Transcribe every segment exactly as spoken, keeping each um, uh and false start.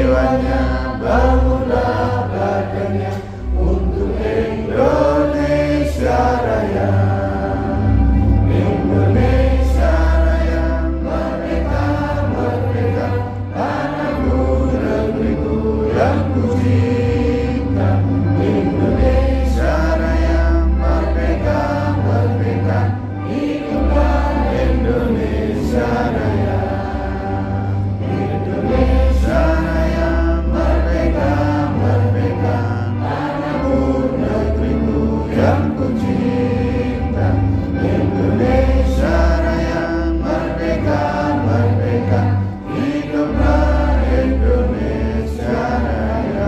jiwanya, bangunlah badannya untuk Indonesia Raya. Indonesia Raya, merdeka, merdeka, tanahku, negeriku yang ku cinta. Indonesia Raya, merdeka, merdeka, hiduplah Indonesia Raya. Indonesia Raya, merdeka, merdeka, tanahku, negeriku yang ku cinta. Indonesia Raya, merdeka, merdeka, hiduplah Indonesia Raya.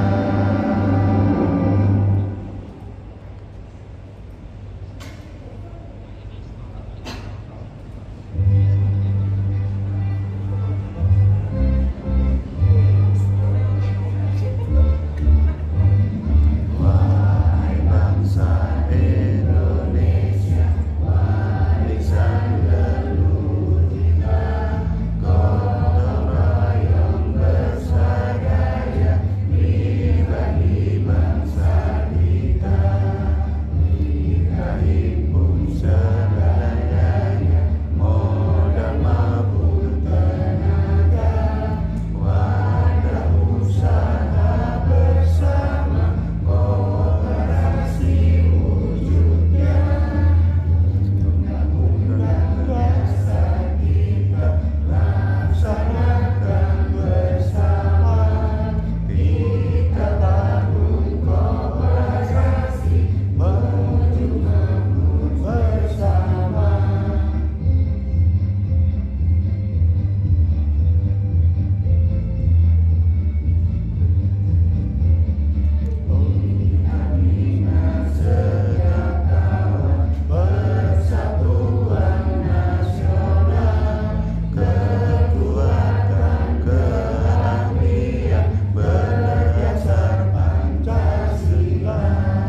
Wahai bangsa Indonesia, warisan leluhur kita, gotong royong bersaudara, pribadi bangsa kita. Kita himpun segala daya, modal maupun tenaga, wadah usaha bersama, kooperasi wujudnya. Undang-undang dasar kita laksanakan bersama, kita bangun kooperasi menuju makmur bersama. Bina segap kawan, persatuan nasional, kekuatan keahlian berdasar Pancasila.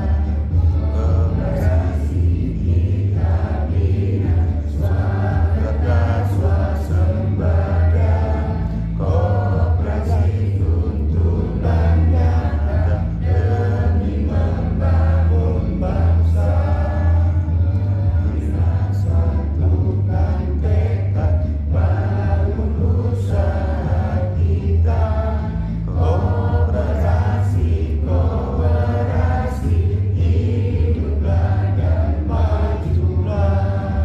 Kooperasi kita bina, swakarta swasembada, kooperasi tuntunannya ada demi membangun bangsa. Kita satukan tekad, bangun usaha kita, kooperasi, kooperasi, hiduplah dan majulah.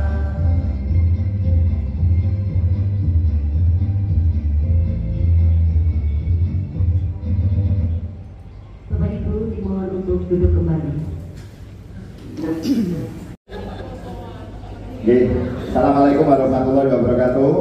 Bapak Ibu dimohon untuk duduk kembali. Oke, Assalamualaikum warahmatullahi wabarakatuh.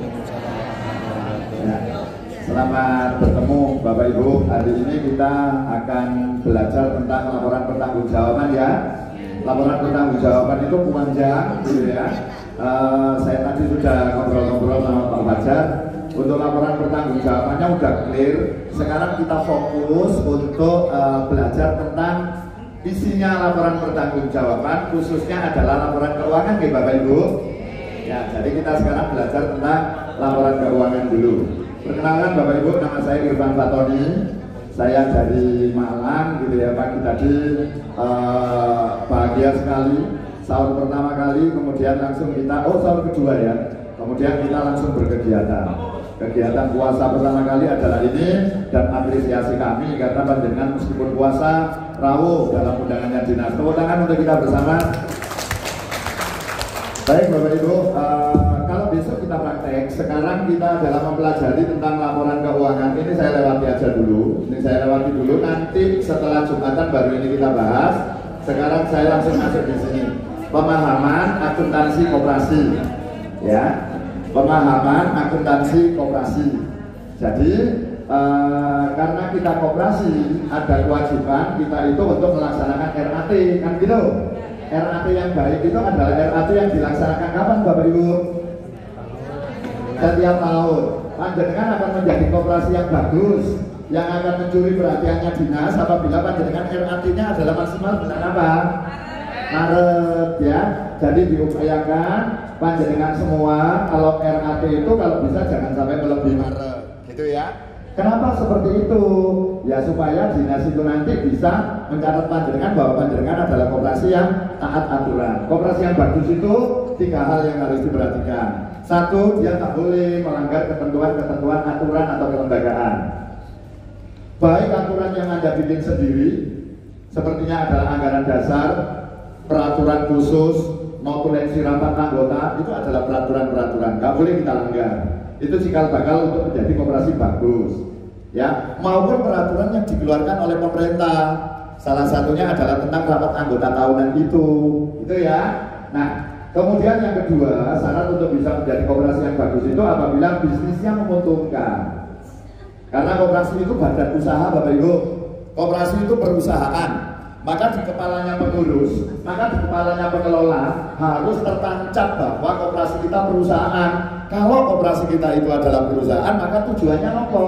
Ya, selamat bertemu Bapak Ibu. Hari ini kita akan belajar tentang laporan pertanggungjawaban ya. Laporan pertanggungjawaban itu panjang, gitu ya. Eh, saya tadi sudah ngobrol-ngobrol sama Pak Fajar. Untuk laporan pertanggungjawabannya udah clear. Sekarang kita fokus untuk eh, belajar tentang isinya laporan pertanggungjawaban, khususnya adalah laporan keuangan ya Bapak Ibu. Ya, jadi kita sekarang belajar tentang laporan keuangan dulu. Perkenalkan Bapak Ibu, nama saya Irfan Fatoni. Saya dari Malang gitu ya pagi tadi, eh, bahagia sekali. Sahur pertama kali, kemudian langsung kita, oh sahur kedua ya, kemudian kita langsung berkegiatan. Kegiatan puasa pertama kali adalah ini, dan apresiasi kami karena panjenengan meskipun puasa rawuh dalam undangannya dinas. Tepuk tangan untuk kita bersama. Baik Bapak Ibu, uh, kalau besok kita praktek, sekarang kita adalah mempelajari tentang laporan keuangan. Ini saya lewati aja dulu, ini saya lewati dulu. Nanti setelah Jumatan baru ini kita bahas. Sekarang saya langsung masuk di sini. Pemahaman akuntansi koperasi, ya. Pemahaman akuntansi koperasi. Jadi uh, karena kita koperasi ada kewajiban kita itu untuk melaksanakan R A T, kan gitu. R A T yang baik itu adalah R A T yang dilaksanakan kapan Bapak Ibu? Setiap tahun. Panjenengan akan menjadi koperasi yang bagus, yang akan mencuri perhatiannya dinas apabila panjenengan R A T-nya adalah maksimal bulan apa? Maret ya. Jadi diupayakan panjenengan semua kalau R A T itu kalau bisa jangan sampai melebihi Maret, gitu ya. Kenapa seperti itu? Ya supaya dinas itu nanti bisa mencatat panjenengan bahwa panjenengan adalah koperasi yang taat aturan. Koperasi yang bagus itu tiga hal yang harus diperhatikan. Satu, dia tak boleh melanggar ketentuan-ketentuan aturan atau kelembagaan. Baik aturan yang Anda bikin sendiri, sepertinya adalah anggaran dasar, peraturan khusus, notulensi rapat anggota, itu adalah peraturan-peraturan, nggak boleh kita langgar. Itu cikal bakal untuk menjadi koperasi bagus, ya. Maupun peraturan yang dikeluarkan oleh pemerintah, salah satunya adalah tentang rapat anggota tahunan itu, itu ya. Nah, kemudian yang kedua, syarat untuk bisa menjadi koperasi yang bagus itu apabila bisnisnya menguntungkan. Karena koperasi itu badan usaha, Bapak Ibu. Koperasi itu perusahaan. Maka di kepalanya pengurus, maka di kepalanya pengelola harus tertancap bahwa koperasi kita perusahaan. Kalau koperasi kita itu adalah perusahaan, maka tujuannya apa?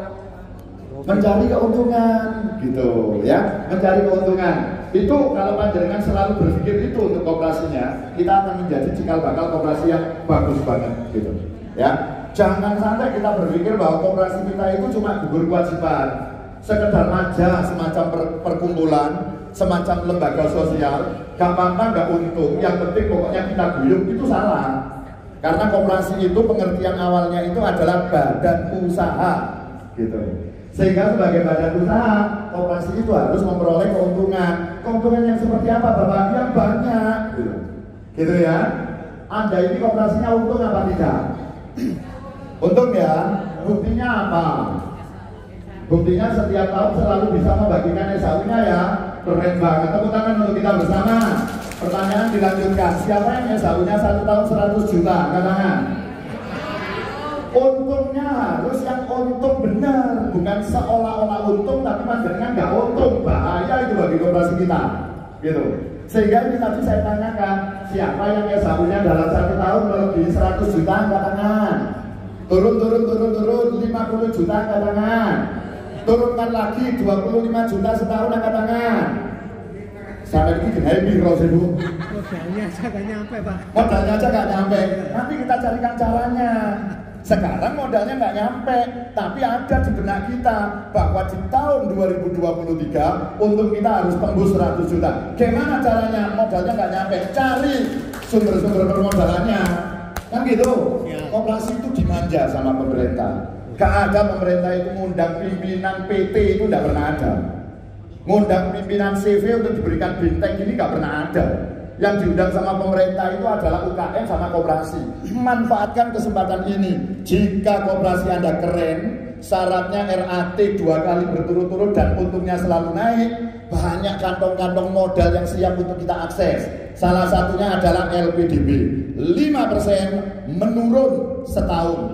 Mencari keuntungan, gitu ya. Mencari keuntungan. Itu kalau panjenengan selalu berpikir itu untuk koperasinya, kita akan menjadi cikal bakal koperasi yang bagus banget, gitu. Ya, jangan sampai kita berpikir bahwa koperasi kita itu cuma gugur kewajiban, sekedar aja semacam per perkumpulan, semacam lembaga sosial, gampang nggak untung. Yang penting pokoknya kita guyup, itu salah. Karena koperasi itu pengertian awalnya itu adalah badan usaha, gitu. Sehingga sebagai badan usaha, koperasi itu harus memperoleh keuntungan. Keuntungan yang seperti apa, Bapak? Yang banyak, gitu, gitu ya. Anda ini koperasinya untung apa tidak? Untung ya. Buktinya apa? Buktinya setiap tahun selalu bisa membagikan S H U-nya ya. Keren banget. Tepuk tangan untuk kita bersama. Pertanyaan dilanjutkan. Siapa yang S H U-nya satu tahun seratus juta? Angkat tangan. Untungnya harus yang untung benar, bukan seolah-olah untung tapi panjenengan nggak untung. Bahaya itu bagi koperasi kita, gitu. Sehingga ini tadi saya tanyakan, siapa yang S H U-nya dalam satu tahun melebihi seratus juta? Angkat tangan. Turun, turun, turun, turun, lima puluh juta, angkat tangan. Turunkan lagi dua puluh lima juta setahun, angkat tangan. Sampai ini dengan biro sih Bu. Modalnya aja gak nyampe Pak. Modalnya aja gak nyampe. Nanti kita carikan caranya. Sekarang modalnya nggak nyampe, tapi ada di benak kita bahwa di tahun dua ribu dua puluh tiga untung kita harus tembus seratus juta. Gimana caranya? Modalnya nggak nyampe, cari sumber-sumber permodalannya, kan gitu. Ya. Koperasi itu dimanja sama pemerintah. Gak ada pemerintah itu ngundang pimpinan P T, itu nggak pernah ada. Ngundang pimpinan C V untuk diberikan bintang, ini nggak pernah ada. Yang diundang sama pemerintah itu adalah U K M sama koperasi. Manfaatkan kesempatan ini. Jika koperasi Anda keren, syaratnya R A T dua kali berturut-turut dan untungnya selalu naik, banyak kantong-kantong modal yang siap untuk kita akses. Salah satunya adalah L P D B, lima persen menurun setahun.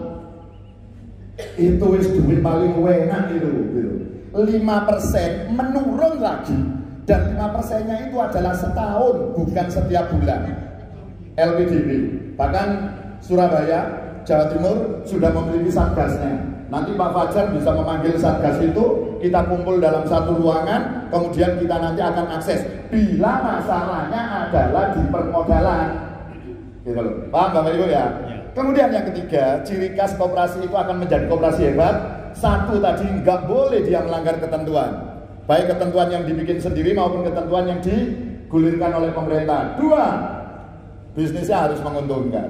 Itu is duit paling enak itu, gitu. lima persen menurun lagi. Dan lima persennya itu adalah setahun, bukan setiap bulan. L P D B. Bahkan Surabaya, Jawa Timur sudah memiliki satgasnya. Nanti Pak Fajar bisa memanggil satgas itu, kita kumpul dalam satu ruangan, kemudian kita nanti akan akses. Bila masalahnya adalah di permodalan, gitu loh. Paham Bapak Ibu ya? Kemudian yang ketiga, ciri khas koperasi itu akan menjadi koperasi hebat. Satu tadi, nggak boleh dia melanggar ketentuan. Baik ketentuan yang dibikin sendiri maupun ketentuan yang digulirkan oleh pemerintah. Dua, bisnisnya harus menguntungkan.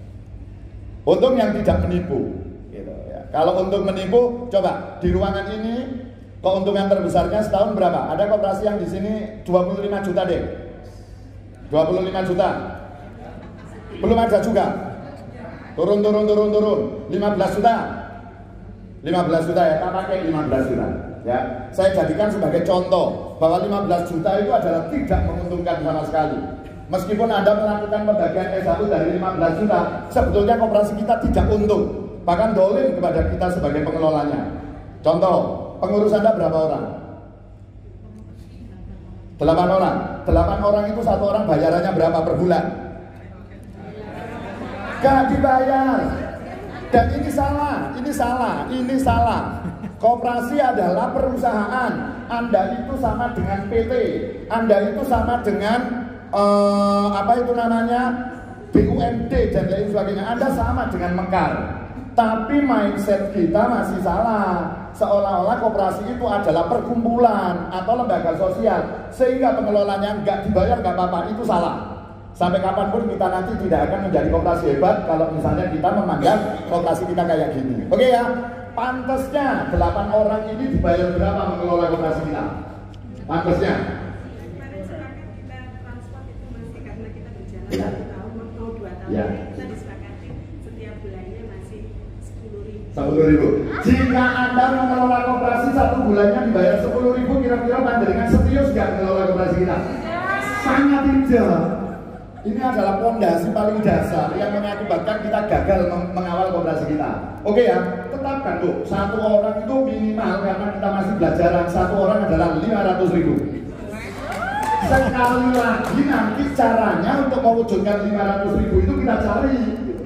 Untung yang tidak menipu. Gitu, ya. Kalau untung menipu, coba di ruangan ini keuntungan terbesarnya setahun berapa? Ada koperasi yang di sini dua puluh lima juta deh. dua puluh lima juta. Belum ada juga. Turun, turun, turun, turun. lima belas juta. lima belas juta ya, tak pakai lima belas juta. Ya, saya jadikan sebagai contoh bahwa lima belas juta itu adalah tidak menguntungkan sama sekali. Meskipun Anda melakukan pembagian S H U dari lima belas juta, sebetulnya koperasi kita tidak untung, bahkan dolim kepada kita sebagai pengelolanya. Contoh, pengurus Anda berapa orang? delapan orang. delapan orang itu satu orang bayarannya berapa per bulan? Gak dibayar. Dan ini salah, ini salah, ini salah. Koperasi adalah perusahaan. Anda itu sama dengan P T. Anda itu sama dengan uh, apa itu namanya B U M D dan lain sebagainya. Anda sama dengan Mekar. Tapi mindset kita masih salah. seolah-olah koperasi itu adalah perkumpulan atau lembaga sosial, sehingga pengelolanya nggak dibayar nggak apa-apa, itu salah. Sampai kapanpun kita nanti tidak akan menjadi koperasi hebat kalau misalnya kita memandang koperasi kita kayak gini. Oke ya, pantasnya delapan orang ini dibayar berapa mengelola koperasi kita? Pantasnya? Kemarin sepakat kita transport itu masih karena kita berjalan Ya. satu tahun mau dua tahun Ya. ini kita disepakati setiap bulannya masih sepuluh ribu. sepuluh ribu. Jika Anda mengelola koperasi satu bulannya dibayar sepuluh ribu, kira-kira panjenengan serius nggak mengelola koperasi kita? Sangat tidak. Ini adalah pondasi paling dasar yang mengakibatkan kita gagal mengawal koperasi kita. Oke ya, tetapkan tuh satu orang itu minimal karena kita masih belajaran, satu orang adalah lima ratus ribu. Sekali lagi nanti caranya untuk mewujudkan lima ratus ribu itu kita cari.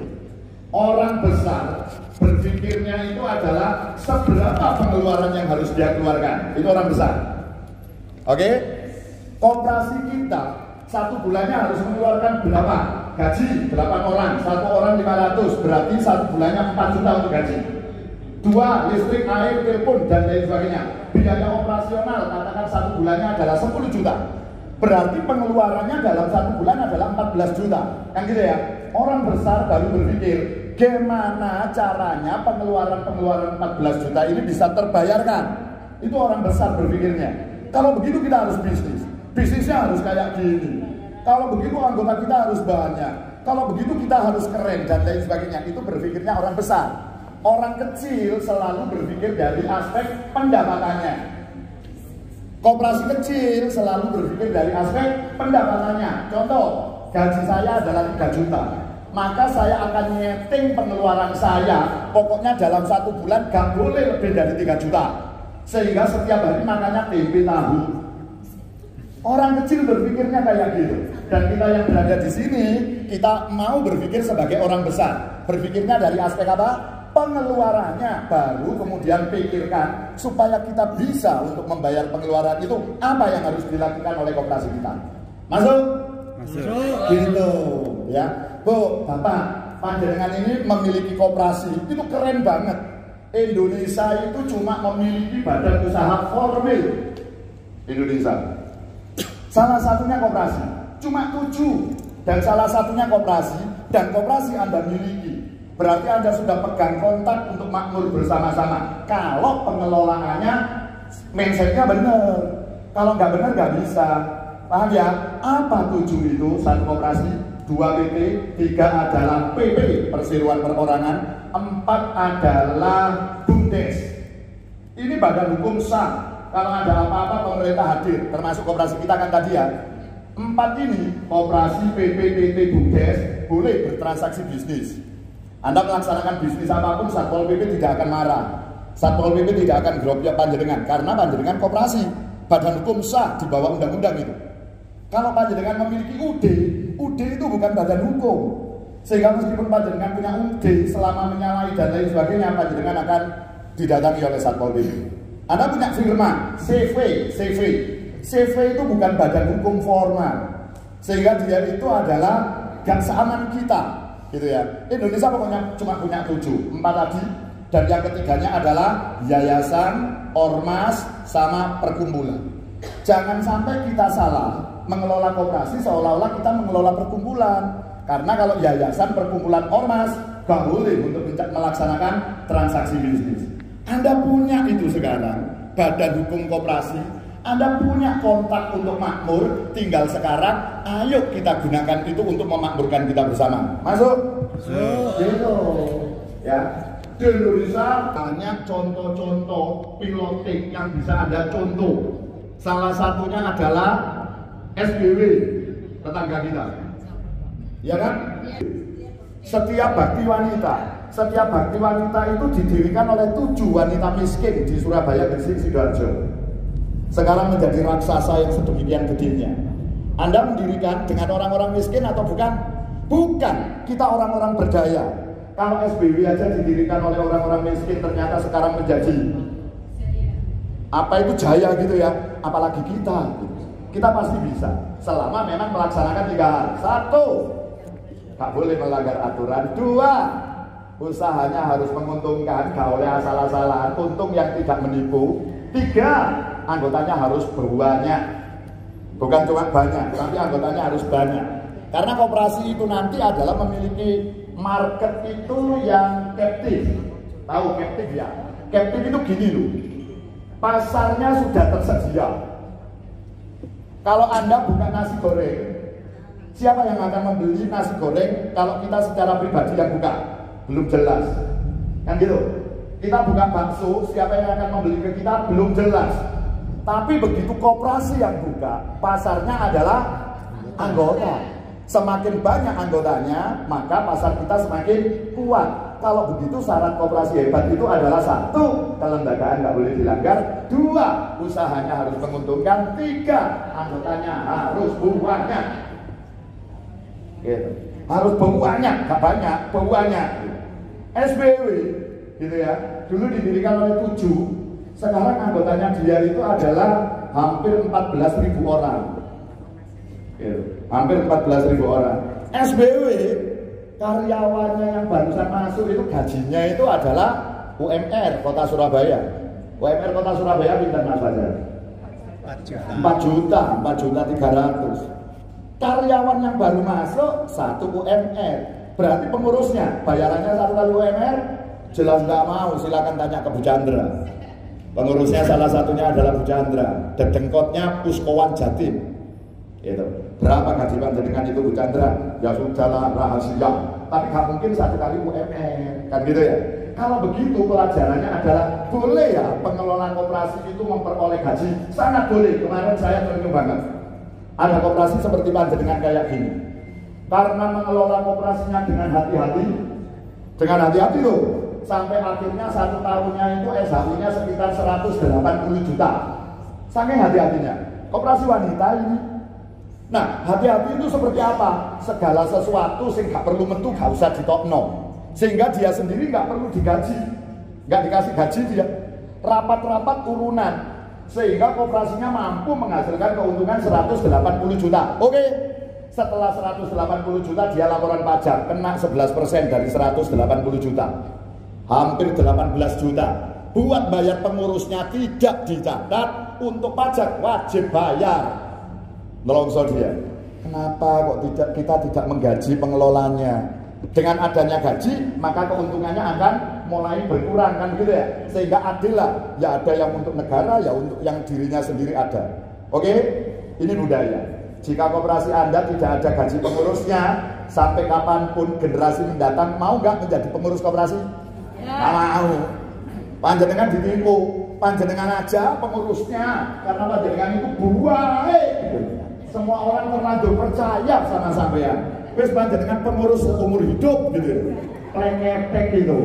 Orang besar berpikirnya itu adalah seberapa pengeluaran yang harus dia keluarkan. Itu orang besar. Oke? Koperasi kita satu bulannya harus mengeluarkan berapa? Gaji delapan orang, satu orang lima ratus, berarti satu bulannya empat juta untuk gaji. Dua, listrik, air, telepon, dan lain sebagainya. Biaya operasional katakan satu bulannya adalah sepuluh juta. Berarti pengeluarannya dalam satu bulan adalah empat belas juta. Kan gitu ya? Orang besar baru berpikir, gimana caranya pengeluaran-pengeluaran empat belas juta ini bisa terbayarkan? Itu orang besar berpikirnya. Kalau begitu kita harus bisnis. Bisnisnya harus kayak gini. Kalau begitu anggota kita harus banyak. Kalau begitu kita harus keren dan lain sebagainya. Itu berpikirnya orang besar. Orang kecil selalu berpikir dari aspek pendapatannya. Koperasi kecil selalu berpikir dari aspek pendapatannya. Contoh, gaji saya adalah tiga juta. Maka saya akan nyeting pengeluaran saya. Pokoknya dalam satu bulan gak boleh lebih dari tiga juta. Sehingga setiap hari makannya tempe tahu. Orang kecil berpikirnya kayak gitu. Dan kita yang berada di sini, kita mau berpikir sebagai orang besar. Berpikirnya dari aspek apa? Pengeluarannya. Baru kemudian pikirkan supaya kita bisa untuk membayar pengeluaran itu, apa yang harus dilakukan oleh koperasi kita. Masuk? Masuk. Gitu ya. Bu, Bapak, panjenengan ini memiliki koperasi, itu keren banget. Indonesia itu cuma memiliki badan usaha formil. Indonesia. Salah satunya koperasi, cuma tujuh, dan salah satunya koperasi, dan koperasi Anda miliki. Berarti Anda sudah pegang kontak untuk makmur bersama-sama. Kalau pengelolaannya, mindsetnya benar. Kalau nggak benar nggak bisa. Paham ya? Apa tujuh itu? Satu koperasi, dua P P, tiga adalah P P, perseroan perorangan, empat adalah BUMDes. Ini badan hukum sah. Kalau ada apa-apa pemerintah hadir, termasuk koperasi kita kan tadi ya. Empat ini, koperasi, P P, P T, BUMDes, boleh bertransaksi bisnis. Anda melaksanakan bisnis apapun, Satpol P P tidak akan marah. Satpol P P tidak akan grobyak panjenengan, karena panjenengan koperasi, badan hukum sah di bawah undang-undang itu. Kalau panjenengan memiliki U D, U D itu bukan badan hukum. Sehingga meskipun panjenengan punya U D, selama menyalahi dan lain sebagainya, panjenengan akan didatangi oleh Satpol P P. Anda punya firma, C V, C V. C V itu bukan badan hukum formal. Sehingga dia itu adalah gak seaman kita, gitu ya. Indonesia pokoknya cuma punya tujuh, empat tadi. Dan yang ketiganya adalah yayasan, ormas, sama perkumpulan. Jangan sampai kita salah mengelola koperasi seolah-olah kita mengelola perkumpulan. Karena kalau yayasan, perkumpulan, ormas, gak boleh untuk melaksanakan transaksi bisnis. Anda punya itu sekarang, badan hukum koperasi, Anda punya kontak untuk makmur, tinggal sekarang, ayo kita gunakan itu untuk memakmurkan kita bersama. Masuk? Masuk. Gitu. Ya. Di Indonesia banyak contoh-contoh piloting yang bisa Anda contoh. Salah satunya adalah S B W, tetangga kita. Ya kan? Setiap bakti wanita. Setiap bakti wanita itu didirikan oleh tujuh wanita miskin di Surabaya, Gresik, Sidoarjo. Sekarang menjadi raksasa yang sedemikian gedenya. Anda mendirikan dengan orang-orang miskin atau bukan? Bukan, kita orang-orang berdaya. Kalau S B W aja didirikan oleh orang-orang miskin, ternyata sekarang menjadi apa itu jaya gitu ya. Apalagi kita, kita pasti bisa. Selama memang melaksanakan tiga hal. Satu, tak boleh melanggar aturan. Dua, usahanya harus menguntungkan, gak oleh asal-asalan, untung yang tidak menipu. Tiga, anggotanya harus banyak, bukan cuma banyak, tapi anggotanya harus banyak. Karena koperasi itu nanti adalah memiliki market itu yang captive. Tahu captive ya? Captive itu gini loh, pasarnya sudah tersedia. Kalau Anda buka nasi goreng, siapa yang akan membeli nasi goreng kalau kita secara pribadi yang buka? Belum jelas, kan gitu. Kita buka bakso, siapa yang akan membeli ke kita? Belum jelas. Tapi begitu koperasi yang buka, pasarnya adalah anggota. Semakin banyak anggotanya, maka pasar kita semakin kuat. Kalau begitu syarat koperasi hebat itu adalah satu, kelembagaan nggak boleh dilanggar. Dua, usahanya harus menguntungkan. Tiga, anggotanya harus banyak. Gitu. Harus banyak, nggak banyak, banyak. S B W, gitu ya. Dulu didirikan oleh tujuh, sekarang anggotanya dia itu adalah hampir empat belas ribu orang. Gitu. Hampir empat belas ribu orang. S B W karyawannya yang barusan masuk itu gajinya itu adalah U M R Kota Surabaya. U M R Kota Surabaya pinter Mas Fajar? empat juta, empat juta tiga ratus. Karyawan yang baru masuk satu U M R. Berarti pengurusnya bayarannya satu kali U M R? Jelas nggak mau, silakan tanya ke Bu Chandra. Pengurusnya salah satunya adalah Bu Chandra. Dedengkotnya Puskowan Jatim. Gitu. Berapa gaji panjenengan itu Bu Chandra? Ya sudahlah rahasia. Tapi nggak mungkin satu kali U M R, kan gitu ya. Kalau begitu pelajarannya adalah boleh ya pengelolaan koperasi itu memperoleh gaji, sangat boleh. Kemarin saya ternyuh banget. Ada koperasi seperti panjenengan kayak gini. Karena mengelola koperasinya dengan hati-hati, dengan hati-hati loh, sampai akhirnya satu tahunnya itu S H U-nya sekitar seratus delapan puluh juta. Saking hati-hatinya. Koperasi wanita ini. Nah, hati-hati itu seperti apa? Segala sesuatu sing gak perlu mentu gak usah ditokno. Sehingga dia sendiri gak perlu digaji, gak dikasih gaji dia. Rapat-rapat urunan, sehingga koperasinya mampu menghasilkan keuntungan seratus delapan puluh juta. Oke, setelah seratus delapan puluh juta dia laporan pajak, kena sebelas persen dari seratus delapan puluh juta, hampir delapan belas juta. Buat bayar pengurusnya tidak dicatat, untuk pajak wajib bayar. Nelongso dia. Kenapa kok tidak kita tidak menggaji pengelolanya? Dengan adanya gaji, maka keuntungannya akan mulai berkurang, kan gitu ya. Sehingga adil lah. Ya ada yang untuk negara, ya untuk yang dirinya sendiri ada. Oke? Ini budaya. Jika koperasi Anda tidak ada gaji pengurusnya, sampai kapanpun generasi mendatang mau nggak menjadi pengurus koperasi? Ya. Nggak mau. Panjenengan ditipu, panjenengan aja pengurusnya, karena panjenengan itu buai. Semua orang terlanjur percaya sama sampean. Wis panjenengan pengurus umur hidup gitu. Plengepek gitu.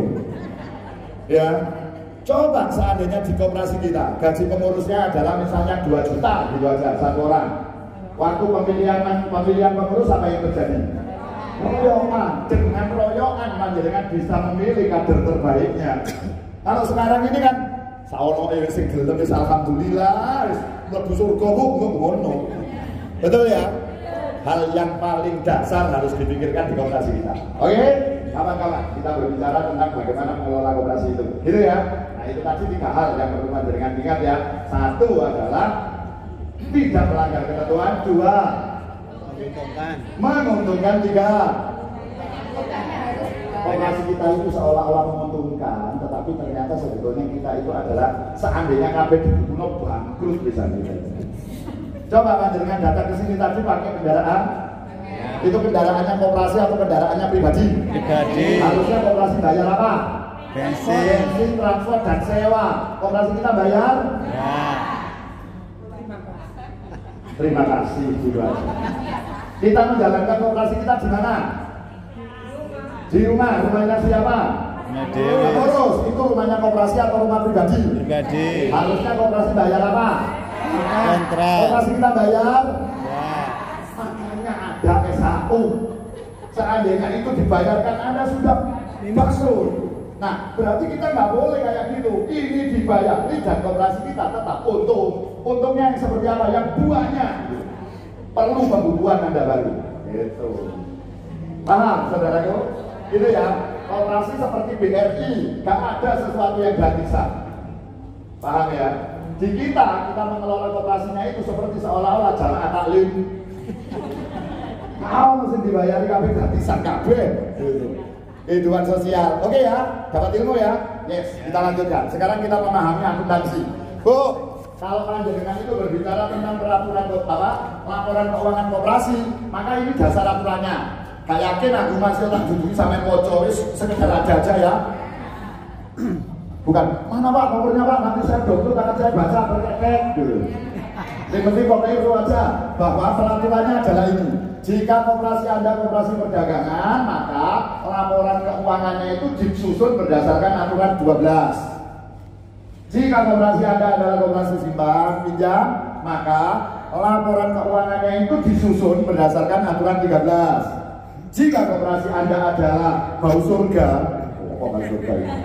Ya. Coba seandainya di koperasi kita, gaji pengurusnya adalah misalnya dua juta gitu aja satu orang. Waktu pemilihan pemilihan pengurus apa yang terjadi? Royokan, dengan royokan panjenengan bisa memilih kader terbaiknya. Kalau sekarang ini kan saono e sing gelem wis alhamdulillah wis mlebu surga kok ngono. Betul ya? Hal yang paling dasar harus dipikirkan di koperasi kita. Oke? Kawan-kawan, kita berbicara tentang bagaimana mengelola koperasi itu. Gitu ya? Nah, itu tadi tiga hal yang perlu panjenengan ingat ya. Satu adalah tidak melanggar ketentuan. Dua, menguntungkan. Menguntungkan. Tiga, koperasi kita itu seolah-olah menguntungkan, tetapi ternyata sebetulnya kita itu adalah seandainya kabeh dibunuh bangkrut bisa gitu. Coba panjenengan datang ke sini tadi pakai kendaraan, ya. Itu kendaraannya koperasi atau kendaraannya pribadi? Pribadi. Harusnya koperasi bayar apa? Bensin, bensin, transport dan sewa. Koperasi kita bayar? Ya. Terima kasih juga. Kita menjalankan koperasi kita di mana? Di rumah. Rumahnya siapa? Pengurus. Itu rumahnya koperasi atau rumah pribadi? Pribadi. Harusnya koperasi bayar apa? Kontrak. Koperasi kita bayar? Ya. Makanya ada S H U. Seandainya itu dibayarkan, Anda sudah maksud. Nah, berarti kita nggak boleh kayak gitu. Ini dibayari dan koperasi kita tetap untung. Untungnya yang seperti apa? Yang buahnya perlu pembukuan Anda baru. Gitu. Paham, saudaraku? Gitu ya. Koperasi seperti B R I, gak ada sesuatu yang gratisan. Paham ya? Di kita, kita mengelola koperasinya itu seperti seolah-olah jamaah taklim. Kau mesti dibayari kabeh gratisan kabeh. Kehidupan sosial. Oke ya, dapat ilmu ya. Yes, kita lanjutkan. Sekarang kita memahami akuntansi. Bu, kalau panjenengan itu berbicara tentang peraturan apa? Laporan keuangan koperasi, maka ini dasar aturannya. Gak yakin aku masih tak duduki sampai poco, wis sekedar aja-aja ya. Bukan, mana Pak nomornya Pak, nanti saya download akan saya baca berkeket gitu. Yang penting pokoknya itu aja bahwa peraturannya adalah ini. Jika koperasi Anda koperasi perdagangan, maka laporan keuangannya itu disusun berdasarkan aturan dua belas. Jika koperasi Anda adalah koperasi simpan pinjam, maka laporan keuangannya itu disusun berdasarkan aturan tiga belas. Jika koperasi Anda adalah bau surga, oh, kok bau surga ini?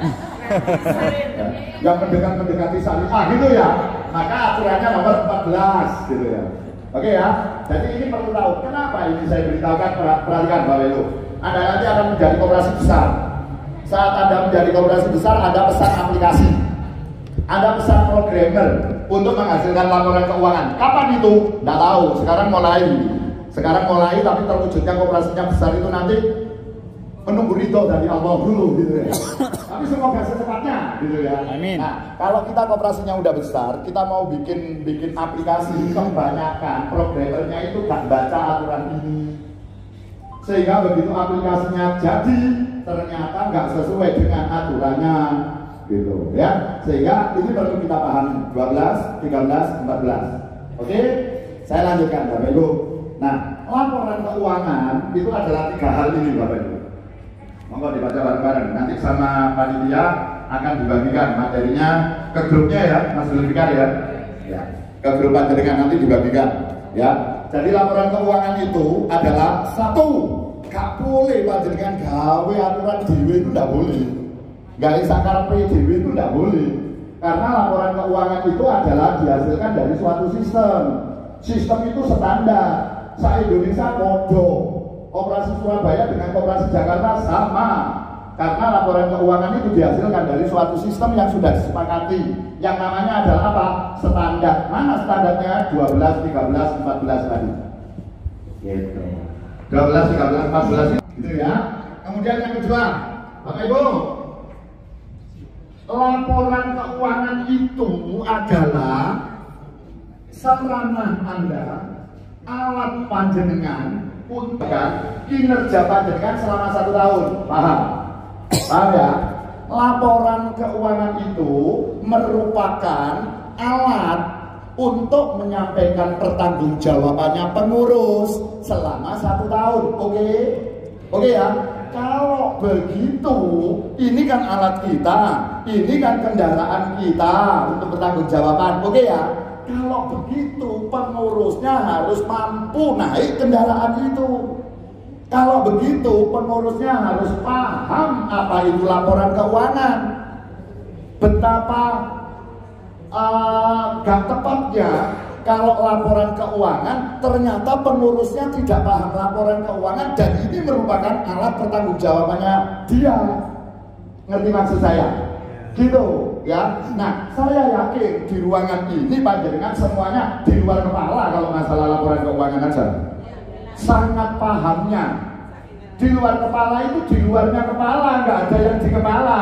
Ya, yang mendekat-mendekati syariah gitu ya, maka aturannya nomor empat belas gitu ya. Oke ya, jadi ini perlu tahu kenapa ini saya beritahukan. Perhatikan Bapak Ibu, Anda nanti akan menjadi koperasi besar. Saat Anda menjadi koperasi besar, ada pesan aplikasi, ada pesan programmer untuk menghasilkan laporan keuangan. Kapan itu? Tidak tahu, sekarang mulai sekarang mulai tapi terwujudnya koperasinya besar itu nanti menunggu ridho dari Allah dulu gitu ya. Tapi semoga secepatnya gitu ya. Amin. Nah, kalau kita koperasinya udah besar, kita mau bikin bikin aplikasi, kebanyakan programmernya itu gak baca aturan ini. Sehingga begitu aplikasinya jadi, ternyata nggak sesuai dengan aturannya gitu ya. Sehingga ini perlu kita pahami dua belas, tiga belas, empat belas. Oke? Saya lanjutkan Bapak Ibu. Nah, laporan keuangan itu adalah tiga hal ini Bapak Ibu. Monggo dibaca bareng-bareng. Nanti sama panitia akan dibagikan materinya ke grupnya ya, Mas Zulfikar ya. Ya, ke grup panjenengan nanti dibagikan ya. Jadi laporan keuangan itu adalah satu, gak boleh panjenengan gawe aturan dewe itu tidak boleh. Gak bisa karepe dewe itu tidak boleh. Karena laporan keuangan itu adalah dihasilkan dari suatu sistem. Sistem itu standar. Se-Indonesia bodoh. Koperasi Surabaya dengan Koperasi Jakarta sama, karena laporan keuangan itu dihasilkan dari suatu sistem yang sudah disepakati, yang namanya adalah apa? Standar. Mana standarnya? dua belas, tiga belas, empat belas tadi gitu. dua belas, tiga belas, empat belas gitu ya. Kemudian yang kedua Bapak Ibu, laporan keuangan itu adalah sarana Anda, alat panjenengan untuk kinerja panjenengan selama satu tahun. Paham? Paham ya? Laporan keuangan itu merupakan alat untuk menyampaikan pertanggungjawabannya pengurus selama satu tahun. Oke? Oke ya? Kalau begitu, ini kan alat kita, ini kan kendaraan kita untuk pertanggungjawaban. Oke ya? Kalau begitu pengurusnya harus mampu naik kendaraan itu. Kalau begitu pengurusnya harus paham apa itu laporan keuangan. Betapa uh, gak tepatnya kalau laporan keuangan ternyata pengurusnya tidak paham laporan keuangan, dan ini merupakan alat pertanggungjawabannya dia. Ngerti maksud saya? Gitu ya. Nah, saya yakin di ruangan ini panjenengan semuanya di luar kepala kalau masalah laporan keuangan aja. Sangat pahamnya. Di luar kepala itu di luarnya kepala, nggak ada yang di kepala.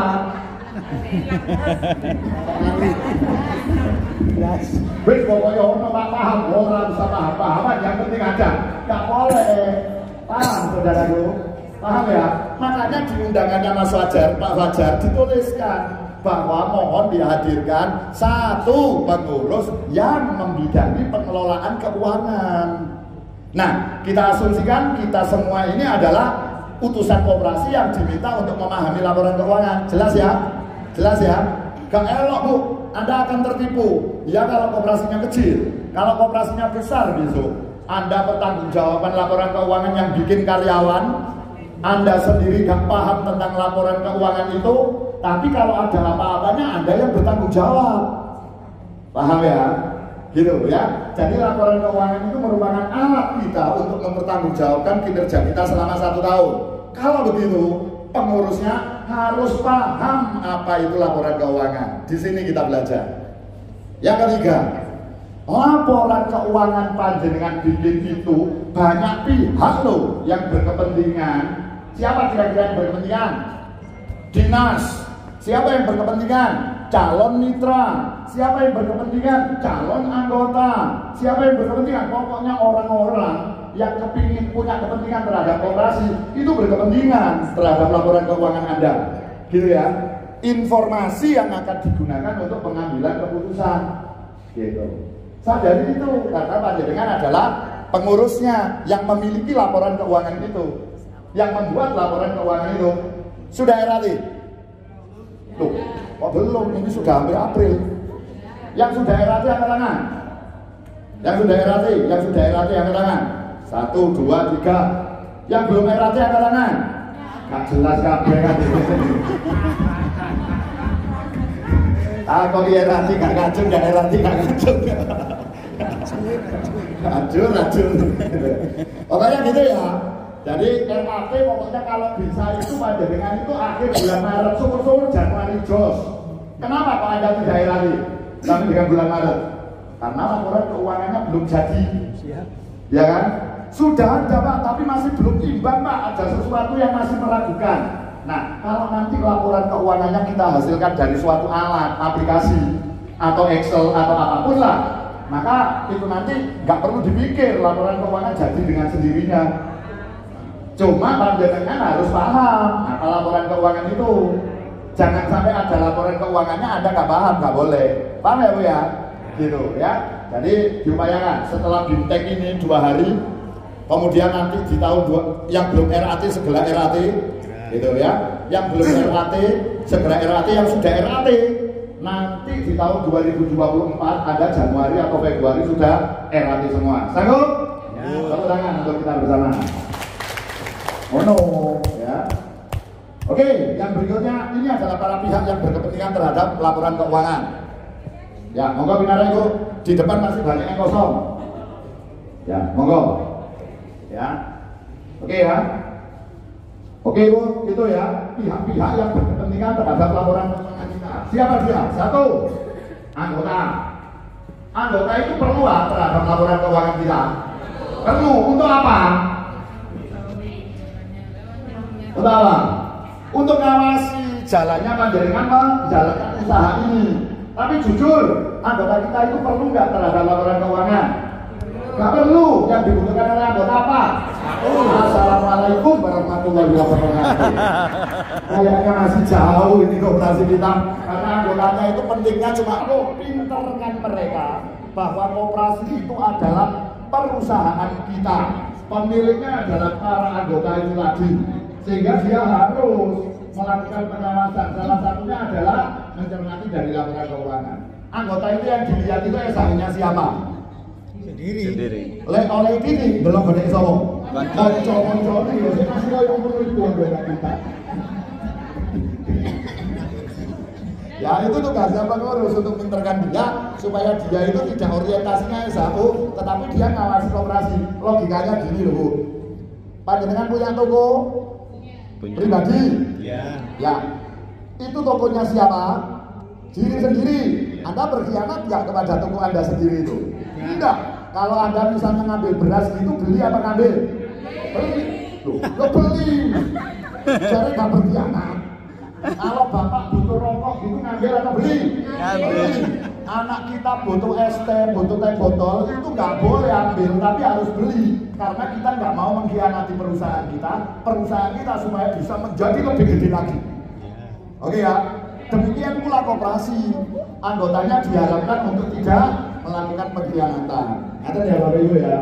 Wis pokoknya ono Pak paham, ora usah paham-pahaman, yang penting ada. Nggak boleh. Paham saudaraku? Paham ya? Makanya di undangannya Mas Fajar, Pak Fajar dituliskan bahwa mohon dihadirkan satu pengurus yang membidangi pengelolaan keuangan. Nah, kita asumsikan kita semua ini adalah utusan koperasi yang diminta untuk memahami laporan keuangan. Jelas ya? Jelas ya? Gak elok Bu, Anda akan tertipu. Ya kalau koperasinya kecil, kalau koperasinya besar besok Anda pertanggungjawaban laporan keuangan yang bikin karyawan, Anda sendiri gak paham tentang laporan keuangan itu, tapi kalau ada apa-apanya Anda yang bertanggung jawab. Paham ya? Gitu ya. Jadi laporan keuangan itu merupakan alat kita untuk mempertanggungjawabkan kinerja kita selama satu tahun. Kalau begitu, pengurusnya harus paham apa itu laporan keuangan. Di sini kita belajar. Yang ketiga, laporan keuangan panjenengan bikin itu banyak pihak loh yang berkepentingan. Siapa kira-kira yang berkepentingan? Dinas. Siapa yang berkepentingan? Calon mitra. Siapa yang berkepentingan? Calon anggota. Siapa yang berkepentingan? Pokoknya orang-orang yang kepingin punya kepentingan terhadap koperasi itu berkepentingan terhadap laporan keuangan Anda, gitu ya. Informasi yang akan digunakan untuk pengambilan keputusan, gitu. Sadari itu karena panjenengan adalah pengurusnya yang memiliki laporan keuangan itu, yang membuat laporan keuangan itu. Sudah R A T? Loh, kok belum? Ini sudah hampir April. Yang sudah R A T angkat tangan. Yang sudah R A T, yang sudah R A T angkat tangan. Satu, dua, tiga. Yang belum R A T angkat tangan. Gak jelas kabeh kan. Aku di R A T gak ngacung, gak R A T gak ngacung. Ngacung, ngacung. Pokoknya gitu ya. Jadi R A T pokoknya kalau bisa itu panjenengan itu akhir bulan Maret, syukur-syukur Januari jos. Kenapa kok Anda tidak R A T? Tapi dengan bulan Maret. Karena laporan keuangannya belum jadi. Ya kan? Sudah ada Pak, tapi masih belum imbang Pak. Ada sesuatu yang masih meragukan. Nah, kalau nanti laporan keuangannya kita hasilkan dari suatu alat, aplikasi, atau Excel atau apapun lah, maka itu nanti nggak perlu dipikir laporan keuangan jadi dengan sendirinya. Cuma panjenengan harus paham apa laporan keuangan itu. Jangan sampai ada laporan keuangannya Anda nggak paham, nggak boleh. Paham ya Bu ya? Gitu ya. Jadi diupayakan setelah BIMTEK ini dua hari, kemudian nanti di tahun dua, yang belum R A T segera R A T, gitu ya. Yang belum R A T segera R A T, yang sudah R A T nanti di tahun dua ribu dua puluh empat ada Januari atau Februari sudah R A T semua. Sanggup? Tepuk tangan untuk kita bersama. Oh no, ya. Oke, yang berikutnya ini adalah para pihak yang berkepentingan terhadap laporan keuangan. Ya, monggo Binara Ibu, di depan masih banyak yang kosong. Ya, monggo. Ya. Oke ya. Oke Bu, itu ya, pihak-pihak yang berkepentingan terhadap laporan keuangan kita. Siapa dia? Satu, anggota. Anggota itu perlu lah terhadap laporan keuangan kita. Perlu, untuk apa? Untuk apa? Untuk ngawasi jalannya panjenengan menjalankan usaha ini. Tapi jujur, anggota kita itu perlu nggak terhadap laporan keuangan? Nggak perlu. Yang dibutuhkan oleh anggota apa? Assalamualaikum warahmatullahi wabarakatuh. Kayaknya masih jauh ini kooperasi kita, karena anggotanya itu pentingnya cuma lo pinterkan mereka bahwa kooperasi itu adalah perusahaan kita, pemiliknya adalah para anggota itu tadi, sehingga dia harus melakukan pengawasan. Salah satunya adalah mencermati dari laporan keuangan. Anggota itu yang dilihat itu S A-nya siapa? Sendiri. Sendiri. Oleh oleh ini belum boleh sobo. Konco-konco ini ya masih koyo ngono itu anggota kita. Ya itu tugasnya pengurus untuk pinterkan dia supaya dia itu tidak orientasinya S A U, tetapi dia ngawasi koperasi. Logikanya gini loh Bu. Panjenengan punya toko pribadi? Ya. Ya. Itu tokonya siapa? Diri sendiri. Anda berkhianat nggak kepada toko Anda sendiri itu? Tidak. Kalau Anda misalnya ngambil beras gitu, beli apa ngambil? Beli. Loh, lo beli. Jadi nggak berkhianat. Kalau bapak butuh rokok gitu ngambil atau beli? Beli. Anak kita butuh es teh, butuh teh botol itu nggak boleh ambil, tapi harus beli. Karena kita nggak mau mengkhianati perusahaan kita, perusahaan kita supaya bisa menjadi lebih gede lagi. Oke ya. Demikian pula koperasi, anggotanya diharapkan untuk tidak melakukan pengkhianatan. Ada ya Bapak Ibu ya.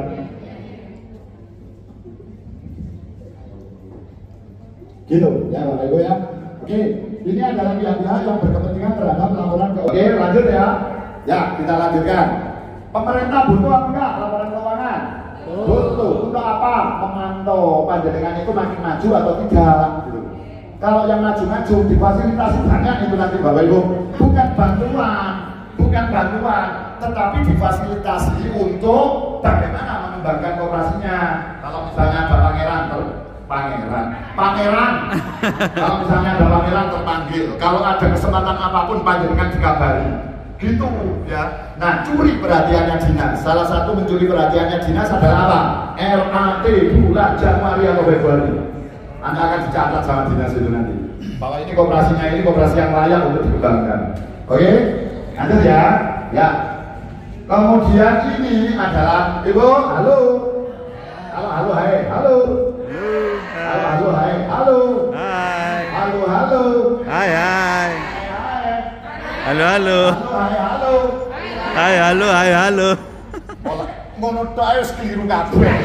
Gitu ya Bapak Ibu ya. Oke, ini adalah pihak-pihak yang berkepentingan terhadap laporan keuangan. Oke, lanjut ya. Ya, kita lanjutkan. Pemerintah butuh apa enggak laporan keuangan? Oh. Butuh. Untuk apa? Memantau panjenengan itu makin maju atau tidak. Kalau yang maju-maju difasilitasi banyak itu nanti Bapak Ibu. Bukan bantuan, bukan bantuan, tetapi difasilitasi untuk bagaimana mengembangkan kooperasinya. Kalau misalnya ada pangeran Pangeran. Pangeran. Kalau misalnya ada pangeran terpanggil, kalau ada kesempatan apapun panjenengan dikabari. Gitu ya. Nah, curi perhatiannya dinas. Salah satu mencuri perhatiannya dinas adalah apa? R A T bulan Januari atau Februari. Anda akan dicatat sama dinas itu nanti. Bahwa ini koperasinya ini koperasi yang layak untuk dikembangkan. Oke? Lanjut ya. Ya. Kemudian ini adalah Ibu, halo. Halo, halo, hai, halo. Halo, halo, hai, halo. Hai. Halo, halo. Hai, hai. Halo, halo. Hai, halo. Hai, halo, hai, halo. Ngono tok ae keliru kabeh.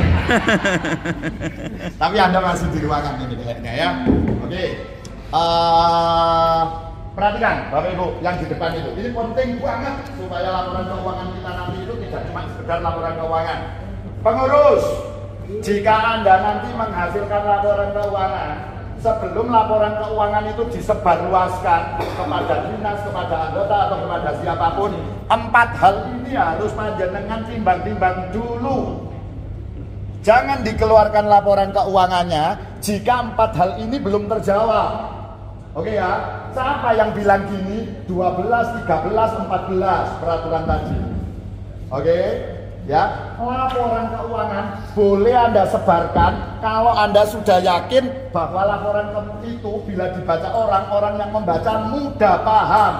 Tapi Anda masih di ruangan ini kayaknya ya. Oke. Uh, perhatikan Bapak Ibu yang di depan itu. Ini penting banget supaya laporan keuangan kita nanti itu tidak cuma sekedar laporan keuangan. Pengurus, jika Anda nanti menghasilkan laporan keuangan, sebelum laporan keuangan itu disebarluaskan kepada dinas, kepada anggota atau kepada siapapun, empat hal ini harus panjenengan timbang-timbang dulu. Jangan dikeluarkan laporan keuangannya jika empat hal ini belum terjawab. Oke ya, siapa yang bilang gini? dua belas, tiga belas, empat belas peraturan tadi. Oke, ya. Laporan keuangan boleh Anda sebarkan kalau Anda sudah yakin bahwa laporan itu bila dibaca orang, orang yang membaca mudah paham.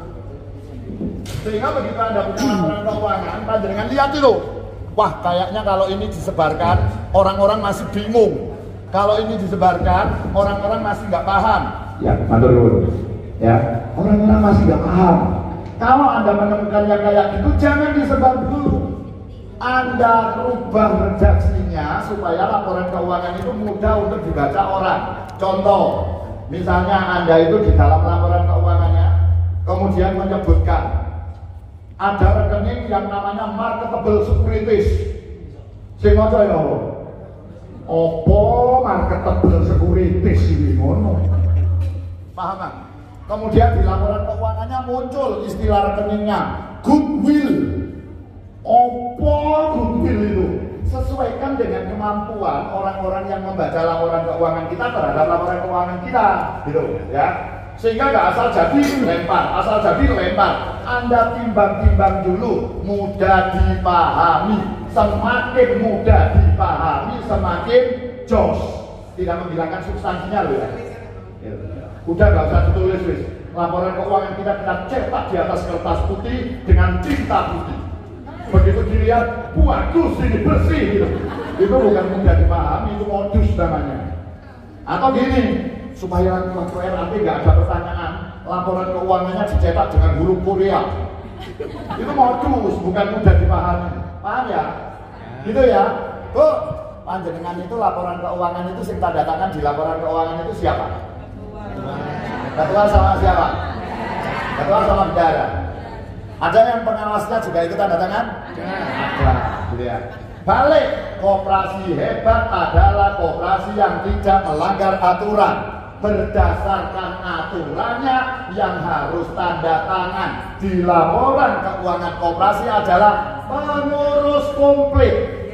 Sehingga begitu Anda punya laporan keuangan, panjenengan lihat itu. Wah, kayaknya kalau ini disebarkan orang-orang masih bingung. Kalau ini disebarkan orang-orang masih nggak paham. Ya, matur nuwun. Ya, orang-orang masih nggak paham. Kalau Anda menemukan yang kayak gitu, jangan disebar dulu. Anda rubah redaksinya supaya laporan keuangan itu mudah untuk dibaca orang. Contoh, misalnya Anda itu di dalam laporan keuangannya kemudian menyebutkan ada rekening yang namanya marketable securities. Sing maca ya apa? Apa marketable securities iki ngono? Paham kan? Kemudian di laporan keuangannya muncul istilah rekeningnya goodwill. Apa goodwill itu? Sesuaikan dengan kemampuan orang-orang yang membaca laporan keuangan kita terhadap laporan keuangan kita, gitu ya. Sehingga nggak asal jadi lempar, asal jadi lempar. Anda timbang-timbang dulu, mudah dipahami. Semakin mudah dipahami, semakin jos. Tidak menghilangkan substansinya loh ya. Udah nggak usah ditulis wis. Laporan keuangan kita kita cetak di atas kertas putih dengan tinta putih. Begitu dilihat, bagus ini bersih gitu. Itu bukan mudah dipahami, itu modus namanya. Atau gini, supaya waktu R A T nggak ada pertanyaan, laporan keuangannya dicetak dengan huruf Korea. Itu modus, bukan mudah dipahami. Paham ya? Gitu ya. Tuh, panjenengan itu laporan keuangan itu sing tanda tangan di laporan keuangan itu siapa? Ketua sama siapa? Ketua sama bendara. Ada yang pengawasnya juga ikut tanda tangan? Ada, gitu ya. Balik, koperasi hebat adalah koperasi yang tidak melanggar aturan. Berdasarkan aturannya yang harus tanda tangan di laporan keuangan koperasi adalah pengurus komplit.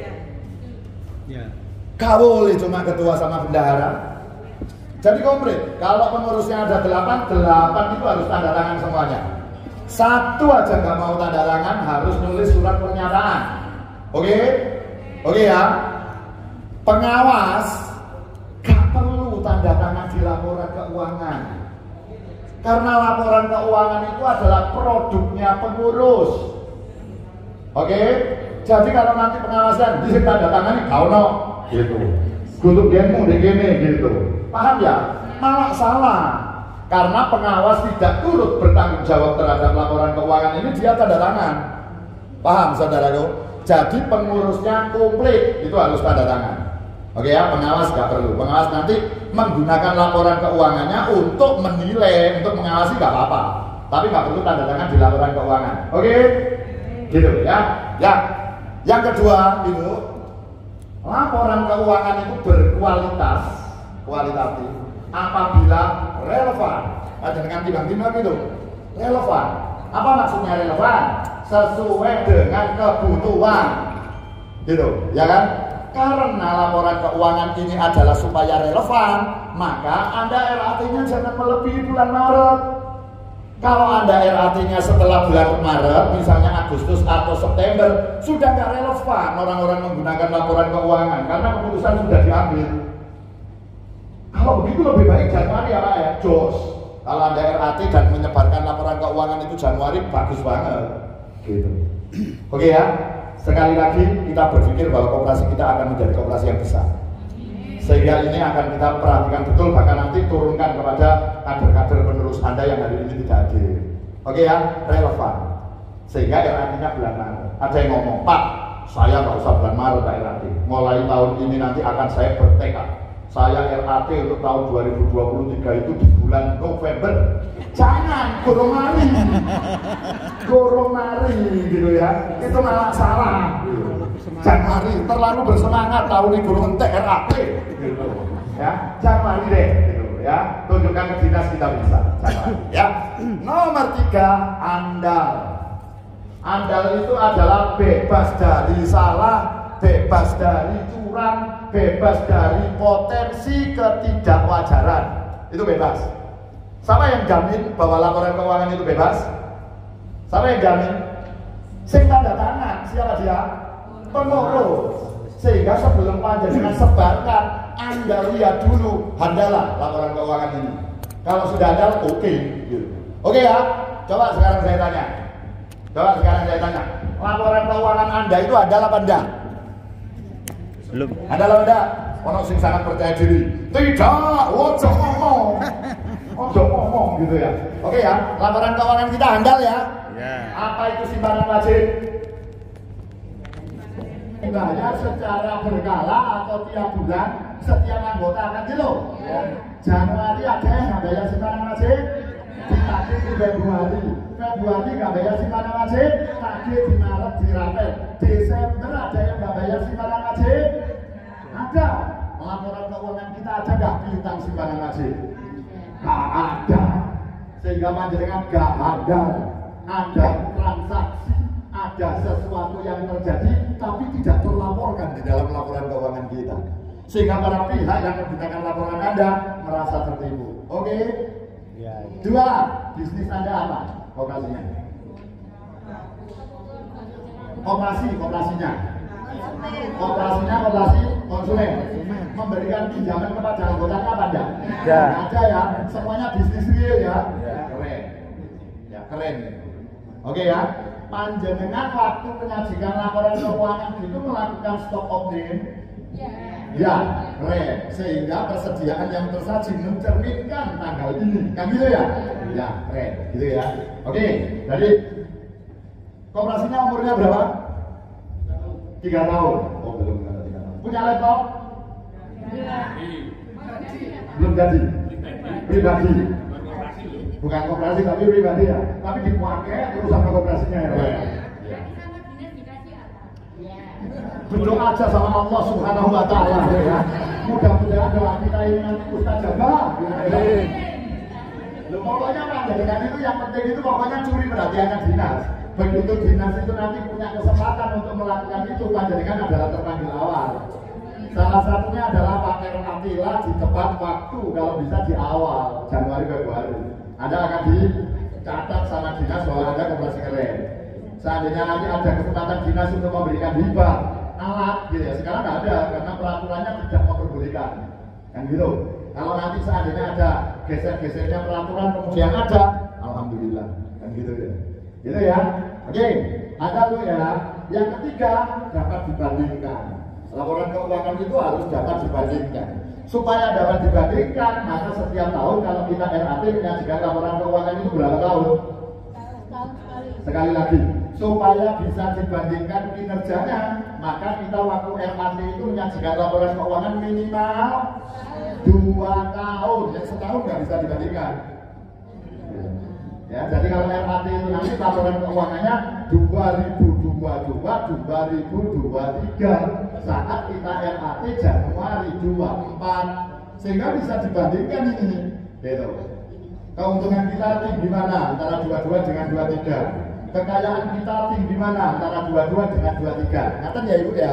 Gak boleh cuma ketua sama bendahara. Jadi komplit. Kalau pengurusnya ada delapan, delapan itu harus tanda tangan semuanya. Satu aja nggak mau tanda tangan harus nulis surat pernyataan. Oke, oke ya. Pengawas gak perlu tanda tangan di laporan keuangan. Karena laporan keuangan itu adalah produknya pengurus. Oke, jadi kalau nanti pengawasan bisa tanda tangan kau no, gitu. Kutuk demo degene gitu. Paham ya? Malah salah. Karena pengawas tidak turut bertanggung jawab terhadap laporan keuangan ini, dia tanda tangan. Paham saudaraku? Jadi pengurusnya komplit itu harus tanda tangan. Oke ya, pengawas gak perlu. Pengawas nanti menggunakan laporan keuangannya untuk menilai, untuk mengawasi gak apa-apa. Tapi gak perlu tanda tangan di laporan keuangan. Oke? Gitu ya. Ya. Yang kedua itu, laporan keuangan itu berkualitas, kualitatif apabila relevan. Ada dengan timbang-timbang itu relevan. Apa maksudnya relevan? Sesuai dengan kebutuhan, gitu, ya kan? karena laporan keuangan ini adalah supaya relevan, maka Anda R A T-nya jangan melebihi bulan Maret. Kalau Anda R A T-nya setelah bulan Maret, misalnya Agustus atau September, sudah nggak relevan orang-orang menggunakan laporan keuangan karena keputusan sudah diambil. Kalau begitu lebih baik Januari ya Pak ya, jos. Kalau Anda R A T dan menyebarkan laporan keuangan itu Januari, bagus banget. Gitu. Oke ya, sekali lagi kita berpikir bahwa koperasi kita akan menjadi koperasi yang besar. Sehingga ini akan kita perhatikan betul, bahkan nanti turunkan kepada kader-kader penerus Anda yang hari ini tidak hadir. Oke ya, relevan. Sehingga R A T-nya bulan Maret. Ada yang ngomong, Pak, saya nggak usah bulan Maret Pak R A T. Mulai tahun ini nanti akan saya bertekad. Saya R A T untuk tahun dua ribu dua puluh tiga itu di bulan November. Jangan, gorong mari. Gorong mari gitu ya. Itu malah salah. Januari terlalu bersemangat tahun ini belum entek R A T gitu. Ya, Januari deh gitu ya. Tunjukkan ke dinas kita bisa. Januari ya. Nomor tiga, andal. Andal itu adalah bebas dari salah, bebas dari curang, bebas dari potensi ketidakwajaran. Itu bebas. Siapa yang jamin bahwa laporan keuangan itu bebas? Siapa yang jamin? Sing tanda tangan, siapa dia? Pengurus. Sehingga sebelum panjenengan sebarkan, Anda lihat dulu handalah laporan keuangan ini. Kalau sudah handal, oke. Okay. Oke okay, ya. Coba sekarang saya tanya. Coba sekarang saya tanya. Laporan keuangan Anda itu handal apa enggak? Belum. Handal apa enggak? Ono sing sangat percaya diri. Tidak, ojo ngomong. Ojo ngomong gitu ya. Oke okay, ya. Laporan keuangan kita handal ya. Ya. Apa itu simpanan wajib? Bayar secara berkala atau tiap bulan setiap anggota kan gitu. Ya. Januari ada yang nggak bayar simpanan wajib, ditagih di Februari. Februari nggak bayar simpanan wajib, tagih di Maret dirapel. Desember ada yang nggak bayar simpanan wajib, ada. Laporan keuangan kita ada nggak piutang simpanan wajib? Nggak ada. Sehingga panjenengan nggak ada. Ada transaksi, ada sesuatu yang terjadi tapi tidak terlaporkan di dalam laporan keuangan kita, sehingga para pihak yang menggunakan laporan Anda merasa tertipu. Oke? Okay? Ya, ya. Dua, bisnis Anda apa? Koperasinya? Koperasi, koperasinya? Koperasinya koperasi konsumen, memberikan pinjaman kepada anggotanya apa enggak? Ya. Ada ya, semuanya bisnis real ya. Ya. Keren, ya keren. Oke okay, ya. Panjenengan waktu menyajikan laporan keuangan itu melakukan stock option? Ya. Ya, keren. Sehingga persediaan yang tersaji mencerminkan tanggal ini, kan gitu ya? Ya, keren. Gitu ya. Oke, jadi koperasinya umurnya berapa? Tiga tahun. Oh belum ada tiga tahun. Punya laptop? Belum jadi. Pribadi. Bukan koperasi tapi pribadi ya. Tapi dipakai terus sama koperasinya ya. Berdoa aja sama Allah Subhanahu wa taala ya. Mudah-mudahan doa kita ini nanti mustajabah. Loh, pokoknya panjenengan itu yang penting itu pokoknya curi perhatiannya dinas. Begitu dinas itu nanti punya kesempatan untuk melakukan itu, panjenengan adalah terpanggil awal. Salah satunya adalah pakai Atila di tepat waktu, kalau bisa di awal Januari Februari. Anda akan dicatat sama dinas bahwa Anda koperasi keren. Seandainya nanti ada kesempatan dinas untuk memberikan hibah alat gitu ya, sekarang nggak ada karena peraturannya tidak memperbolehkan, kan gitu. Kalau nanti seandainya ada geser-gesernya peraturan kemudian ada, alhamdulillah, kan gitu ya. Gitu ya. Oke, ada tuh ya. Yang ketiga, dapat dibandingkan. Laporan keuangan itu harus dapat dibandingkan. Supaya dapat dibandingkan, maka setiap tahun kalau kita R A T menyajikan laporan keuangan itu berapa tahun? Sekali lagi, supaya bisa dibandingkan kinerjanya, maka kita waktu R A T itu menyajikan laporan keuangan minimal dua tahun. Yang setahun nggak bisa dibandingkan. Ya, jadi kalau R A T itu nanti laporan keuangannya dua ribu dua puluh dua sampai dua ribu dua puluh tiga saat kita R A T Januari dua ribu empat, sehingga bisa dibandingkan ini. Gitu. Keuntungan kita tinggi mana antara dua puluh dua dengan dua puluh tiga? Kekayaan kita tinggi mana antara dua puluh dua dengan dua puluh tiga? Ngaten ya Ibu ya.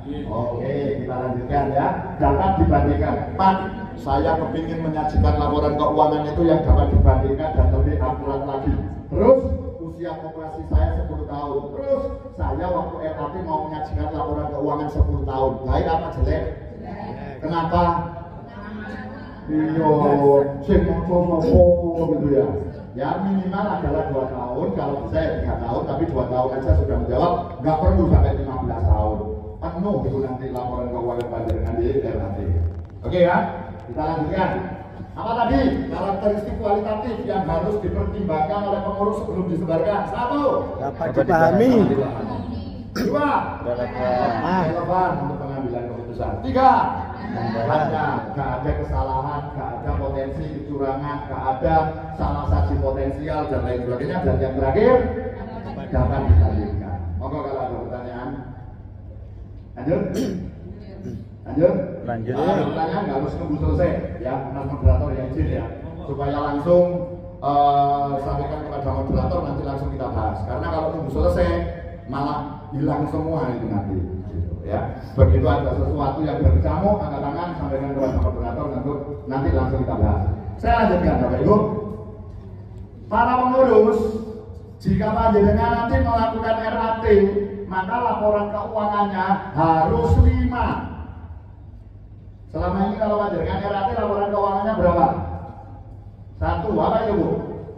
Oke, kita lanjutkan ya. Dapat dibandingkan. Pak, saya kepingin menyajikan laporan keuangan itu yang dapat dibandingkan dan lebih akurat lagi. Terus usia koperasi saya sepuluh tahun. Terus saya waktu R A T mau menyajikan laporan keuangan sepuluh tahun. Baik apa jelek? Kenapa? Iyo, sing sopo gitu ya. Ya minimal adalah dua tahun, kalau bisa ya tiga tahun, tapi dua tahun aja sudah menjawab, nggak perlu sampai lima belas tahun. Penuh itu nanti laporan keuangan panjenengan di R A T. Oke ya, kita lanjutkan. Apa tadi karakteristik kualitatif yang harus dipertimbangkan oleh pengurus sebelum disebarkan? Satu, Dapat dipahami. Dua, relevan untuk pengambilan keputusan. Tiga, hanya gak ada kesalahan, gak ada potensi kecurangan, gak ada salah saksi potensial dan lain sebagainya. Dan yang terakhir, dapat ditandingkan. Monggo kalau ada pertanyaan. Lanjut. Lanjut. Lanjut. Nah, pertanyaan nggak harus nunggu selesai, ya. Mas moderator yang izin ya, supaya langsung uh, sampaikan kepada moderator nanti langsung kita bahas. Karena kalau nunggu selesai malah hilang semua itu nanti. Ya, begitu ada sesuatu yang berkecamuk, angkat tangan, sampaikan kepada moderator, nanti, nanti langsung kita bahas. Saya lanjutkan, Bapak Ibu. Para pengurus, jika panjenengan nanti melakukan R A T, maka laporan keuangannya harus lima. Selama ini kalau panjenengan R A T, laporan keuangannya berapa? Satu, apa itu Bu?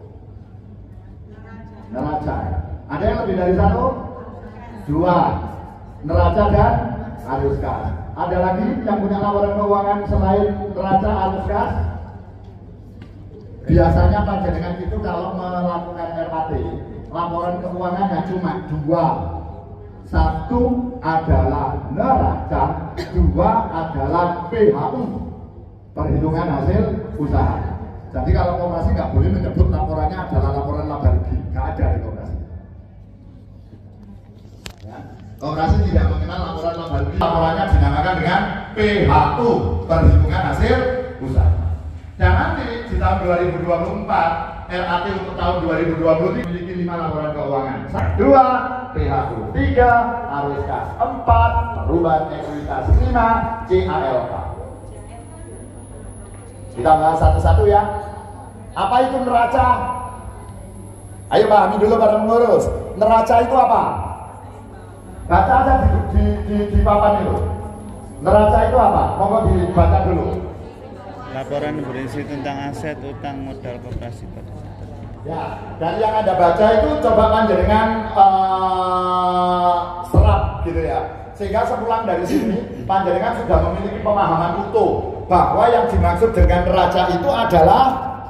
Neraca. Ada yang lebih dari satu? Dua. Neraca dan arus kas. Ada lagi yang punya laporan keuangan selain neraca arus kas? Biasanya panjenengan itu kalau melakukan R A T, laporan keuangannya cuma dua. Satu adalah neraca, dua adalah P H U, perhitungan hasil usaha. Jadi kalau koperasi nggak boleh menyebut laporannya adalah laporan laba rugi, nggak ada di koperasi. Koperasi tidak mengenal laporan laba rugi. Laporannya dinamakan dengan P H U, perhitungan hasil usaha. Dan nanti di tahun dua ribu dua puluh empat R A T untuk tahun dua ribu dua puluh tiga memiliki lima laporan keuangan. Dua, P H U. Tiga, arus kas. Empat, perubahan ekuitas. Lima, C A L K. Kita bahas satu-satu ya. Apa itu neraca? Ayo pahami dulu para pengurus. Neraca itu apa? Baca aja di, di, di, di papan itu. Neraca itu apa? Monggo dibaca dulu. Laporan berisi tentang aset, utang, modal koperasi pada saat itu. Ya, dari yang Anda baca itu coba panjenengan uh, serap gitu ya. Sehingga sepulang dari sini panjenengan sudah memiliki pemahaman utuh bahwa yang dimaksud dengan neraca itu adalah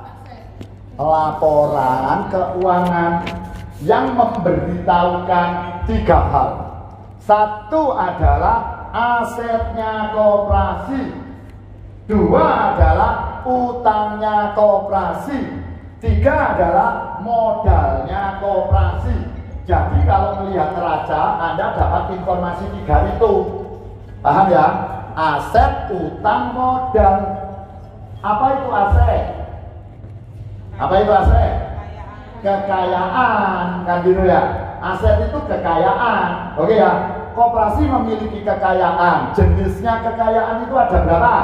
laporan keuangan yang memberitahukan tiga hal. Satu adalah asetnya koperasi. Dua adalah utangnya koperasi. Tiga adalah modalnya koperasi. Jadi kalau melihat neraca, Anda dapat informasi tiga itu. Paham ya? Aset, utang, modal. Apa itu aset? Apa itu aset? Kekayaan, kan gitu ya. Aset itu kekayaan. Oke ya. Koperasi memiliki kekayaan. Jenisnya kekayaan itu ada berapa?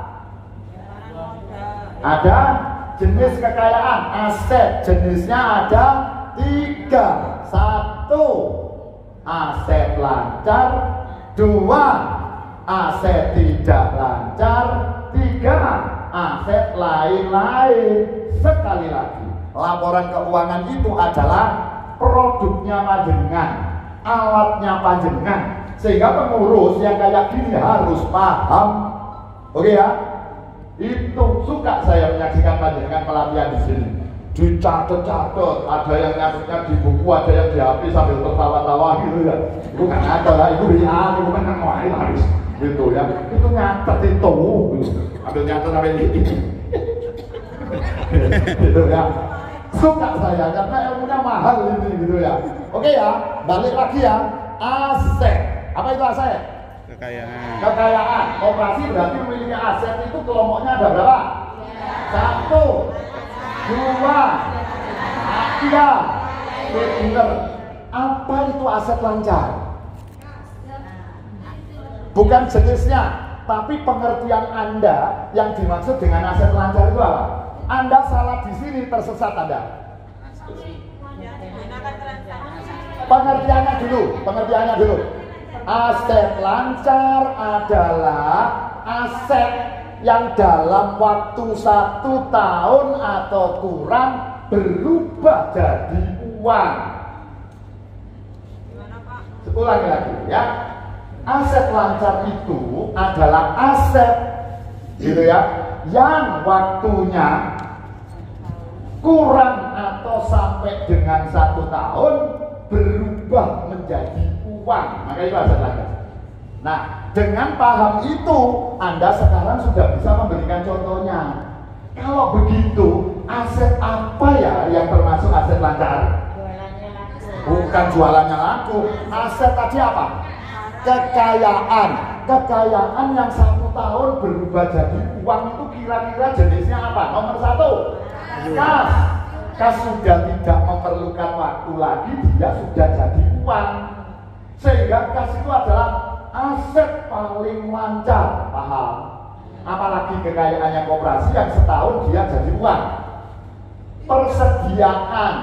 Ada jenis kekayaan, aset jenisnya ada tiga. Satu, aset lancar. Dua, aset tidak lancar. Tiga, aset lain-lain. Sekali lagi, laporan keuangan itu adalah produknya panjenengan, alatnya panjenengan. Sehingga pengurus yang kayak gini harus paham. Oke ya? Itu suka saya menyaksikan panjenengan pelatihan di sini. Dicatat-catat, ada yang nyatetnya di buku, ada yang di H P sambil tertawa-tawa gitu ya. Itu kan ada lah, itu ya, itu kan ngawain harus gitu ya. Itu nyatet itu, ambil nyatet sampai ini. Gitu ya. Suka saya karena ilmunya mahal ini gitu ya. Oke ya, balik lagi ya. Aset. Apa itu aset? Kekayaan. Kekayaan. Koperasi berarti memiliki aset itu kelompoknya ada berapa? Satu, dua, tiga. Benar. Apa itu aset lancar? bukan jenisnya, tapi pengertian Anda yang dimaksud dengan aset lancar itu apa? Anda salah di sini, tersesat Anda. Pengertiannya dulu, pengertiannya dulu. Aset lancar adalah aset yang dalam waktu satu tahun atau kurang berubah jadi uang. Ulangi lagi ya. Aset lancar itu adalah aset, gitu ya, yang waktunya kurang atau sampai dengan satu tahun berubah menjadi uang. Maka itu aset lancar. Nah, dengan paham itu, Anda sekarang sudah bisa memberikan contohnya. Kalau begitu, aset apa ya yang termasuk aset lancar? Bukan jualannya laku. Aset tadi apa? Kekayaan. Kekayaan yang satu tahun berubah jadi uang itu kira-kira jenisnya apa? Nomor satu, kas. Kas sudah tidak memerlukan waktu lagi, dia sudah jadi uang. Sehingga kas itu adalah aset paling lancar, paham? Apalagi kekayaannya koperasi yang setahun dia jadi uang. Persediaan,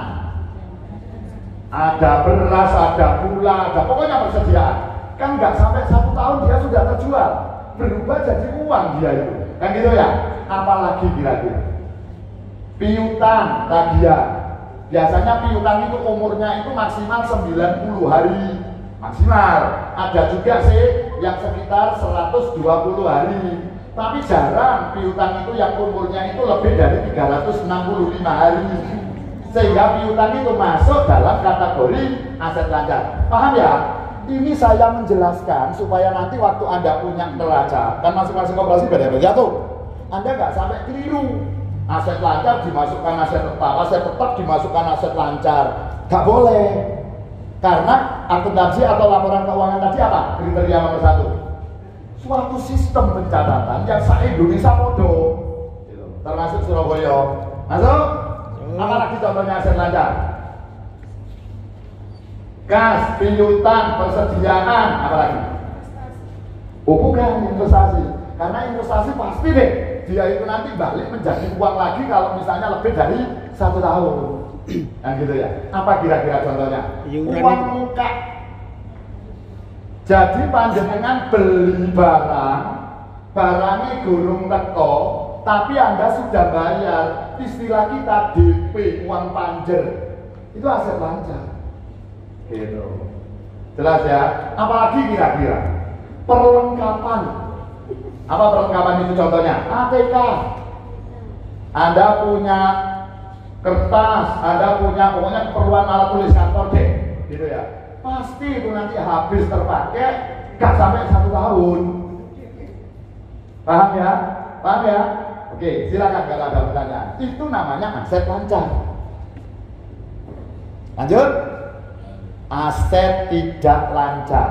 ada beras, ada gula, ada pokoknya persediaan. Kan nggak sampai satu tahun dia sudah terjual, berubah jadi uang dia itu, kan gitu ya? Apalagi kira-kira piutang, tagihan. Biasanya piutang itu umurnya itu maksimal sembilan puluh hari. Maksimal. Ada juga sih yang sekitar seratus dua puluh hari. Tapi jarang piutang itu yang umurnya itu lebih dari tiga ratus enam puluh lima hari. Sehingga piutang itu masuk dalam kategori aset lancar. Paham ya? Ini saya menjelaskan supaya nanti waktu Anda punya neraca, kan masing-masing koperasi beda-beda tuh. Anda nggak sampai keliru. Aset lancar dimasukkan aset tetap, aset tetap dimasukkan aset lancar. Nggak boleh. Karena akuntansi atau laporan keuangan tadi apa? Kriteria nomor satu, suatu sistem pencatatan yang se-Indonesia podo, termasuk Surabaya. Masuk? Apalagi contohnya aset lancar? Kas, piutang, persediaan, apalagi? Oh bukan, investasi. Karena investasi pasti deh, dia itu nanti balik menjadi uang lagi kalau misalnya lebih dari satu tahun. Yang gitu ya. Apa kira-kira contohnya? Uang muka. Jadi panjenengan beli barang, barangnya gurung teko, tapi Anda sudah bayar. Istilah kita D P, uang panjer. Itu aset lancar. Gitu. Jelas ya? Apalagi kira-kira? Perlengkapan. Apa perlengkapan itu contohnya? A T K. Anda punya kertas, Anda punya pokoknya keperluan alat tulis kantor deh, gitu ya. Pasti itu nanti habis terpakai, gak sampai satu tahun. Paham ya? Paham ya? Oke, silakan kalau ada pertanyaan. Itu namanya aset lancar. Lanjut. Aset tidak lancar.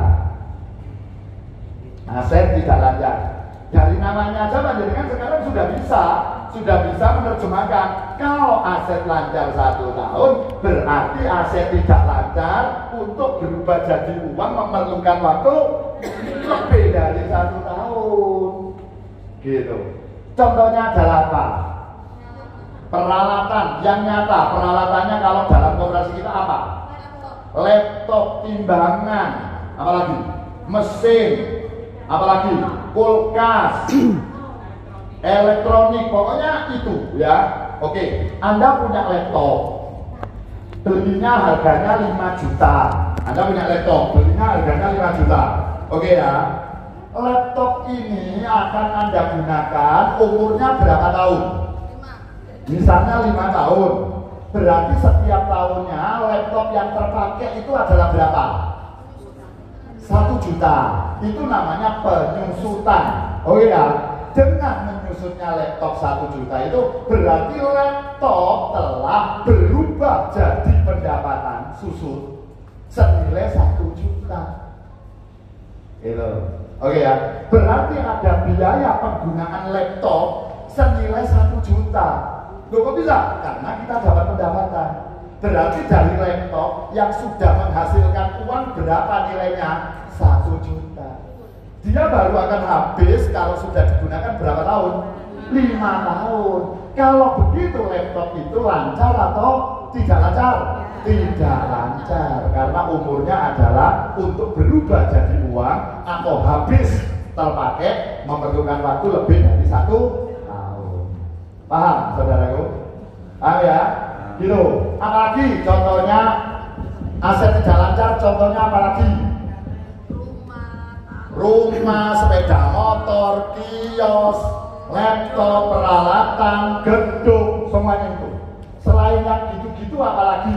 Aset tidak lancar. Dari namanya aja panjenengan sekarang sudah bisa, sudah bisa menerjemahkan. Kalau aset lancar satu tahun, berarti aset tidak lancar untuk berubah jadi uang memerlukan waktu lebih dari satu tahun. Gitu. Contohnya adalah apa? Peralatan yang nyata. Peralatannya kalau dalam koperasi kita apa? Laptop, timbangan, apalagi mesin, apalagi kulkas, elektronik, pokoknya itu ya. Oke, Anda punya laptop, belinya harganya lima juta. Anda punya laptop, belinya harganya lima juta. Oke ya. Laptop ini akan Anda gunakan umurnya berapa tahun? Misalnya lima tahun. Berarti setiap tahunnya laptop yang terpakai itu adalah berapa? Satu juta. Itu namanya penyusutan. Oh iya, dengan menyusutnya laptop satu juta itu berarti laptop telah berubah jadi pendapatan susut senilai satu juta. Itu. Oke ya. Berarti ada biaya penggunaan laptop senilai satu juta. Loh kok bisa? Karena kita dapat pendapatan. Berarti dari laptop yang sudah menghasilkan uang berapa nilainya? Satu juta. Dia baru akan habis kalau sudah digunakan berapa tahun? lima tahun. Kalau begitu laptop itu lancar atau tidak lancar? Tidak lancar, karena umurnya adalah untuk berubah jadi uang atau habis terpakai memerlukan waktu lebih dari satu tahun. Paham, saudaraku? Paham ya? Gitu. Apalagi contohnya aset tidak lancar, contohnya apalagi? Rumah, sepeda motor, kios, laptop, peralatan, gedung, semuanya itu. Selain yang gitu-gitu apalagi?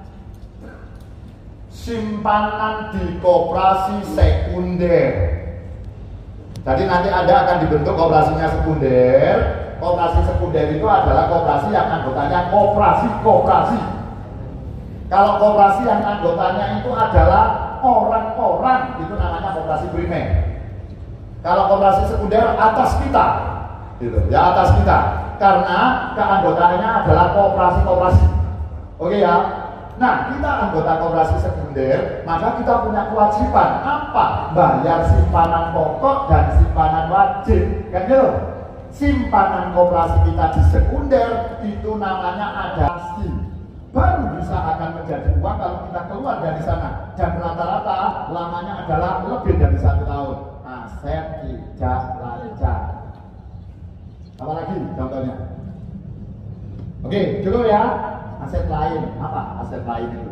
Simpanan di koperasi sekunder. Jadi nanti Anda akan dibentuk koperasinya sekunder. Koperasi sekunder itu adalah koperasi yang anggotanya koperasi-koperasi. Kalau koperasi yang anggotanya itu adalah orang-orang, itu namanya koperasi primer. Kalau koperasi sekunder atas kita, gitu, ya atas kita, karena keanggotaannya adalah koperasi-koperasi. Oke ya. Nah, kita anggota koperasi sekunder, maka kita punya kewajiban apa? Bayar simpanan pokok dan simpanan wajib, kan gitu? Simpanan koperasi kita di sekunder itu namanya ada pasti. Baru bisa akan menjadi uang kalau kita keluar dari sana. Dan rata-rata lamanya adalah lebih dari satu tahun. Aset tidak lancar. Apalagi contohnya? Oke, cukup ya. Aset lain, apa aset lain itu?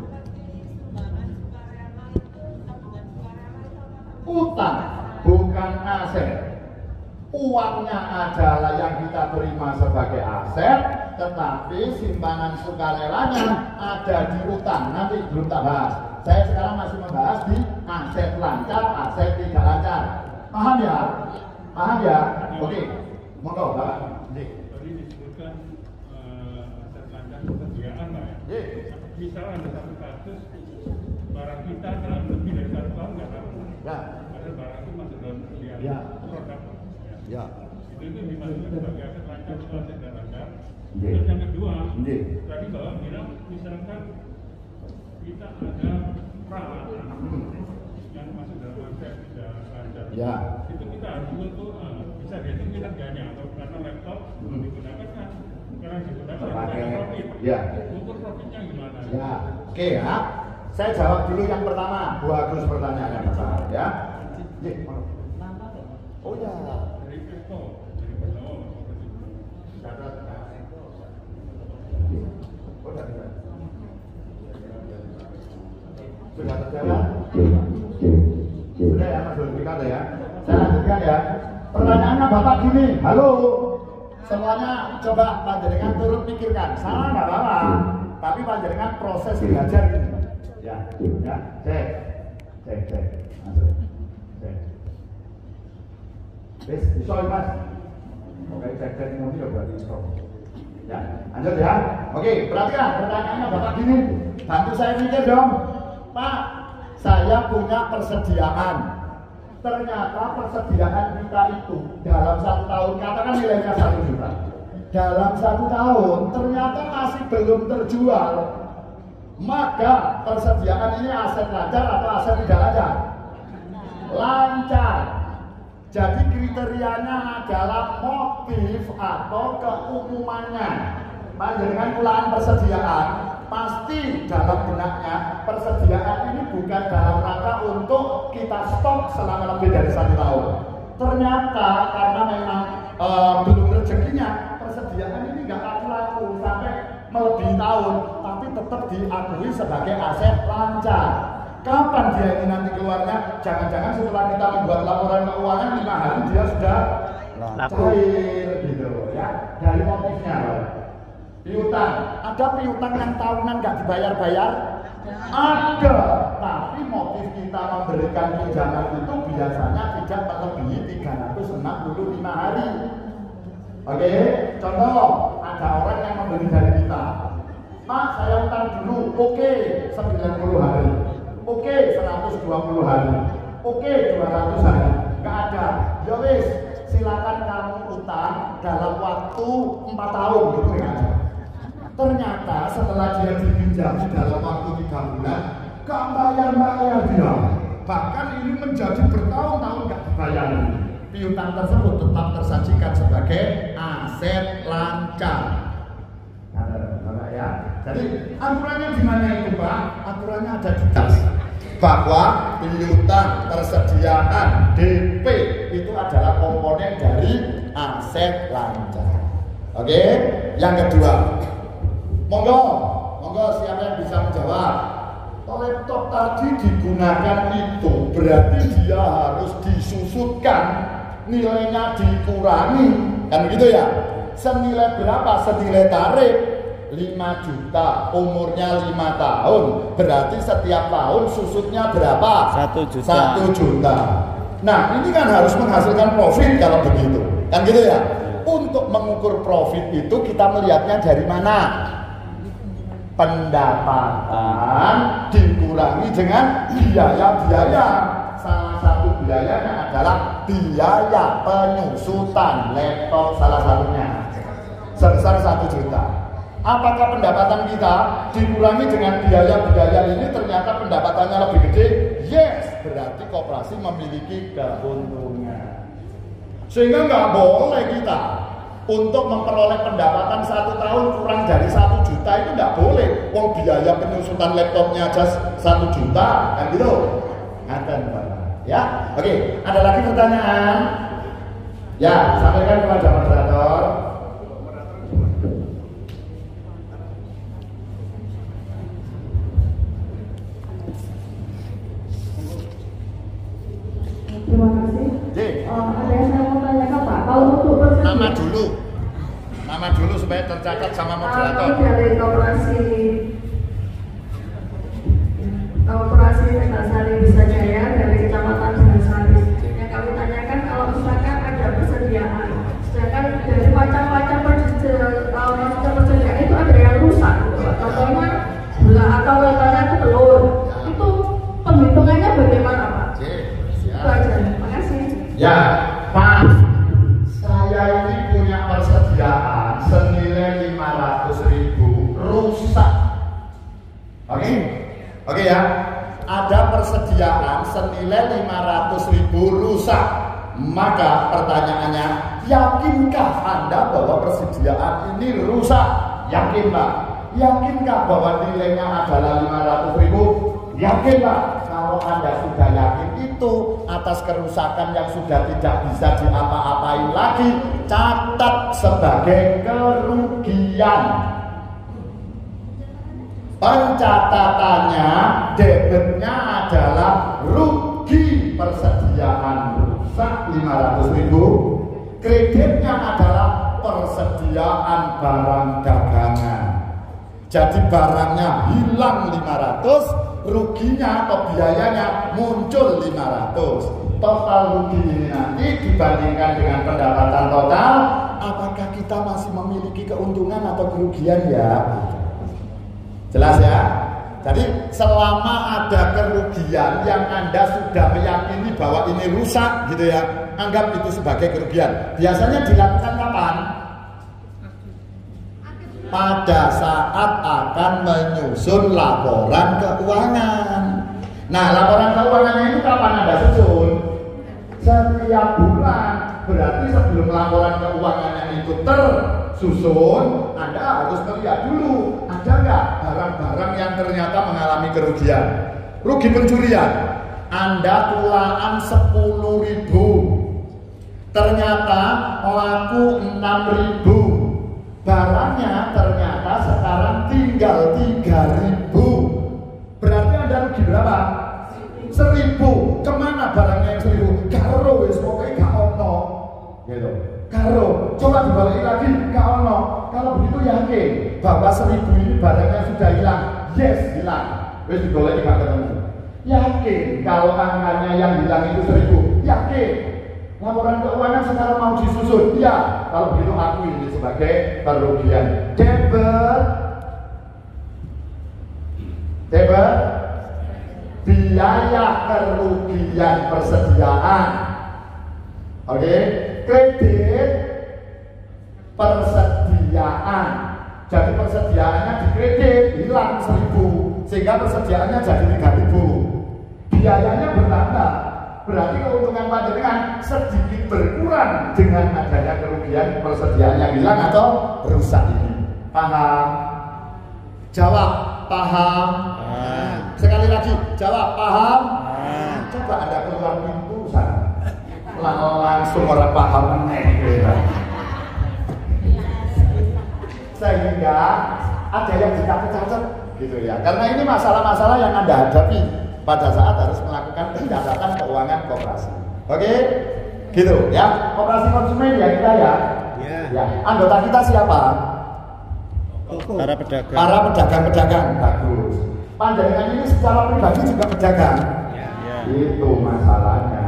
Utang bukan aset. Uangnya adalah yang kita terima sebagai aset, tetapi simpanan sukarelanya ada di utang. Nanti belum tak bahas. Saya sekarang masih membahas di aset lancar, aset tidak lancar. Paham ya? Paham ya? Oke, monggo Bapak. Tadi disebutkan aset lancar persediaan, Pak ya. Misal ada satu kasus barang kita dalam lebih dari satu tahun nggak tahu. Ya. Ada barang itu masuk dalam persediaan Ya. produk. Ya. Itu itu dimasukkan sebagai aset lancar atau aset tidak lancar. Iya. Terus yang kedua, Iya. tadi Bapak bilang misalkan kita ada peralatan yang masuk dalam aset tidak lancar. Ya. Itu kita harus untuk uh, bisa dihitung kinerjanya atau karena laptop belum digunakan kan sekarang digunakan Terpakai. ada profit. Ya. Ukur profitnya gimana? Ya. Oke ya. Saya jawab dulu yang pertama. Bu Agus pertanyaan yang pertama ya. Iya. Oh ya. Dari kripto, dari kripto. Catat. Oh, sudah bisa. Sudah terjalan? Sudah ya, Mas Zulfikar ya. Saya lanjutkan ya. Pertanyaannya Bapak gini, halo. Semuanya coba panjenengan turut pikirkan. Salah nggak apa-apa, tapi panjenengan proses belajar gini. Ya, ya, cek, cek, cek, masuk, cek. Wis, iso Mas. Oke, cek cek ini udah berarti iso. Ya, lanjut ya. Oke, perhatikan pertanyaannya Bapak gini. Bantu saya mikir dong. Pak, saya punya persediaan. Ternyata persediaan kita itu dalam satu tahun, katakan nilainya satu juta. Dalam satu tahun ternyata masih belum terjual. Maka persediaan ini aset lancar atau aset tidak lancar? Lancar. Jadi kriterianya adalah motif atau keumumannya. Panjenengan pulaan persediaan, pasti dalam benaknya persediaan ini bukan dalam rangka untuk kita stok selama lebih dari satu tahun. Ternyata karena memang e, belum rezekinya, persediaan ini nggak laku-laku sampai melebihi tahun, tapi tetap diakui sebagai aset lancar. Kapan dia ini nanti keluarnya? Jangan-jangan setelah kita membuat laporan keuangan lima hari dia sudah cair gitu ya. Dari motifnya. Piutang, ada piutang yang tahunan nggak dibayar-bayar? Ada, tapi motif kita memberikan pinjaman itu biasanya tidak melebihi tiga ratus enam puluh lima hari. Oke, contoh, ada orang yang membeli dari kita. Pak, saya utang dulu, oke, sembilan puluh hari. Oke, seratus dua puluh hari. Oke, dua ratus hari. Nggak ada. Ya wis, silakan kamu utang dalam waktu empat tahun gitu ya. Ternyata setelah dia dipinjam dalam waktu tiga bulan, gak bayar-bayar dia. bahkan ini menjadi bertahun-tahun nggak dibayar. Piutang tersebut tetap tersajikan sebagai aset lancar. Nah, ya. Jadi aturannya di mana itu, Pak? Aturannya ada di tas. Bahwa piutang, persediaan, D P itu adalah komponen dari aset lancar. Oke, yang kedua, monggo, monggo siapa yang bisa menjawab? Laptop tadi digunakan itu berarti dia harus disusutkan, nilainya dikurangi, kan begitu ya? Senilai berapa? Senilai tarif lima juta, umurnya lima tahun, berarti setiap tahun susutnya berapa? satu juta. satu juta. Nah, ini kan harus menghasilkan profit kalau begitu, kan gitu ya? Untuk mengukur profit itu kita melihatnya dari mana? Pendapatan dikurangi dengan biaya-biaya. Salah satu biayanya adalah biaya penyusutan laptop, salah satunya sebesar satu juta. Apakah pendapatan kita dikurangi dengan biaya-biaya ini ternyata pendapatannya lebih gede? Yes, berarti koperasi memiliki keuntungan. Sehingga nggak boleh kita untuk memperoleh pendapatan satu tahun kurang dari satu juta, itu nggak boleh. Wong biaya penyusutan laptopnya aja satu juta, kan gitu? Akan ya. Oke, ada lagi pertanyaan? Ya, sampaikan kepada moderator. Terima kasih. Uh, ada yang saya mau tanyakan, Pak. Kalau untuk persediaan, Nama dulu, nama dulu supaya tercatat sama moderator. Kami dari koperasi koperasi Tegasari Wisajaya dari Kecamatan Tegasari. Yang kami tanyakan, kalau misalkan ada persediaan, sedangkan dari macam-macam persediaan itu ada yang rusak, gitu, Pak. Contohnya gula atau lebarnya itu telur. Itu penghitungannya bagaimana, Pak? Itu aja. Terima kasih. Ya, Pak, saya ini punya persediaan senilai lima ratus ribu rusak. Oke, oke ya. Ada persediaan senilai lima ratus ribu rusak. Maka pertanyaannya, yakinkah Anda bahwa persediaan ini rusak? Yakin, Pak? Yakinkah bahwa nilainya adalah lima ratus ribu? Yakin, Pak? Kalau Anda sudah yakin itu atas kerusakan yang sudah tidak bisa diapa-apain lagi, catat sebagai kerugian. Pencatatannya, debitnya adalah rugi persediaan rusak lima ratus ribu, kreditnya adalah persediaan barang dagangan. Jadi barangnya hilang lima ratus, ruginya atau biayanya muncul lima ratus. Total rugi ini nanti dibandingkan dengan pendapatan total, apakah kita masih memiliki keuntungan atau kerugian ya? Jelas ya? Jadi selama ada kerugian yang Anda sudah meyakini bahwa ini rusak gitu ya, anggap itu sebagai kerugian. Biasanya dilakukan kapan? Pada saat akan menyusun laporan keuangan. Nah, laporan keuangannya itu kapan Anda susun? Setiap bulan. Berarti sebelum laporan keuangannya itu tersusun, Anda harus melihat dulu, ada nggak barang-barang yang ternyata mengalami kerugian. Rugi pencurian, Anda tulaan sepuluh ribu, ternyata laku enam ribu. Barangnya ternyata sekarang tinggal tiga ribu. Berarti Anda rugi berapa? Seribu. Kemana barangnya yang seribu? Karo wis pokoknya gak ono. Gitu. Karo. Coba dibalik lagi, gak ono. Kalau begitu yakin bahwa seribu ini barangnya sudah hilang. Yes, hilang. Wis digoleki gak ketemu. Yakin kalau angkanya yang hilang itu seribu. Yakin. Laporan keuangan sekarang mau disusun. Ya, kalau begitu aku ini sebagai kerugian. Debit, debit, biaya kerugian persediaan. Oke, okay. Kredit, persediaan. Jadi persediaannya di kredit hilang seribu, sehingga persediaannya jadi tiga ribu. Biayanya bertambah berarti keuntungan panjenengan sedikit berkurang dengan adanya kerugian persediaan yang hilang atau rusak ini. Paham? Jawab, paham. Ah. Sekali lagi, jawab, paham. Ah. Coba Anda keluar pintu sana, Lang- langsung orang paham gitu. Sehingga ada yang dicatat-catat gitu ya. Karena ini masalah-masalah yang Anda hadapi pada saat harus melakukan pencatatan keuangan koperasi. Oke? Gitu ya. Koperasi konsumen ya kita ya. Ya. Ya. Anggota kita siapa? Toko. Para pedagang. Para pedagang-pedagang. Bagus. Panjenengan ini secara pribadi juga pedagang. Ya. Ya. Itu masalahnya.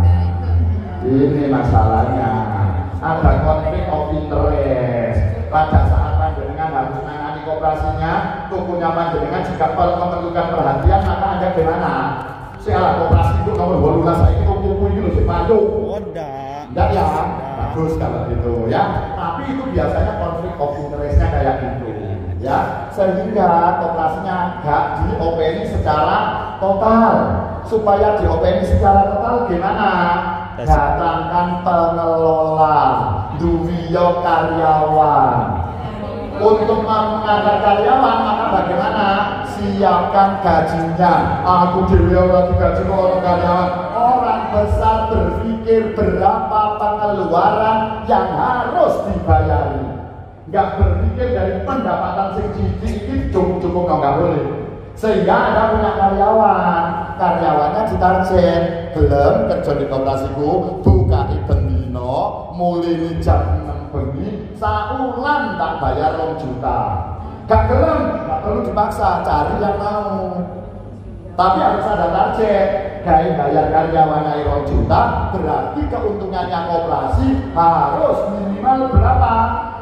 Ini masalahnya. Ada konflik of interest. Pada saat panjenengan harus menangani koperasinya, tokonya panjenengan jika memerlukan perhatian, maka Anda gimana? Saya koperasi itu nomor dua belas saya itu toko ini loh, si Pandu. Oh, enggak. Enggak ya? Bagus kalau gitu ya. Tapi itu biasanya konflik of interest-nya kayak gitu. Ya, sehingga koperasinya gak di O P N secara total. Supaya di O P N secara total gimana? Datangkan pengelola, duwiyo karyawan. Untuk mengangkat karyawan, maka bagaimana? Siapkan gajinya. Aku dewi orang digaji orang karyawan. Orang besar berpikir berapa pengeluaran yang harus dibayari. Nggak berpikir dari pendapatan sedikit cukup-cukup nggak boleh. Sehingga Anda punya karyawan, karyawannya ditarget, gelem kerja di kooperasiku, buka bendino, mulai jam enam bengi, saulan tak bayar rong juta. Gak gelem, gak perlu dipaksa, cari yang mau. Tapi harus ada target, kayak bayar karyawannya rong juta, berarti keuntungannya koperasi harus minimal berapa?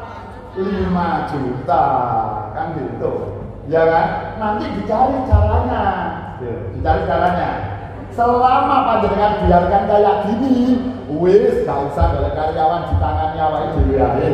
lima juta, kan gitu. Ya kan? Nanti dicari caranya. Dicari caranya. Selama panjenengan biarkan kayak gini, wis gak usah oleh karyawan di tangannya awake dhewe ae.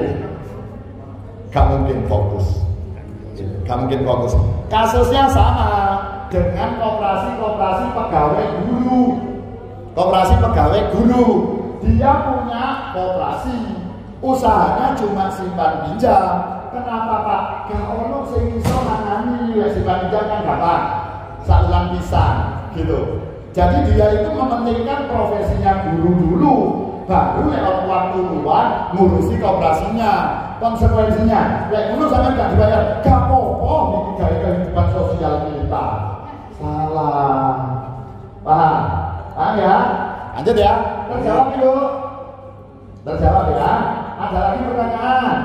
Gak mungkin fokus. Gak mungkin fokus. Kasusnya sama dengan koperasi-koperasi pegawai guru. Koperasi pegawai guru. Dia punya koperasi. Usahanya cuma simpan pinjam. Kenapa Pak? Gak ono sing iso nangani ya simpan pinjam kan gampang. Saulang pisan gitu. Jadi dia itu mementingkan profesinya guru dulu, baru lewat waktu luang ngurusi kooperasinya. Konsekuensinya, lek ngono sampean gak dibayar, gak apa-apa iki gawe kehidupan sosial kita. Salah. Paham? Paham ya? Lanjut ya. Terjawab dulu. Terjawab ya. Ada lagi pertanyaan?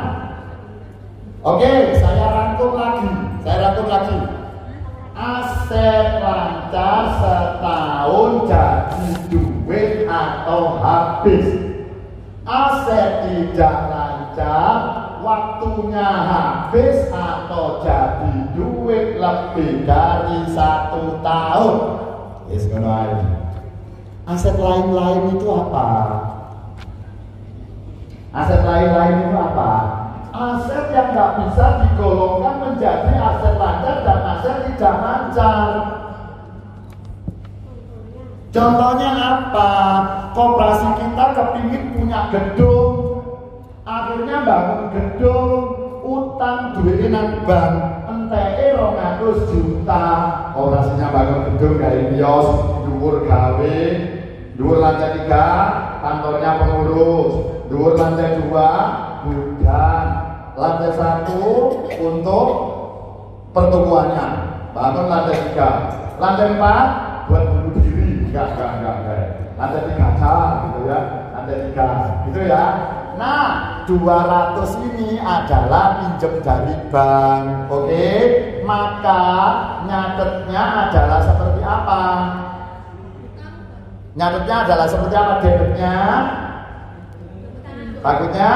Oke, saya rangkum lagi. Saya rangkum lagi. Aset lancar setahun jadi duit atau habis. Aset tidak lancar waktunya habis atau jadi duit lebih dari satu tahun. Yes, aset lain-lain itu apa? Aset lain-lain itu apa? Aset yang nggak bisa digolongkan menjadi aset lancar dan aset tidak lancar. Contohnya apa? Koperasi kita kepingin punya gedung, akhirnya bangun gedung, utang duitnya nang bank, enteke rong atus juta. Koperasinya bangun gedung kayak kios, dhuwur gawe, dhuwur lantai tiga, kantornya pengurus, dhuwur lantai dua, gudang, lantai satu untuk pertokoannya, bangun lantai tiga, lantai empat buat bunuh diri, enggak, enggak, enggak, enggak. Lantai tiga salah gitu ya, lantai tiga, gitu ya. Nah, dua ratus ini adalah pinjam dari bank, oke? Maka nyatetnya adalah seperti apa? Nyatetnya adalah seperti apa debitnya? Takutnya?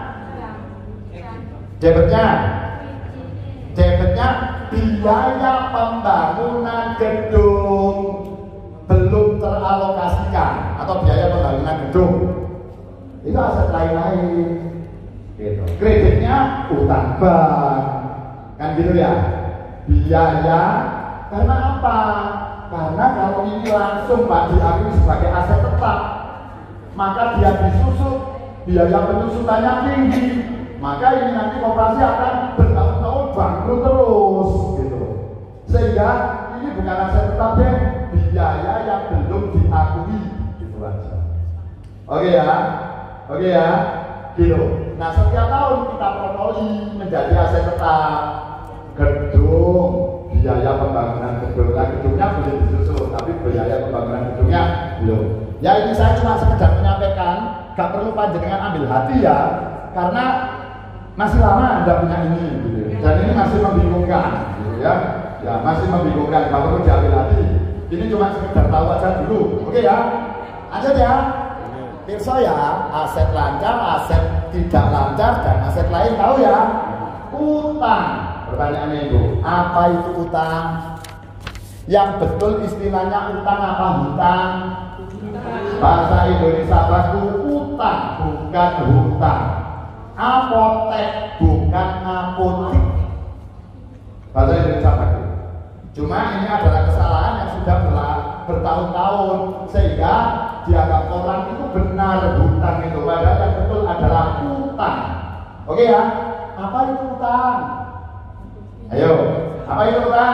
Debitnya? Debitnya biaya pembangunan gedung belum teralokasikan atau biaya pembangunan gedung itu aset lain-lain gitu. Kreditnya utang bank kan gitu ya. Biaya karena apa? Karena kalau ini langsung Pak diakui sebagai aset tetap, maka dia disusut, biaya penyusutannya tinggi, maka ini nanti koperasi akan bertahun-tahun bangkrut terus gitu. Sehingga ini bukan aset tetap deh, biaya yang belum diakui gitu aja. Oke ya, oke ya, gitu. Nah setiap tahun kita promoli menjadi aset tetap. Gedung, biaya pembangunan gedung, nah gedungnya boleh disusun, tapi biaya pembangunan gedungnya belum. Ya ini saya cuma sekedar menyampaikan, gak perlu panjenengan ambil hati ya, karena masih lama Anda punya ini, gitu. Dan ini masih membingungkan, gitu ya. Ya masih membingungkan, gak perlu diambil hati. Ini cuma sekedar tahu aja dulu, oke ya? Lanjut ya. Pirsa ya, aset lancar, aset tidak lancar, dan aset lain tahu ya. Utang. Pertanyaannya itu, apa itu utang? Yang betul istilahnya utang apa hutang? Bahasa Indonesia baku utang, bukan hutang. Apotek, bukan apotik. Bahasa Indonesia baku. Cuma ini adalah kesalahan yang sudah bertahun-tahun, sehingga dianggap orang itu benar hutang itu, padahal yang betul adalah utang. Oke ya? Apa itu utang? Ayo, apa itu utang?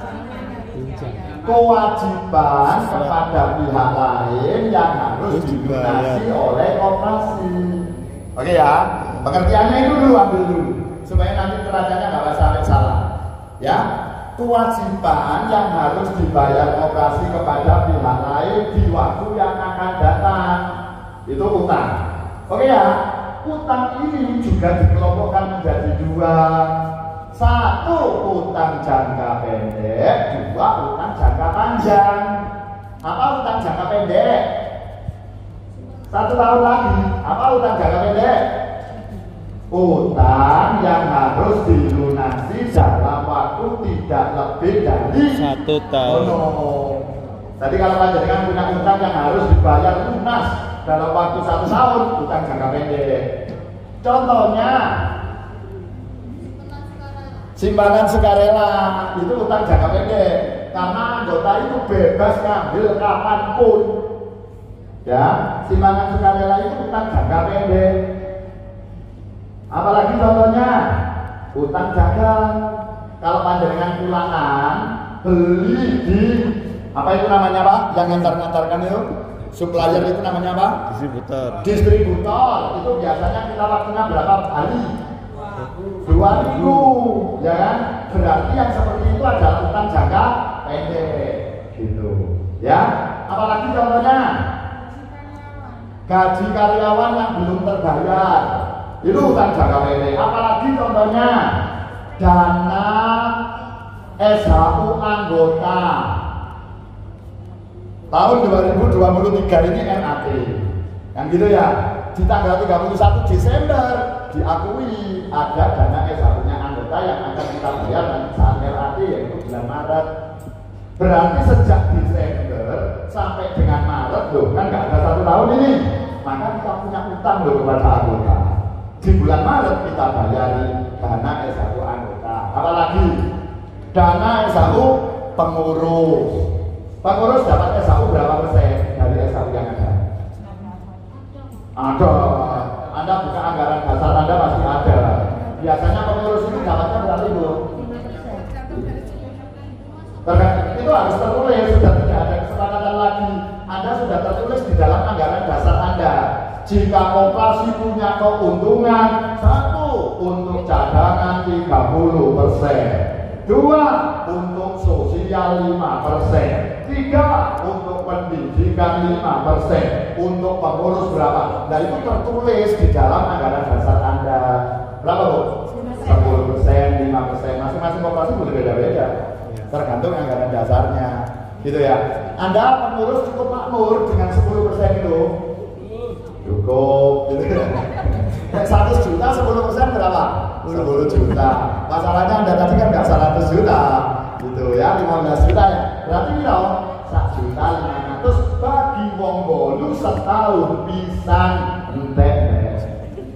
Kewajiban kepada pihak lain yang harus dilunasi oleh koperasi. Oke ya, pengertiannya itu dulu ambil dulu, supaya nanti kerajanya nggak sampai salah. Ya, kewajiban yang harus dibayar koperasi kepada pihak lain di waktu yang akan datang itu utang. Oke ya, utang ini juga dikelompokkan menjadi dua. Satu, utang jangka pendek. Dua, utang jangka panjang. Apa utang jangka pendek? Satu tahun lagi. Apa utang jangka pendek? Utang yang harus dilunasi dalam waktu tidak lebih dari satu tahun. Oh, no. Tadi kalau panjenengan punya utang yang harus dibayar lunas dalam waktu satu tahun, utang jangka pendek. Contohnya simpanan sukarela itu utang jangka pendek, karena anggota itu bebas ngambil kapanpun. Ya, simpanan sukarela itu utang jangka pendek. Apalagi contohnya utang dagang. Kalau panjenengan pulangan beli di apa itu namanya Pak? Yang ngantar-ngantarkan itu supplier itu namanya apa? Distributor. Distributor itu biasanya kita waktunya berapa hari? Dua minggu, ya kan? Berarti yang seperti itu adalah utang jangka pendek, gitu. Ya, apalagi contohnya gaji karyawan yang belum terbayar, itu utang jangka pendek. Apalagi contohnya dana S H U anggota tahun dua ribu dua puluh tiga ini M A T, kan gitu ya? Di tanggal tiga puluh satu Desember diakui ada dana S H U-nya anggota yang akan kita bayar nanti saat M A T, yaitu bulan Maret. Berarti sejak Desember sampai dengan Maret loh, kan nggak ada satu tahun ini, maka kita punya utang loh kepada anggota. Di bulan Maret kita bayari dana S H U anggota. Apalagi dana S H U pengurus. Pengurus dapat S H U berapa persen dari S H U yang ada? Ada. Anda buka anggaran dasar Anda masih ada. Biasanya pengurus itu dapatnya berapa itu? Itu harus tertulis, sudah tidak ada kesepakatan lagi. Anda sudah tertulis di dalam anggaran dasar Anda. Jika koperasi punya keuntungan, satu, untuk cadangan tiga puluh persen, dua, untuk sosial lima persen, tiga, untuk pendidikan lima persen, untuk pengurus berapa? Nah itu tertulis di dalam anggaran dasar Anda. Berapa Bu? sepuluh persen, lima persen, masing-masing koperasi boleh beda-beda, tergantung anggaran dasarnya, gitu ya. Anda pengurus cukup makmur dengan sepuluh persen itu, cukup, gitu ya. seratus juta, sepuluh persen berapa? sepuluh juta. Masalahnya Anda tadi kan nggak seratus juta, gitu ya, lima belas juta ya. Berarti ya, satu juta lima ratus bagi wong bolu setahun pisang entek.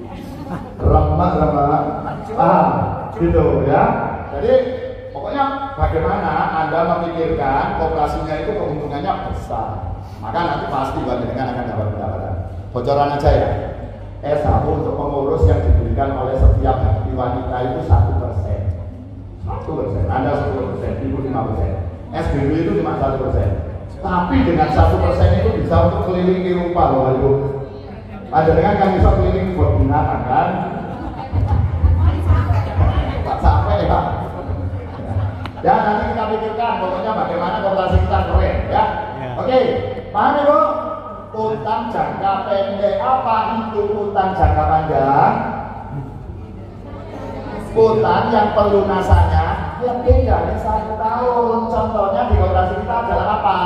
Remak-remak. Ah, gitu ya. Jadi pokoknya bagaimana Anda memikirkan koperasinya itu keuntungannya besar, maka nanti pasti dengan akan dapat pendapatan. Bocoran aja ya, S satu untuk pengurus yang diberikan oleh setiap hati wanita itu satu persen, satu persen, Anda sepuluh persen, Ibu lima persen, S B B itu cuma satu persen. Tapi dengan satu persen itu bisa untuk keliling Eropa loh, Ibu. Ada dengan kan bisa keliling buat binatang kan? Tak sampai ya. Ya nanti kita pikirkan, pokoknya bagaimana koperasi kita keren ya. Ya. Oke, paham Ibu? Utang jangka pendek, apa itu utang jangka panjang? Utang yang pelunasannya lebih dari satu tahun. Contohnya di koperasi kita adalah apa?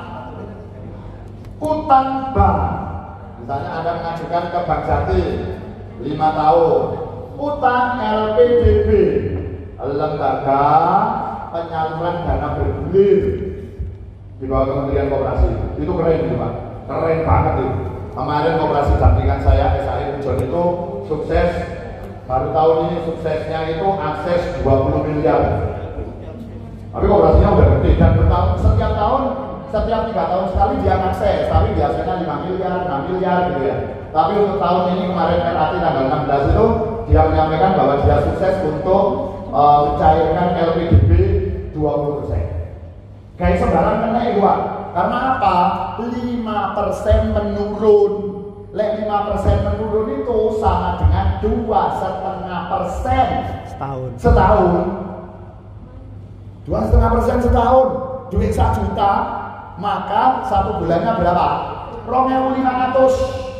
Utang bank. Misalnya Anda mengajukan ke Bank Jati lima tahun. Utang L P D B, lembaga penyaluran dana bergulir di bawah Kementerian Koperasi. Itu keren itu Pak. Keren banget itu. Kemarin koperasi dampingan saya S A I Pujon itu sukses. Baru tahun ini suksesnya itu akses dua puluh miliar. Tapi koperasinya udah gede dan bertahun setiap tahun, setiap tiga tahun sekali dia akses. Tapi biasanya lima miliar, enam miliar gitu ya. Tapi untuk tahun ini kemarin R A T tanggal enam belas itu dia menyampaikan bahwa dia sukses untuk uh, mencairkan L P D B dua puluh persen. Kayak sembarang kena itu Pak. Karena apa? lima persen menurun. Lek lima persen menurun itu sama dengan dua setengah persen Setahun. Setahun. Dua setengah persen setahun. Duit satu juta, maka satu bulannya berapa? Rong ewu lima ratus.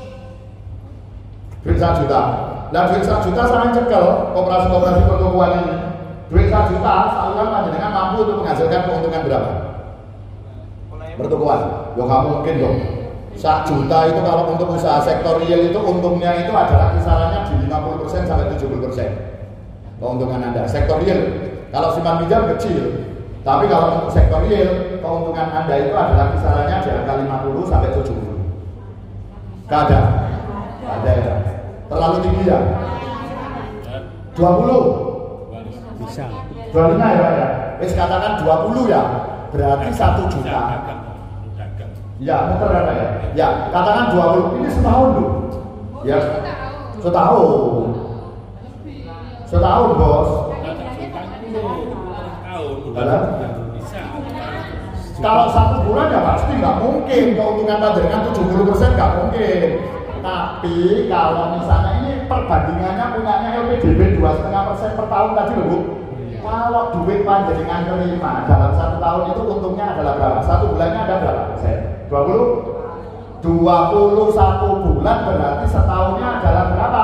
Duit satu juta. Nah duit satu juta sama cekel koperasi-koperasi pertokoan ini. Duit satu juta, saluran panjenengan mampu untuk menghasilkan keuntungan berapa? Pertokoan, ya kamu mungkin dong. Satu juta itu kalau untuk usaha sektor real itu untungnya itu adalah kisarannya di lima puluh persen sampai tujuh puluh persen keuntungan Anda. Sektor real, kalau simpan pinjam kecil, tapi kalau untuk sektor real keuntungan Anda itu adalah kisarannya di angka lima puluh sampai tujuh puluh. Gak ada? Gak ada ya? Terlalu tinggi ya? dua puluh? Bisa. dua puluh lima ya Pak ya? Wis katakan dua puluh ya? Berarti satu juta. Ya, betul ya Pak ya? Ya, katakan dua puluh, ini setahun loh. Ya, setahun. Setahun bos. Kalau satu bulan ya pasti nggak mungkin keuntungan panjenengan tujuh puluh persen nggak mungkin. Tapi kalau misalnya ini perbandingannya punyanya L P D B dua setengah persen per tahun tadi loh Bu. Kalau duit panjenengan terima dalam satu tahun itu untungnya adalah berapa? Satu bulannya ada berapa persen? dua puluh? dua puluh satu bulan berarti setahunnya adalah berapa?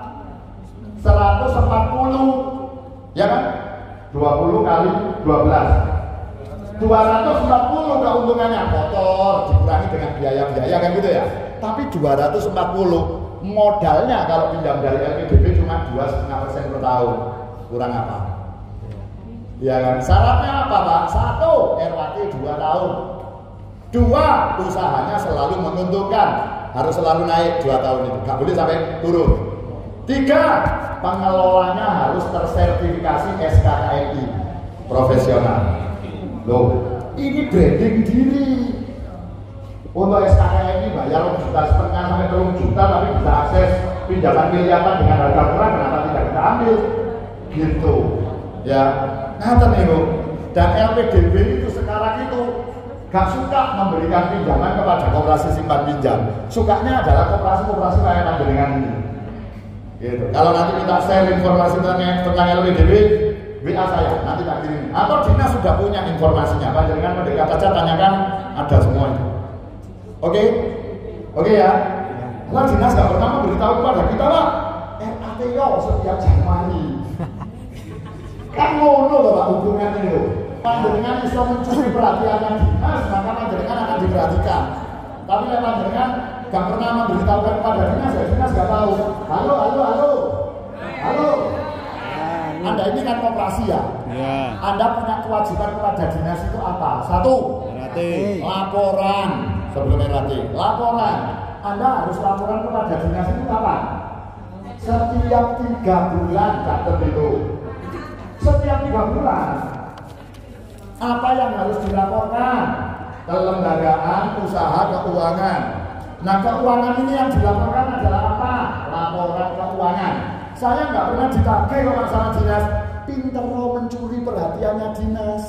seratus empat puluh. Ya kan? dua puluh kali dua belas. dua ratus empat puluh keuntungannya, kotor dikurangi dengan biaya-biaya kan gitu ya. Tapi dua ratus empat puluh modalnya kalau pinjam dari L P D B cuma dua koma lima persen per tahun. Kurang apa? Ya kan? Syaratnya apa Pak? Satu, R W T dua tahun. Dua, usahanya selalu menguntungkan. Harus selalu naik dua tahun itu. Gak boleh sampai turun. Tiga, pengelolanya harus tersertifikasi S K K M I profesional. Loh, ini branding diri. Untuk S K K M I bayar satu juta setengah sampai dua juta tapi bisa akses pinjaman miliaran dengan harga murah, kenapa tidak kita ambil? Gitu. Ya, ngaten niku. Dan L P D B itu sekarang itu gak suka memberikan pinjaman kepada koperasi simpan pinjam. Sukanya adalah koperasi-koperasi kayak panjenengan ini. Gitu. Kalau nanti kita share informasi tentang, tentang L P D B, W A saya, nanti tak kirim. Atau dinas sudah punya informasinya, panjenengan mendekat aja tanyakan, ada semua itu. Oke? Oke ya? Kalau dinas gak pernah memberitahu kepada kita lah, R A T yo setiap Januari. Kan ngono loh Pak hubungannya itu. Panjenengan bisa mencuri perhatiannya dinas, maka panjenengan akan diperhatikan. Tapi kalau panjenengan gak pernah memberitahukan kepada dinas, ya dinas gak tahu. Halo, halo, halo, halo. Anda ini kan koperasi ya? Ya. Anda punya kewajiban kepada dinas itu apa? Satu, R A T. laporan. Sebelum R A T, laporan. Anda harus laporan kepada dinas itu kapan? Setiap tiga bulan, catat itu. Setiap tiga bulan. Apa yang harus dilaporkan? Kelembagaan usaha keuangan. Nah, keuangan ini yang dilaporkan adalah apa? Laporan keuangan. Saya nggak pernah ditagih kalau masalah dinas. Pinter lo mencuri perhatiannya dinas.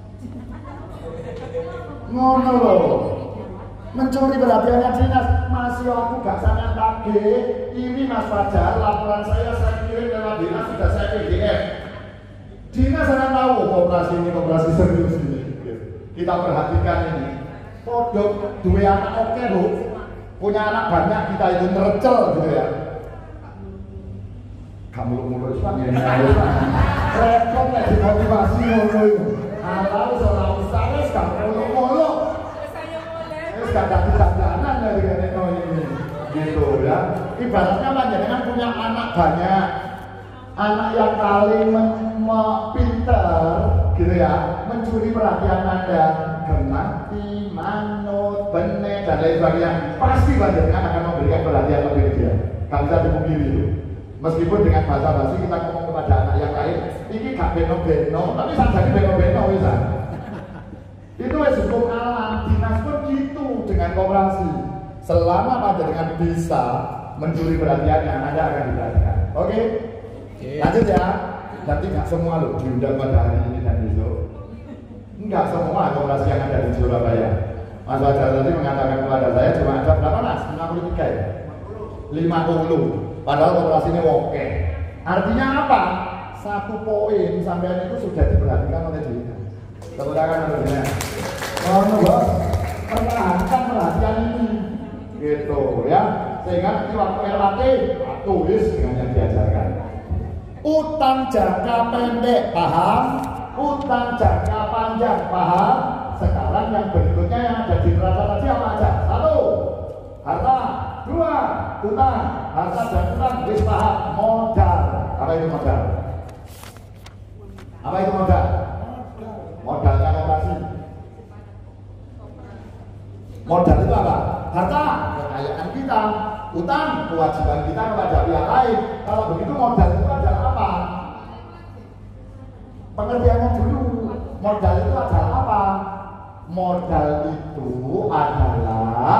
Ngono loh. Mencuri perhatiannya dinas. Masih aku gak sangat tagih. Ini Mas Fajar, laporan saya saya kirim lewat dinas, sudah saya P D F. Dinas sangat tahu koperasi ini koperasi serius ini. Kita perhatikan ini. Kodok dua anak oke loh. Punya anak banyak kita itu nerecel gitu ya. Kamu muluk-muluk Islam ya. Repot lah dimotivasi ngono itu. Halal seorang ustaz gak muluk-muluk. Wis gak dadi dandanan dari kene ini. Gitu ya. Ibaratnya panjenengan punya anak banyak. Anak yang paling pinter gitu ya, mencuri perhatian Anda, gemati, manut, benek dan lain sebagainya. Pasti panjenengan akan memberikan perhatian lebih ke dia. Gak bisa dipungkiri itu. Meskipun dengan bahasa basi kita ngomong kepada anak yang lain, ini gak beno-beno, tapi sadari beno-beno bisa. Itu wis hukum alam, dinas pun gitu dengan koperasi. Selama panjenengan bisa mencuri perhatian yang Anda akan diperhatikan. Oke? Okay? Lanjut ya. Nanti nggak semua loh diundang pada hari ini dan besok. Enggak semua koperasi yang ada di Surabaya. Mas Fajar tadi mengatakan kepada saya cuma ada berapa mas? lima puluh tiga ya? lima puluh. Padahal koperasi ini oke. Artinya apa? Satu poin sampean itu sudah diperhatikan oleh dirinya. Tepuk tangan artinya. Oh bos, pertahankan perhatian ini. Gitu ya. Sehingga nanti waktu R A T tulis dengan yang diajarkan. Utang jangka pendek, paham? Utang jangka panjang, paham? Sekarang yang berikutnya yang ada di neraca tadi apa aja? Satu, harta. Dua, utang. Harta dan utang, wis paham. Modal. Apa itu modal? Apa itu modal? Modalnya koperasi. Modal itu apa? Harta, kekayaan kita. Utang, kewajiban kita kepada pihak lain. Kalau begitu modal itu adalah apa? Pengertiannya dulu. Modal itu adalah apa? Modal itu adalah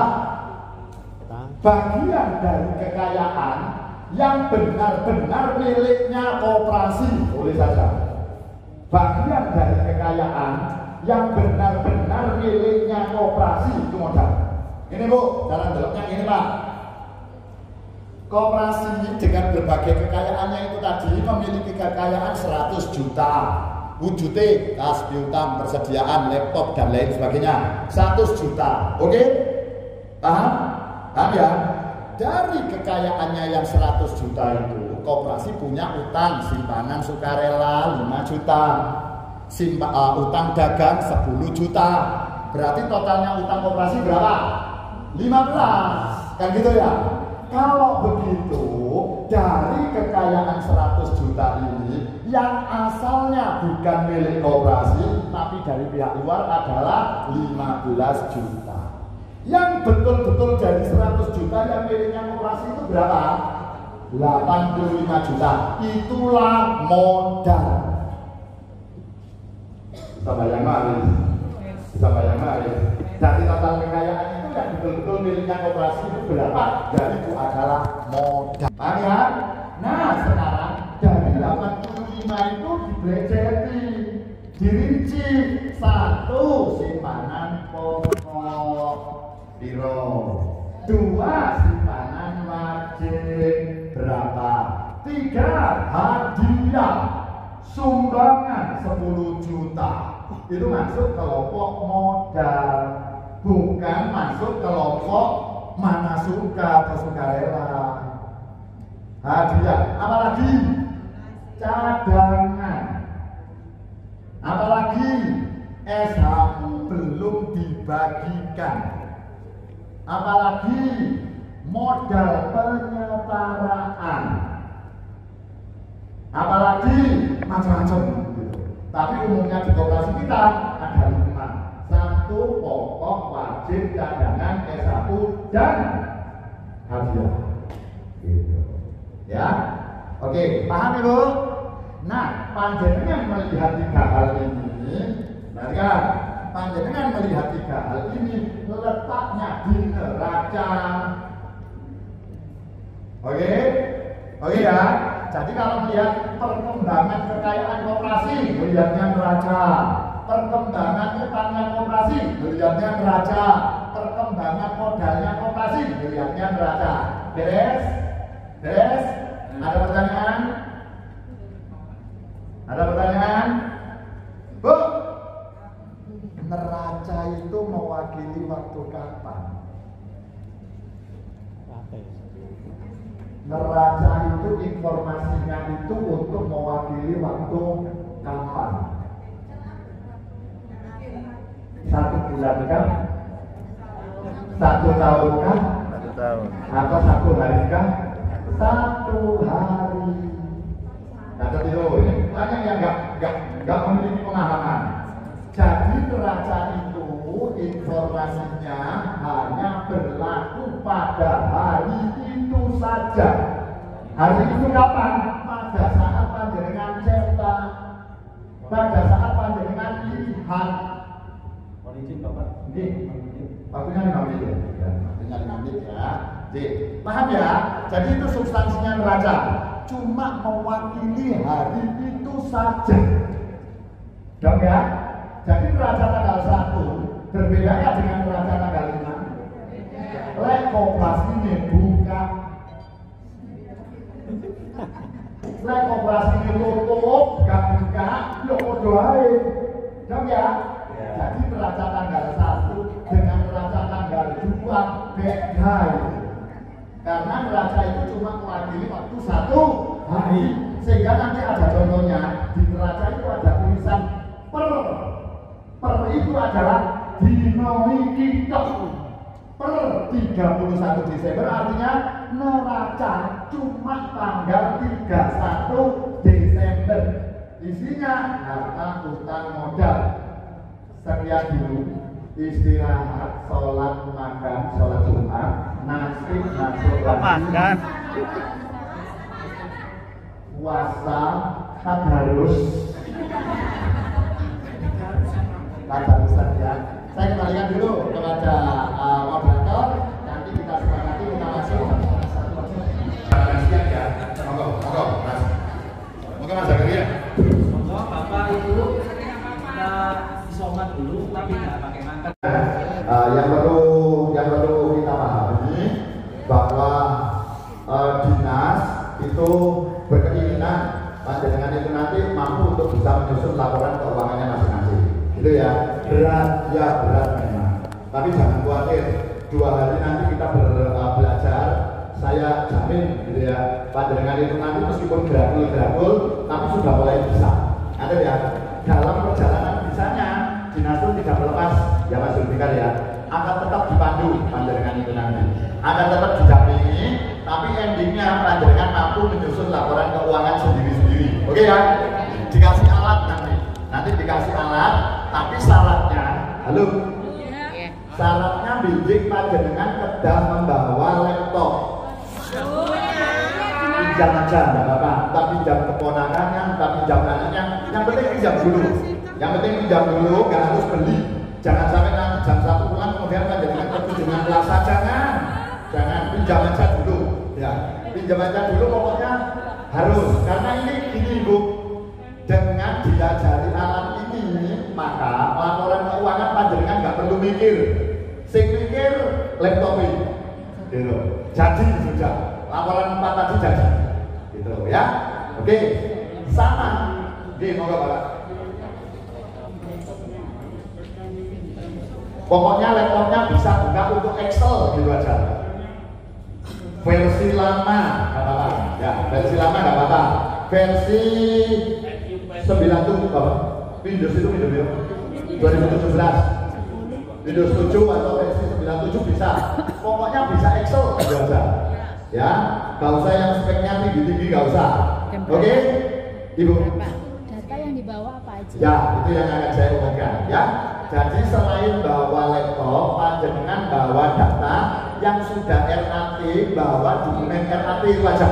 bagian dari kekayaan yang benar-benar miliknya koperasi. Boleh saja. Bagian dari kekayaan yang benar-benar miliknya koperasi itu modal. Ini Bu, dalam dalamnya ini Pak. Koperasi dengan berbagai kekayaannya itu tadi memiliki kekayaan seratus juta. Wujudnya kas piutang, persediaan laptop dan lain sebagainya seratus juta. Oke? Paham? Paham ya? Dari kekayaannya yang seratus juta itu, koperasi punya utang simpanan sukarela lima juta. Simpa, uh, utang dagang sepuluh juta. Berarti totalnya utang koperasi berapa? lima belas. Kan gitu ya? Kalau begitu, dari kekayaan seratus juta ini yang asalnya bukan milik koperasi tapi dari pihak luar adalah lima belas juta. Yang betul-betul dari seratus juta yang miliknya koperasi itu berapa? delapan puluh lima juta. Itulah modal. Bisa bayang Maris. Bisa bayang Maris. Dari total kekayaan itu yang betul-betul miliknya koperasi itu berapa? Dan itu adalah modal. Paham ya? Nah sekarang dari delapan puluh lima itu dibelejeti, dirinci. Satu, simpanan pokok piro. Dua, simpanan wajib berapa? Tiga, hadiah sumbangan sepuluh juta. Itu masuk kelompok modal, bukan masuk kelompok mana suka atau sukarela. Hadiah, apalagi cadangan, apalagi S H U belum dibagikan, apalagi modal penyetaraan, apalagi macam-macam. Tapi umumnya di koperasi kita ada lima. Satu, pokok, wajib, cadangan, S H U, dan hadiah. Gitu. Ya, oke, paham Ibu? Nah, panjenengan melihat tiga hal ini, Nah kan, panjenengan melihat tiga hal ini letaknya di neraca. Oke, oke ya. Jadi kalau melihat perkembangan kekayaan koperasi, melihatnya neraca. Perkembangan utangnya koperasi, melihatnya neraca. Perkembangan modalnya koperasi, melihatnya neraca. Beres? Beres? Ada pertanyaan? Ada pertanyaan? Bu, neraca itu mewakili waktu kapan? Neraca itu informasinya itu untuk mewakili waktu kapan? Satu bulan kah? Satu tahun kah? Satu tahun. Atau satu hari kah? Satu hari. Kata itu, ini banyak yang nggak nggak nggak memiliki pemahaman. Jadi neraca itu informasinya hanya berlaku pada hari itu saja. Hari itu kapan? Pada saat panjenengan cetak, pada saat panjenengan lihat. Mohon izin Bapak. Ini waktunya lima menit ya. Waktunya lima menit ya. Jadi, paham ya? Jadi itu substansinya neraca. Cuma mewakili hari itu saja. Dong ya? Jadi neraca tanggal satu berbeda ya dengan neraca tanggal lima. Lek koperasi ini buka. Lek koperasi ini tutup, gak buka, yo doain. Dong ya? Jadi neraca tanggal satu dengan neraca tanggal dua beda. Karena neraca itu cuma mewakili waktu satu hari. Sehingga nanti ada contohnya di neraca itu ada tulisan per. Per itu adalah dino iki per tiga puluh satu Desember, artinya neraca cuma tanggal tiga puluh satu Desember. Isinya harta utang modal. Sekian dulu. Istirahat, sholat, makan, sholat Jumat, nasi, masuk Makan. puasa, tadarus, tadarusan ya. Saya kembalikan dulu kepada uh, moderator. Nanti kita sepakati kita masuk satu-satu. Siap ya. Monggo, monggo, Mas. Monggo Mas Zakaria. Monggo Bapak Ibu kita isoman dulu tapi nggak pakai makan. Uh, yang perlu yang perlu kita pahami bahwa uh, dinas itu berkeinginan panjenengan itu nanti mampu untuk bisa menyusun laporan keuangannya masing-masing. Itu ya, berat ya berat memang. Tapi jangan khawatir, dua hari nanti kita ber, uh, belajar. Saya jamin gitu ya, panjenengan itu nanti meskipun gradul-gradul tapi sudah mulai bisa. Ada ya, dalam perjalanan bisanya dinas itu tidak melepas ya Mas Zulfikar ya, akan tetap dipandu panjenengan itu nanti, akan tetap didampingi, tapi endingnya panjenengan mampu menyusun laporan keuangan sendiri-sendiri. Oke ya, dikasih alat nanti, nanti dikasih alat, tapi syaratnya, halo, syaratnya bidik panjenengan kedah membawa laptop. Pinjam aja, enggak apa-apa, tak pinjam keponakannya, tak pinjam anaknya, yang penting pinjam dulu. Yang penting pinjam dulu, nggak harus beli. Jangan sampai nanti jam satu pulang kemudian panjenengan pergi dengan rasa, jangan, jangan pinjam aja dulu. Ya, pinjam aja dulu pokoknya harus. Karena ini ini Bu, dengan diajari alat ini maka laporan keuangan panjenengan nggak perlu mikir. Sing mikir laptop ini, gitu. Jadi sudah laporan empat tadi jadi, gitu ya. Oke, sama. Oke, moga Pak. Pokoknya laptopnya bisa buka untuk Excel gitu aja. Versi lama nggak apa-apa, ya versi lama nggak apa-apa. Versi sembilan puluh tujuh apa? Windows itu Windows berapa? dua ribu tujuh belas. Windows tujuh atau versi sembilan puluh tujuh bisa. Pokoknya bisa Excel gitu aja. Ya, nggak usah yang speknya tinggi-tinggi, nggak usah. Oke, Ibu. Data yang dibawa apa aja? Ya, itu yang akan saya umumkan ya. Jadi selain bawa laptop, panjenengan bawa data yang sudah R A T, bawa dokumen R A T itu aja.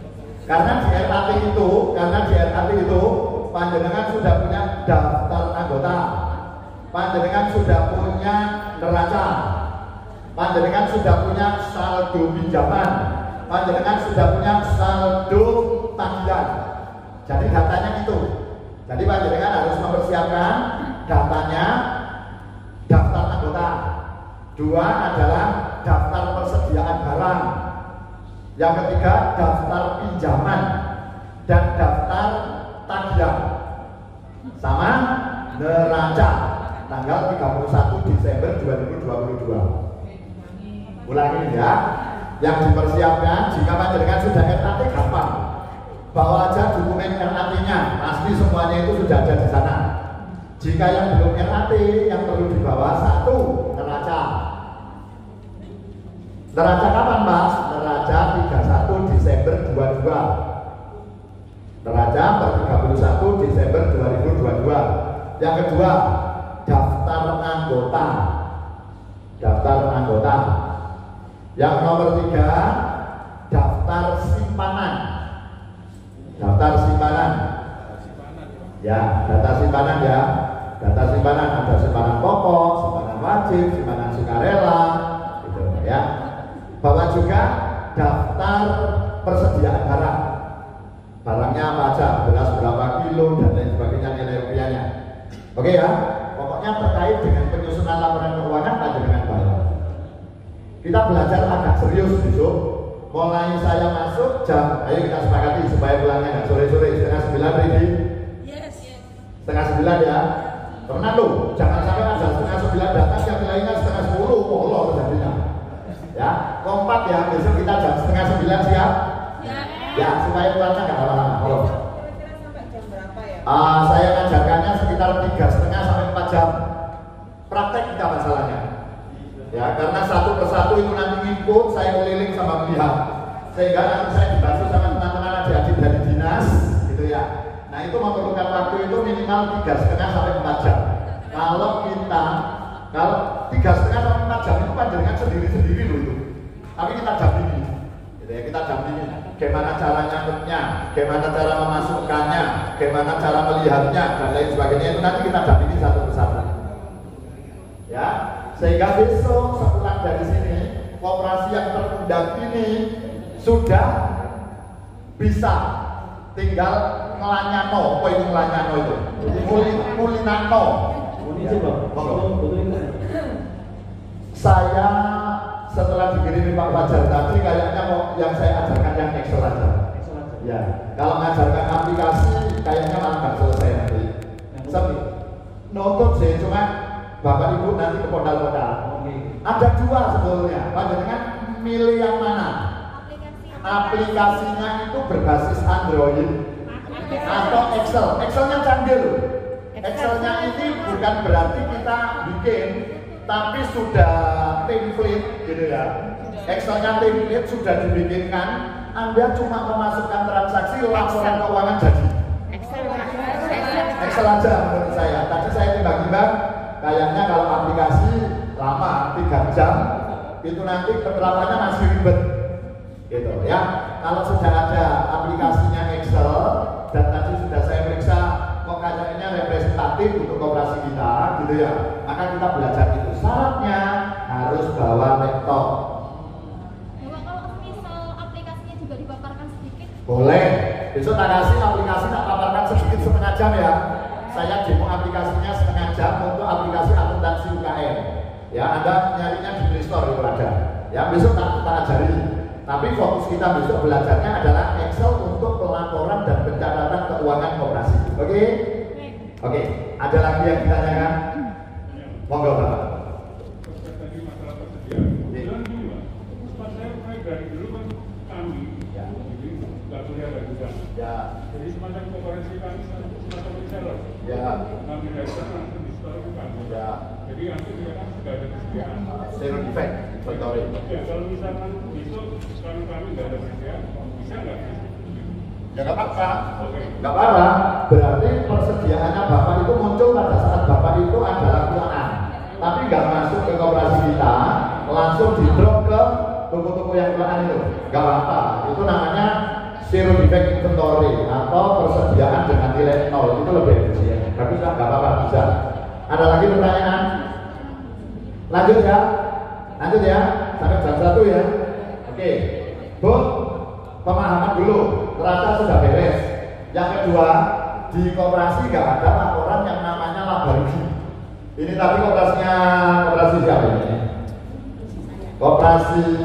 Karena di R A T itu, karena di R A T itu panjenengan sudah punya daftar anggota anggota, panjenengan sudah punya neraca, panjenengan sudah punya saldo pinjaman, panjenengan sudah punya saldo tagihan. Jadi datanya itu. Jadi panjenengan harus mempersiapkan datanya daftar anggota. Dua adalah daftar persediaan barang. Yang ketiga daftar pinjaman dan daftar tagihan. Sama neraca tanggal tiga puluh satu Desember dua ribu dua puluh dua. Ulangi ya. Yang dipersiapkan jika panjenengan sudah R A T gampang. Bawa aja dokumen R A T-nya, pasti semuanya itu sudah ada di sana. Jika yang belum R A T, yang perlu dibawa satu neraca. Neraca kapan Mas? Neraca tiga puluh satu Desember dua ribu dua puluh dua. Neraca per tiga puluh satu Desember dua ribu dua puluh dua. Yang kedua, daftar anggota. Daftar anggota. Yang nomor tiga, daftar simpanan. Daftar simpanan. Ya, data simpanan ya. Data simpanan ada simpanan pokok, simpanan wajib, simpanan sukarela, gitu ya. Bawa juga daftar persediaan barang. Barangnya apa aja, beras berapa kilo dan lain sebagainya, nilai rupiahnya. Oke ya, pokoknya terkait dengan penyusunan laporan keuangan panjenengan bayar. Kita belajar agak serius besok. Mulai saya masuk jam, ayo kita sepakati supaya pulangnya nggak sore-sore, setengah sembilan ready. Yes, yes. Setengah sembilan ya. Pernah loh, jangan sampai ada setengah sembilan datang yang lainnya setengah sepuluh, molor terjadinya. Ya, kompak ya, besok kita jam setengah sembilan siap. Ya. Ya, supaya pulangnya nggak lama-lama. Halo. Kira-kira sampai jam berapa ya? Uh, saya ngajarkannya sekitar tiga setengah sampai empat jam. Praktek kita masalahnya. Ya, karena satu persatu itu nanti ngikut, saya keliling sama melihat, sehingga nanti saya dibantu sama teman-teman adik-adik dari dinas, gitu ya. Nah itu memerlukan waktu itu minimal tiga setengah sampai empat jam. Kalau kita, kalau tiga setengah sampai empat jam itu panjenengan sendiri-sendiri loh itu. Tapi kita dampingi, gitu ya, kita dampingi. Bagaimana cara nyangkutnya, bagaimana cara memasukkannya, bagaimana cara melihatnya dan lain sebagainya itu nanti kita dampingi satu persatu. Ya. Sehingga besok sepulang dari sini koperasi yang terundang ini sudah bisa tinggal ngelanyano, apa itu ngelanyano itu? Mulinano. Saya setelah dikirimi Pak Fajar tadi kayaknya mau yang saya ajarkan yang Excel aja. Ya, kalau mengajarkan aplikasi kayaknya malah nggak selesai nanti. Nonton sih cuma Bapak Ibu nanti ke modal-modal. Ada dua sebetulnya. Panjenengan milih yang mana? Aplikasinya itu berbasis Android atau Excel. Excelnya canggih loh. Excelnya ini bukan berarti kita bikin, tapi sudah template gitu ya. Excelnya template sudah dibikinkan. Anda cuma memasukkan transaksi, laporan keuangan jadi. Excel aja menurut saya. Tadi saya timbang-timbang. Kayaknya kalau aplikasi lama tiga jam itu nanti penerapannya masih ribet gitu ya. Kalau sudah ada aplikasinya Excel dan tadi sudah saya periksa kok kayaknya representatif untuk koperasi kita gitu ya, maka kita belajar itu. Syaratnya harus bawa laptop. Kalau misal aplikasinya juga dipaparkan sedikit Boleh. Besok tak kasih aplikasi tak paparkan sedikit setengah jam ya. Saya demo aplikasinya setengah jam untuk aplikasi akuntansi U K M. Ya, Anda nyarinya di Play Store itu ada. Ya, besok tak kita ajari. Tapi fokus kita besok belajarnya adalah Excel untuk pelaporan dan pencatatan keuangan koperasi. Oke? Okay? Oke. Okay. Ada lagi yang ditanyakan? Monggo Bapak. Tadi masalah persediaan. Dan dua, tempat saya mulai dari dulu kan kami, Ya. jadi nggak punya juga. Ya. Jadi semacam koperasi kami semacam reseller. Ya. Kami dari sana langsung di store ke kami. Ya. Jadi nanti dia kan sudah ada persediaan. Zero defect inventory. Ya, kalau misalkan besok kalau kami nggak ada persediaan, bisa nggak? Ya nggak apa-apa. Oke. Nggak apa-apa. Berarti persediaannya Bapak itu muncul pada saat Bapak itu adalah keuangan. Tapi nggak masuk ke koperasi kita, langsung di drop ke toko-toko yang keuangan itu. Nggak apa-apa. Itu namanya zero defect inventory atau persediaan dengan nilai nol. Itu lebih efisien. Bagus lah, nggak apa-apa, bisa. Ada lagi pertanyaan? Lanjut ya, lanjut ya, sampai jam satu ya. Oke, Bu, pemahaman dulu, neraca sudah beres. Yang kedua, di koperasi nggak ada laporan yang namanya laba rugi. Ini tadi koperasinya, koperasi siapa ini? Koperasi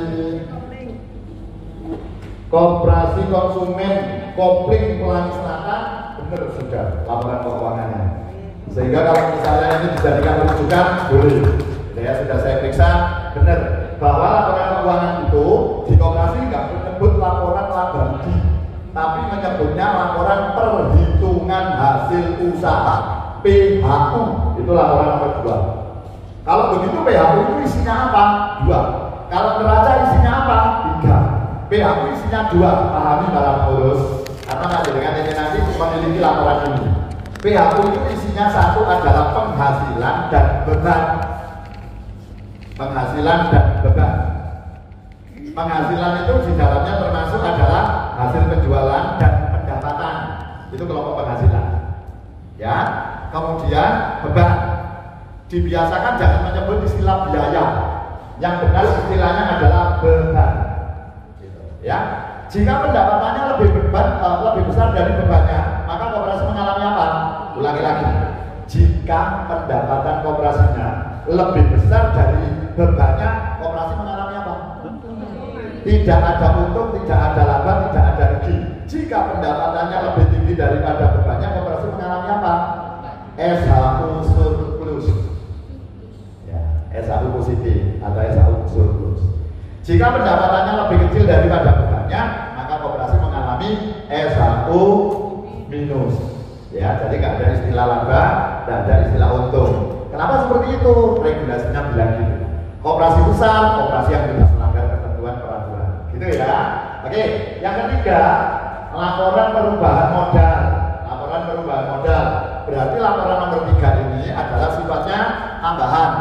Koperasi Konsumen Kopling Pelangi Selatan, benar sudah laporan keuangannya. Sehingga kalau misalnya ini dijadikan rujukan, boleh. Ya sudah saya periksa, benar bahwa laporan keuangan itu di koperasi nggak menyebut laporan laba rugi, tapi menyebutnya laporan perhitungan hasil usaha P H U. Itu laporan nomor dua. Kalau begitu P H U itu isinya apa? Dua. Kalau neraca isinya apa? Tiga. P H U isinya dua. Pahami para pengurus, karena nanti dengan ini nanti memiliki laporan ini. P H U itu isinya satu adalah penghasilan dan beban. Penghasilan dan beban. Penghasilan itu di dalamnya termasuk adalah hasil penjualan dan pendapatan. Itu kelompok penghasilan. Ya. Kemudian beban. Dibiasakan jangan menyebut istilah biaya. Yang benar istilahnya adalah beban. Gitu. Ya. Jika pendapatannya lebih beban, uh, lebih besar dari bebannya, maka koperasi mengalami apa? Ulangi lagi. Jika pendapatan koperasinya lebih besar dari bebannya, koperasi mengalami apa? Tidak ada untung, tidak ada laba, tidak ada rugi. Jika pendapatannya lebih tinggi daripada bebannya, koperasi mengalami apa? S H U surplus. Ya, S H U positif atau S H U surplus. Jika pendapatannya lebih kecil daripada bebannya, maka koperasi mengalami S H U minus. Ya, jadi nggak ada istilah laba, nggak ada istilah untung. Kenapa seperti itu? Regulasinya bilang gitu. Koperasi besar, koperasi yang tidak melanggar ketentuan peraturan. Gitu ya. Oke, yang ketiga, laporan perubahan modal. Laporan perubahan modal. Berarti laporan nomor tiga ini adalah sifatnya tambahan.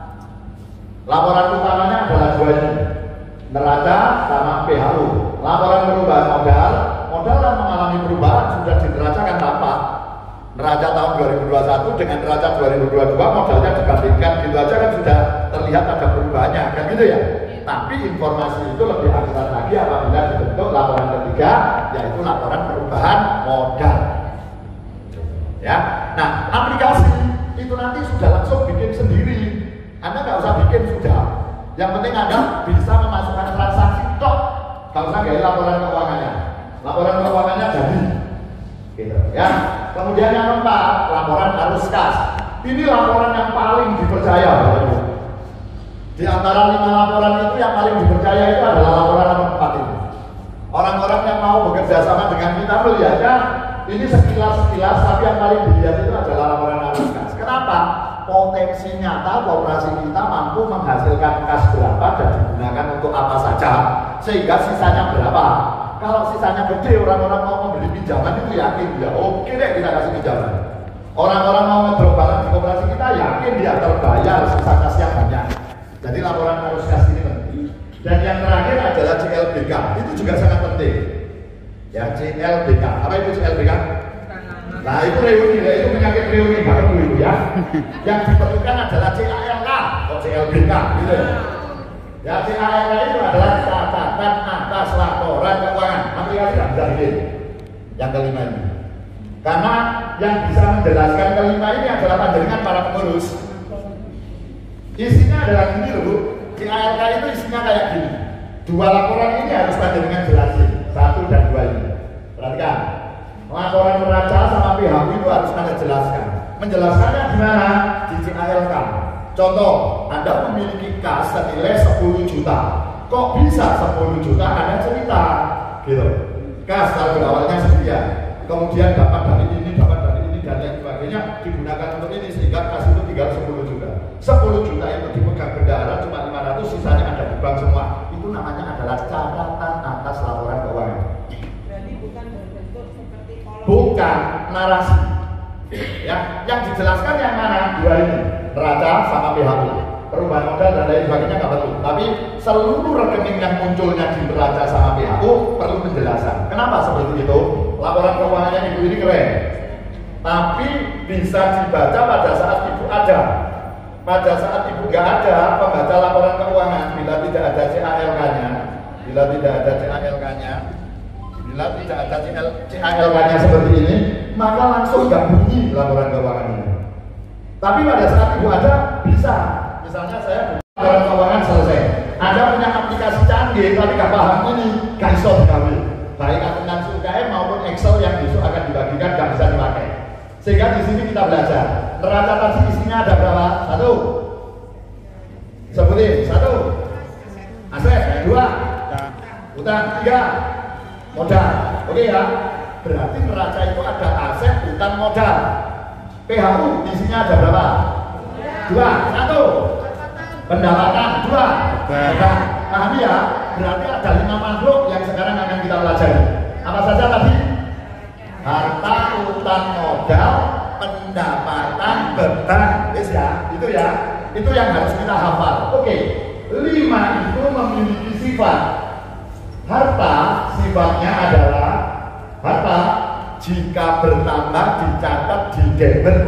Laporan utamanya adalah dua ini, neraca sama P H U. Laporan perubahan modal, modal yang mengalami perubahan sudah dineracakan tanpa. Neraca tahun dua ribu dua puluh satu dengan neraca dua ribu dua puluh dua modalnya dibandingkan, gitu aja kan sudah terlihat ada perubahannya, kan gitu ya. Tapi informasi itu lebih akurat lagi apabila dibentuk laporan ketiga, yaitu laporan perubahan modal. Ya, nah aplikasi itu nanti sudah langsung bikin sendiri. Anda nggak usah bikin sudah. Yang penting Anda bisa memasukkan transaksi tok, nggak usah gaya laporan keuangannya. Laporan keuangannya jadi. Gitu, ya. Kemudian yang keempat, laporan arus kas. Ini laporan yang paling dipercaya, Bapak Ibu. Di antara lima laporan itu yang paling dipercaya itu adalah laporan nomor empat ini. Orang-orang yang mau bekerja sama dengan kita melihatnya ini sekilas-sekilas, tapi yang paling dilihat itu adalah laporan arus kas. Kenapa? Potensi nyata koperasi kita mampu menghasilkan kas berapa dan digunakan untuk apa saja, sehingga sisanya berapa. Kalau sisanya gede, orang-orang mau membeli pinjaman itu yakin dia, oke deh kita kasih pinjaman. Orang-orang mau ngedrop barang di koperasi kita yakin dia terbayar sisa kas yang banyak. Jadi laporan arus kas ini penting. Dan yang terakhir adalah C L B K, itu juga sangat penting. Ya, C L B K, apa itu C L B K? Nah itu reuni, itu penyakit reuni banget dulu ya. Yang diperlukan adalah C A L K atau C L B K, gitu ya. Ya, C A L K itu adalah catatan atas laporan keuangan. Aplikasi nggak bisa bikin. Yang kelima ini, karena yang bisa menjelaskan kelima ini adalah panjenengan para pengurus. Isinya adalah gini loh Bu. C A L K itu isinya kayak gini. Dua laporan ini harus panjenengan jelasin, satu dan dua ini. Perhatikan. Laporan neraca sama P H U itu harus Anda jelaskan. Menjelaskannya gimana? Di C A L K. Contoh, Anda memiliki kas senilai sepuluh juta. Kok bisa sepuluh juta? Anda cerita, gitu. Kas harga awalnya sekian. Kemudian dapat dari ini, dapat dari ini dan lain sebagainya digunakan untuk ini sehingga kas itu tinggal sepuluh juta. sepuluh juta itu dipegang bendahara cuma lima ratus, sisanya ada di bank semua. Itu namanya adalah catatan atas laporan keuangan. Berarti bukan berbentuk seperti kolom. Bukan narasi. Ya, yang dijelaskan yang mana? Dua ini, neraca sama P H U. Perubahan modal dan lain sebagainya nggak perlu. Tapi seluruh rekening yang munculnya di neraca sama P H U perlu penjelasan. Kenapa seperti itu? Laporan keuangannya ibu ini keren. tapi bisa dibaca pada saat ibu ada. Pada saat ibu nggak ada, pembaca laporan keuangan bila tidak ada C A L K-nya, bila tidak ada C A L K-nya, bila tidak ada C A L K-nya seperti ini, maka langsung nggak bunyi laporan keuangan ini. Tapi pada saat ibu ada, bisa. Misalnya saya laporan keuangan selesai, ada punya aplikasi canggih tapi nggak paham ini, nggak bisa dikawin. Baik akuntansi U K M maupun Excel yang besok akan dibagikan nggak bisa dipakai. Sehingga di sini kita belajar. Neraca tadi isinya ada berapa? Satu. Sebutin. Satu. Aset. Dua. Utang. Tiga. Modal. Oke ya. Berarti neraca itu ada aset, utang, modal. P H U isinya ada berapa? Dua. Satu. Pendapatan. Dua. Modal. Pahami ya? Berarti ada lima makhluk yang sekarang akan kita pelajari. Apa saja tadi? Harta, utang, modal, pendapatan, beban, yes ya, itu ya, itu yang harus kita hafal. Oke, lima itu memiliki sifat. Harta sifatnya adalah harta jika bertambah dicatat di debit,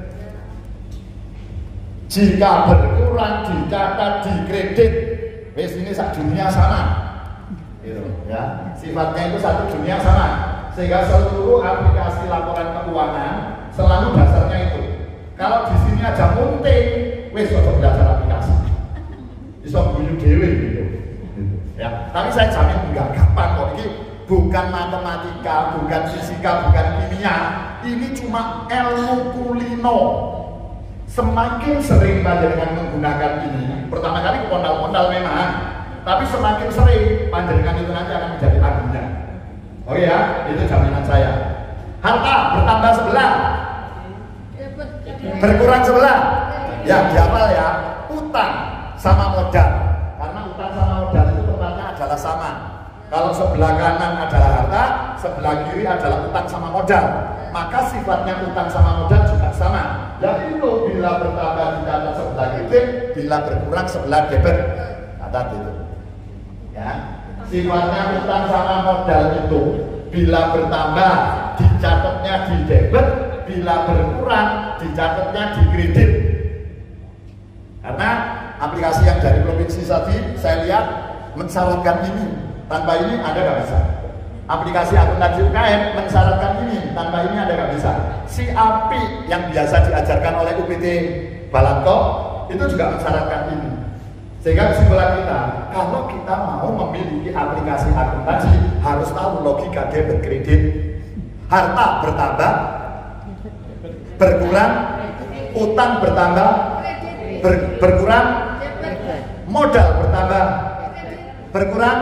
jika berkurang dicatat di kredit. Wes ini satu dunia sama, gitu ya. Sifatnya itu satu dunia sama. Sehingga seluruh aplikasi laporan keuangan selalu dasarnya itu. Kalau di sini aja munting, wes cocok belajar aplikasi. Bisa bunyi dewe gitu. Ya, tapi saya jamin enggak gampang kok. Ini bukan matematika, bukan fisika, bukan kimia. Ini cuma ilmu kulino. Semakin sering panjenengan menggunakan ini, pertama kali pondal-pondal memang, tapi semakin sering panjenengan itu nanti akan menjadi ahlinya. Oke ya, itu jaminan saya. Harta bertambah sebelah, berkurang sebelah. Ya, dihafal ya. Utang sama modal, karena utang sama modal itu tempatnya adalah sama. Kalau sebelah kanan adalah harta, sebelah kiri adalah utang sama modal. Maka sifatnya utang sama modal juga sama. Jadi itu bila bertambah dicatat sebelah kredit, bila berkurang sebelah debit. Catat itu. Ya. Sifatnya utang sama modal itu bila bertambah dicatatnya di debit, bila berkurang dicatatnya di kredit. Karena aplikasi yang dari provinsi tadi saya lihat mensyaratkan ini, tanpa ini Anda nggak bisa. Aplikasi akuntansi U K M mensyaratkan ini, tanpa ini Anda nggak bisa. Si A P I yang biasa diajarkan oleh U P T Balanto itu juga mensyaratkan ini. Sehingga kesimpulan kita, kalau kita mau memiliki aplikasi akuntansi, harus tahu logika debit kredit. Harta bertambah, berkurang, utang bertambah, ber, berkurang, modal bertambah, berkurang,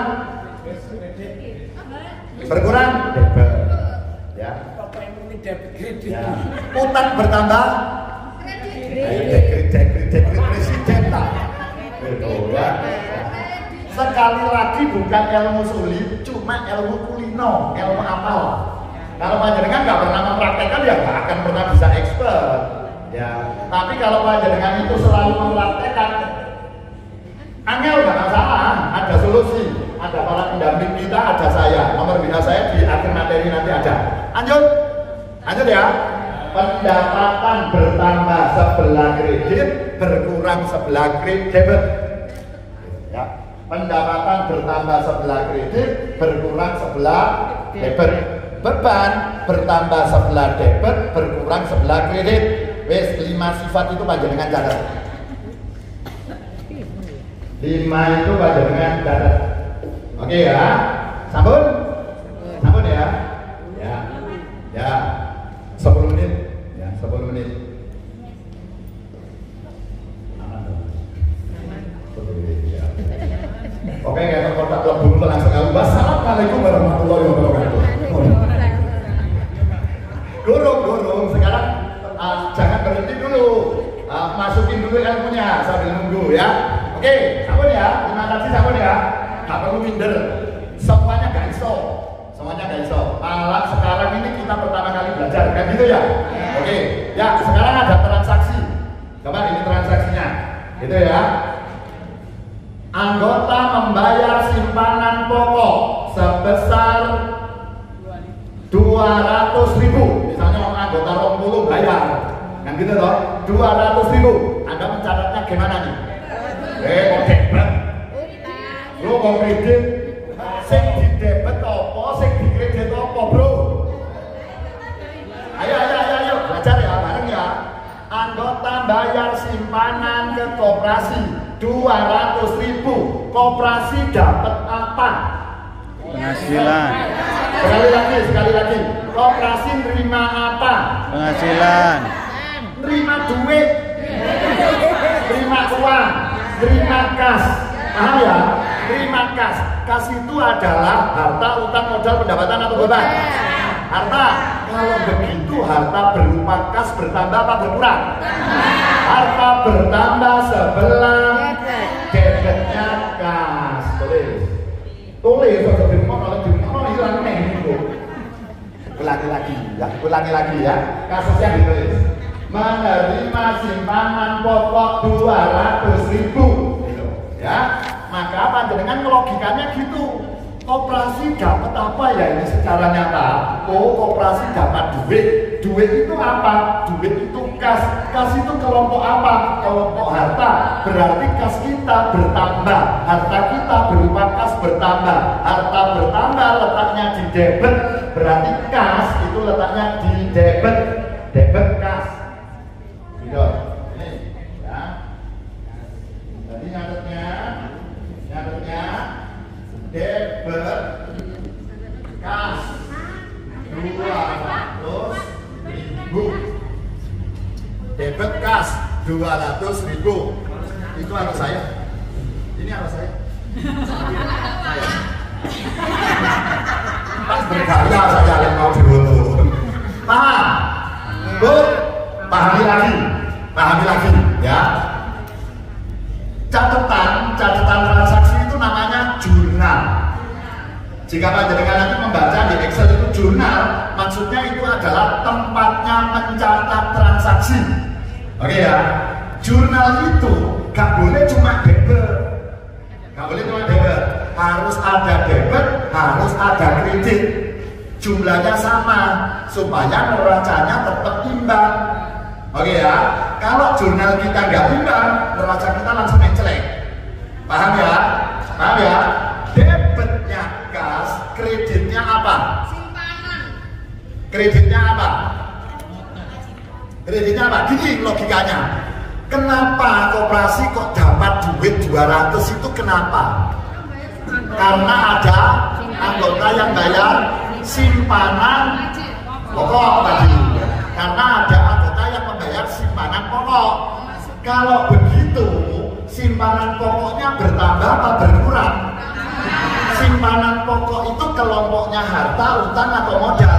berkurang, debit. Ya. Ya. Utang bertambah, kredit, kredit, kredit presiden tak. Ya. Sekali lagi bukan ilmu sulit, cuma ilmu kulino, ilmu apal. Kalau panjenengan nggak pernah mempraktekkan ya nggak akan pernah bisa expert. Ya, tapi kalau panjenengan itu selalu mempraktekkan, angel nggak masalah, ada solusi, ada para pendamping kita, ada saya, nomor W A saya di akhir materi nanti ada. Lanjut, lanjut ya. Pendapatan bertambah sebelah kredit, berkurang sebelah kredit. Ya, pendapatan bertambah sebelah kredit, berkurang sebelah debit. Beban bertambah sebelah debit, berkurang sebelah kredit. Wes lima sifat itu panjenengan catat. Lima itu panjenengan catat. Oke ya, sampun, sampun ya, ya, ya. sepuluh menit ya, sepuluh menit. Oke, kayak kotak lebur langsung ngomong. Wassalamualaikum warahmatullahi wabarakatuh. Gurung, gurung. Sekarang uh, jangan berhenti dulu. Uh, masukin dulu ilmunya sambil nunggu ya. Oke, sampun ya. Terima kasih sampun ya. Gak perlu minder. Semuanya gak iso. Semuanya gak iso. Malah sekarang ini kita pertama kali belajar, kan gitu ya? Oke, ya sekarang ada transaksi. Coba ini transaksinya, gitu ya. Anggota membayar simpanan pokok sebesar dua ratus ribu. Misalnya orang anggota rong puluh bayar. Kan gitu toh? dua ratus ribu. Anda mencatatnya gimana nih? Eh, kok debet? Lu mau kredit? Sing di debet apa? Sing di kredit apa, bro? Ayo, ayo, ayo, ayo, belajar ya, bareng ya. Anggota bayar simpanan ke koperasi dua ratus ribu. Koperasi dapat apa? Penghasilan. Sekali lagi, sekali lagi. Koperasi nerima apa? Penghasilan. Nerima duit, terima uang, terima kas. Paham ya? Terima kas. Kas itu adalah harta, utang, modal, pendapatan atau beban? Harta. Kalau begitu harta berupa kas bertambah apa berkurang? Harta bertambah sebelah debitnya kas. Tulis. Tulis kalau di rumah, kalau di rumah hilang nih itu. Ulangi lagi ya, ulangi lagi ya. Kasusnya ditulis. Menerima simpanan pokok dua ratus ribu gitu, ya. Maka apa dengan logikanya gitu? Koperasi dapat apa ya ini secara nyata? Oh, koperasi dapat duit. Duit itu apa? Duit itu kas. Kas itu kelompok apa? Kelompok harta. Berarti kas kita bertambah. Harta kita berupa kas bertambah. Harta bertambah letaknya di debit. Berarti kas itu letaknya di debit. Debit kas. Gitu. Ini ya. Jadi nyatetnya, nyatetnya debit kas dua ratus ribu. Debit kas dua ratus ribu. Itu anak saya. Ini anak saya. Saya. Pas berkarya saja yang mau dulu. Paham? Bu, pahami lagi. Pahami lagi, ya. Catatan, catatan transaksi itu namanya jurnal. Jika panjenengan nanti membaca di Excel itu jurnal, maksudnya itu adalah tempatnya mencatat transaksi. Oke ya, jurnal itu gak boleh cuma debit, gak boleh cuma debit, harus ada debit, harus ada kredit, jumlahnya sama supaya neracanya tetap imbang. Oke ya, kalau jurnal kita nggak imbang, neraca kita langsung mencelek. Paham ya? Paham ya? Debitnya kas, kreditnya apa? Simpanan. Kreditnya apa? Kreditnya apa? Gini logikanya. Kenapa koperasi kok dapat duit dua ratus itu kenapa? Karena ada anggota yang bayar simpanan pokok tadi. Karena ada anggota yang membayar simpanan pokok. Kalau begitu, simpanan pokoknya bertambah apa berkurang? Simpanan pokok itu kelompoknya harta, utang atau modal?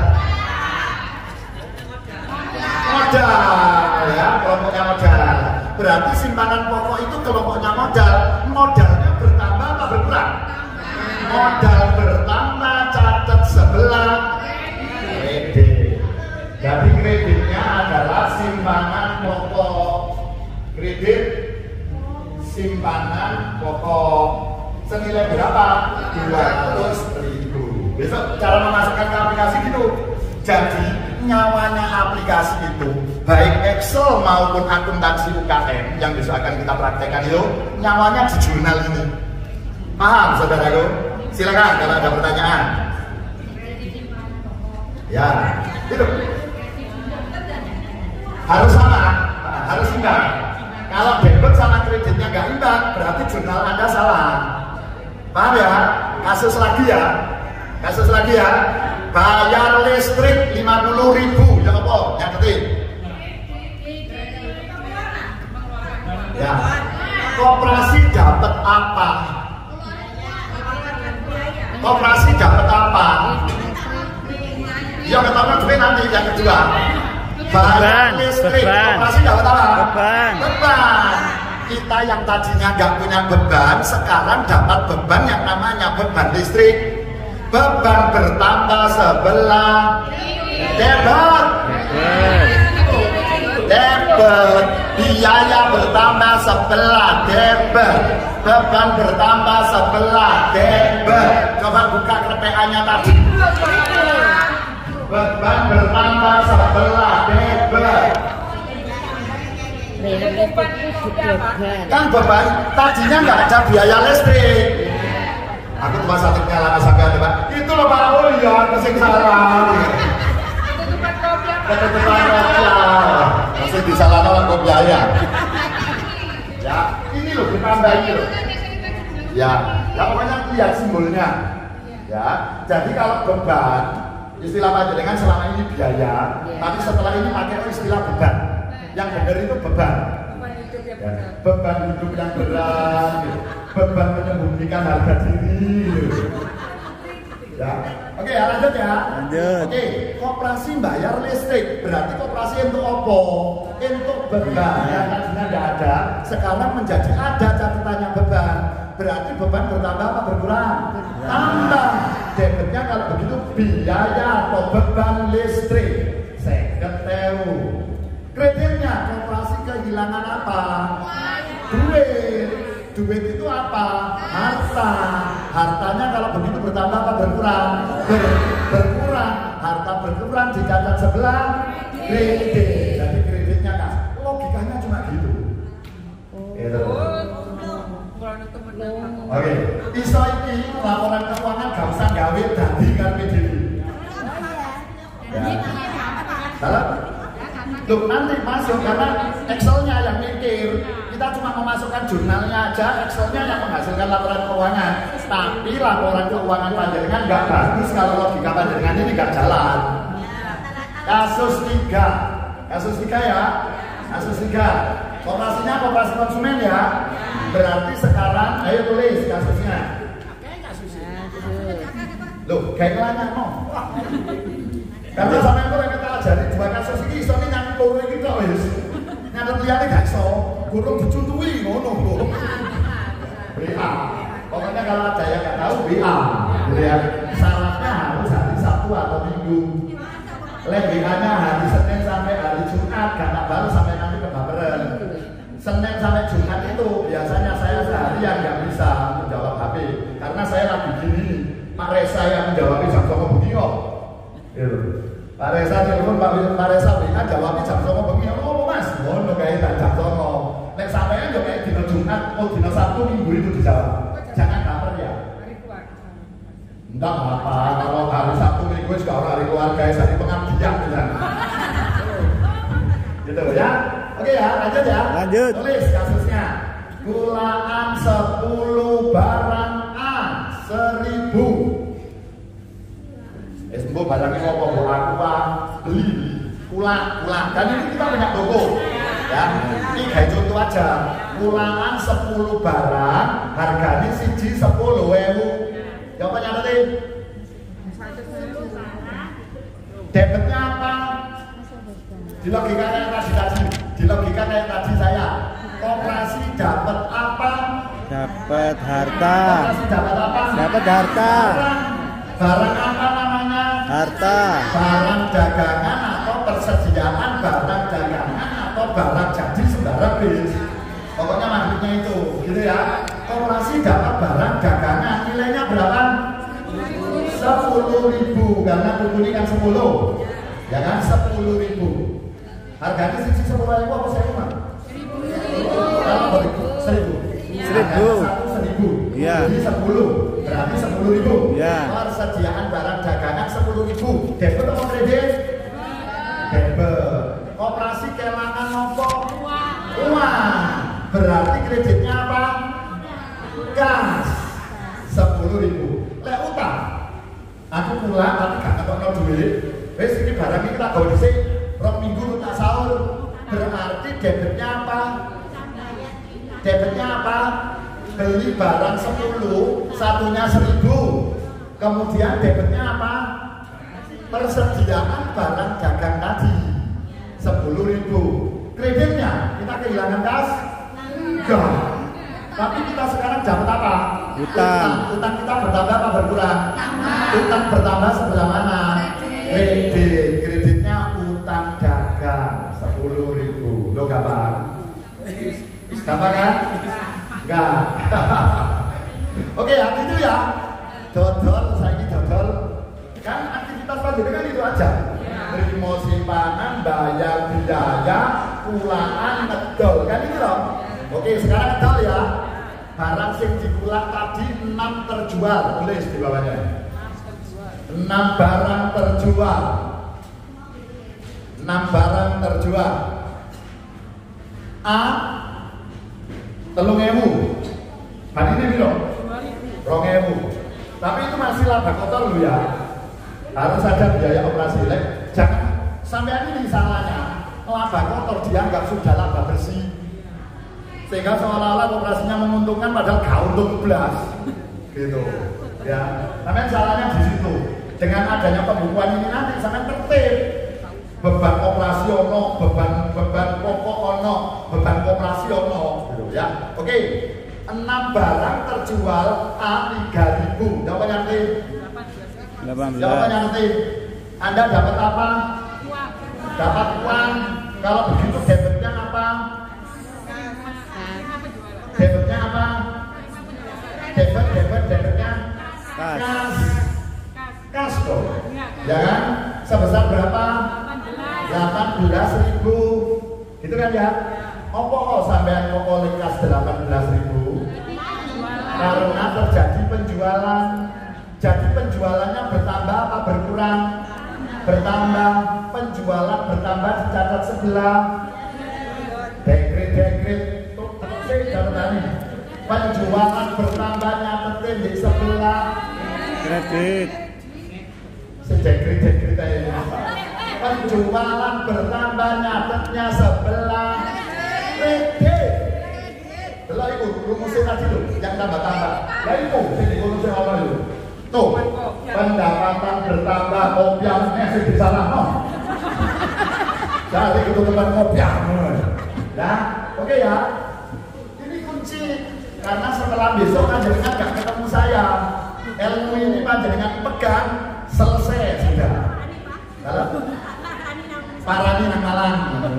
Modal, ya, kelompoknya modal. Berarti simpanan pokok itu kelompoknya modal. Modalnya bertambah apa berkurang? Modal bertambah, catat sebelah kredit. Jadi kreditnya adalah simpanan pokok. Kredit simpanan pokok senilai berapa? dua ratus ribu. Besok cara memasukkan ke aplikasi gitu. Jadi nyawanya aplikasi itu baik Excel maupun akuntansi U K M yang besok akan kita praktekkan itu nyawanya di jurnal ini. Paham saudaraku? Silakan kalau ada pertanyaan. Ya, itu harus sama, harus imbang. Kalau debit sama kreditnya nggak imbang, berarti jurnal Anda salah. Paham ya? Kasus lagi ya, kasus lagi ya. Bayar listrik lima puluh ribu, ya apa? Yang ketik. Ya, koperasi dapat apa? Koperasi dapat apa? Yang pertama duit nanti, yang kedua bayar listrik, koperasi dapat apa? Beban. Beban. Kita yang tadinya nggak punya beban, sekarang dapat beban yang namanya beban listrik. Beban bertambah sebelah debit. Debit. Biaya bertambah sebelah debit. Beban bertambah sebelah debit. Coba buka K P A-nya tadi. beban bertambah sebelah debet. Kan beban tadinya nggak ada biaya listrik. Aku cuma satu nyala sampai Pak. Itu loh Pak. Oh iya, kesing salah. Ketutupan kopiah. Masih disalahkan orang kopiahnya. Ya, ini loh ditambah ini loh. Ya, ya pokoknya lihat simbolnya. Ya, jadi kalau beban istilah panjenengan selama ini biaya, tapi setelah ini pakai istilah beban. Yang benar itu beban. Ya, beban hidup yang berat, beban menyembunyikan harga diri. Ya, oke ya lanjut ya. Lanjut. Oke, koperasi bayar listrik berarti koperasi untuk apa? Untuk beban yang tadinya tidak ada, sekarang menjadi ada catatannya beban. Berarti beban bertambah apa berkurang? Tambah. Debitnya kalau begitu biaya atau beban listrik seket ewu. Kreditnya koperasi kehilangan apa? Duit. Duit itu apa? Harta. Hartanya kalau begitu bertambah apa berkurang? Ber berkurang. Harta berkurang dicatat sebelah kredit. Jadi kreditnya kan logikanya cuma gitu. Gitu. Oke, iso ini laporan keuangan gak usah gawe dadi karpe dhewe. Ya. Salah? Loh, nanti masuk karena Excelnya yang mikir. Kita cuma memasukkan jurnalnya aja, Excelnya yang menghasilkan laporan keuangan. Tapi laporan keuangan panjenengan nggak bagus kalau logika panjenengan ini nggak jalan. Kasus tiga, kasus tiga ya, kasus tiga. Koperasinya koperasi konsumen ya. Berarti sekarang, ayo tulis kasusnya. Loh, kayak kelanya no. Karena sampai itu kita ajari dua kasus ini, soalnya nyanyi loro ini kita wis. Nyanyi liane gak iso, gurung dicutui ngono lho. B A. Pokoknya kalau ada yang nggak tahu B A. Lihat syaratnya harus hari Sabtu atau Minggu. L B H-nya hari Senin sampai hari Jumat, karena baru sampai nanti ke Baperen. Senin sampai Jumat itu biasanya saya seharian nggak bisa menjawab H P karena saya lagi gini. Pak Reza yang menjawab jam songo bengi kok. Gitu. Pak Reza telepon Pak Pak Reza W A jawabnya jam songo bengi. Oh Mas, ngono kae tak jam songo. Nek sampean yo kayak dino Jumat, oh dino Sabtu Minggu itu dijawab. Jangan baper ya. Enggak apa, kalau hari Sabtu Minggu juga orang hari keluarga, hari pengabdian gitu. Gitu ya. Oke ya, lanjut ya. Lanjut. Tulis kasusnya. Gulaan sepuluh barang A seribu. Eh, sembuh barangnya apa? Buat apa? Beli. Kula, kula. Dan ini kita punya toko. Ya, ini kayak contoh aja. Gulaan sepuluh barang, harganya siji sepuluh ewu. Jawabannya apa tadi? Debitnya apa? Di logika yang tadi tadi, di logika yang tadi saya, koperasi dapat apa? Dapat harta. Koperasi dapat apa? Dapat harta. Barang, barang apa namanya? Harta. Barang dagangan atau persediaan barang dagangan atau barang jadi sembarang bis. Pokoknya maksudnya itu, gitu ya. Koperasi dapat barang dagangan, nilainya berapa? Sepuluh ribu, karena buku ini kan sepuluh, ya kan sepuluh ribu. Harganya sisi sepuluh ribu apa saya cuma? Seribu. Seribu. Seribu. Satu seribu. Iya. Jadi sepuluh, berarti sepuluh ribu. Iya. Persediaan barang dagangan sepuluh ribu. Debit atau kredit? Debit. Koperasi kelangan nopo? Uang. Berarti kreditnya apa? Kas. Sepuluh ribu. Lek utang. Aku pulang tapi gak ketokno duit. Wis iki barang iki tak gawe dhisik. Rong minggu tak sahur. Berarti debitnya apa? Debitnya apa? Beli barang sepuluh, satunya seribu. Kemudian debitnya apa? Persediaan barang dagang tadi sepuluh ribu. Kreditnya kita kehilangan kas? Enggak. Tapi kita sekarang dapat apa? Utang. Utang kita bertambah apa berkurang? Utang bertambah sebelah mana? Kredit. Kreditnya utang dagang sepuluh ribu. Lo gampang? Gampang kan? Enggak. Oke ya, gitu ya. Dodol, saya ini dodol. Kan aktivitas pandemi kan itu aja. Terima simpanan, bayar biaya, pulaan, ngedol, kan itu loh. Oke, sekarang ngedol ya. Barang sing dikulak tadi enam terjual, tulis di bawahnya. enam barang terjual. enam barang terjual. A telung ewu. Hari ini biro rong ewu. Tapi itu masih laba kotor lu ya. Harus ada biaya operasi. Jangan sampai ini salahnya laba kotor dianggap sudah laba bersih, sehingga seolah-olah operasinya menguntungkan padahal gak untung belas gitu ya. Namanya salahnya di situ. Dengan adanya pembukuan ini nanti sangat tertib. Beban operasi ono, beban beban pokok ono, beban operasi ono gitu ya. Oke, enam barang terjual A tiga ribu. Jawabannya nanti delapan belas. Jawabannya nanti Anda dapat apa? Dapat uang. Kalau begitu debitnya apa? Debitnya apa? Debit, debit, debitnya Kas. kas. Kas dong. Ya kan? Sebesar berapa? delapan belas ribu. Itu kan ya? Opo sampai kok kas delapan belas ribu? Karena terjadi penjualan. Jadi penjualannya bertambah apa berkurang? Bertambah. Penjualan bertambah dicatat sebelah. Dekret-dekret tuh terus catatan. Penjualan bertambah nyatetin di sebelah. Kredit. Sedekret-dekret ini apa? Penjualan bertambah nyatetnya sebelah. Kredit. Delok iku rumusnya tadi lho, yang tambah-tambah. Lah iku sing dikurusnya apa lho? Tuh, pendapatan bertambah, kopiahnya sih di sana, no. Jadi itu teman kopiah, nah, oke ya. Ini kunci, karena setelah besok kan jenengan gak ketemu saya. Ilmu ini panjenengan pegang, selesai sudah. Kalau parani nang malang,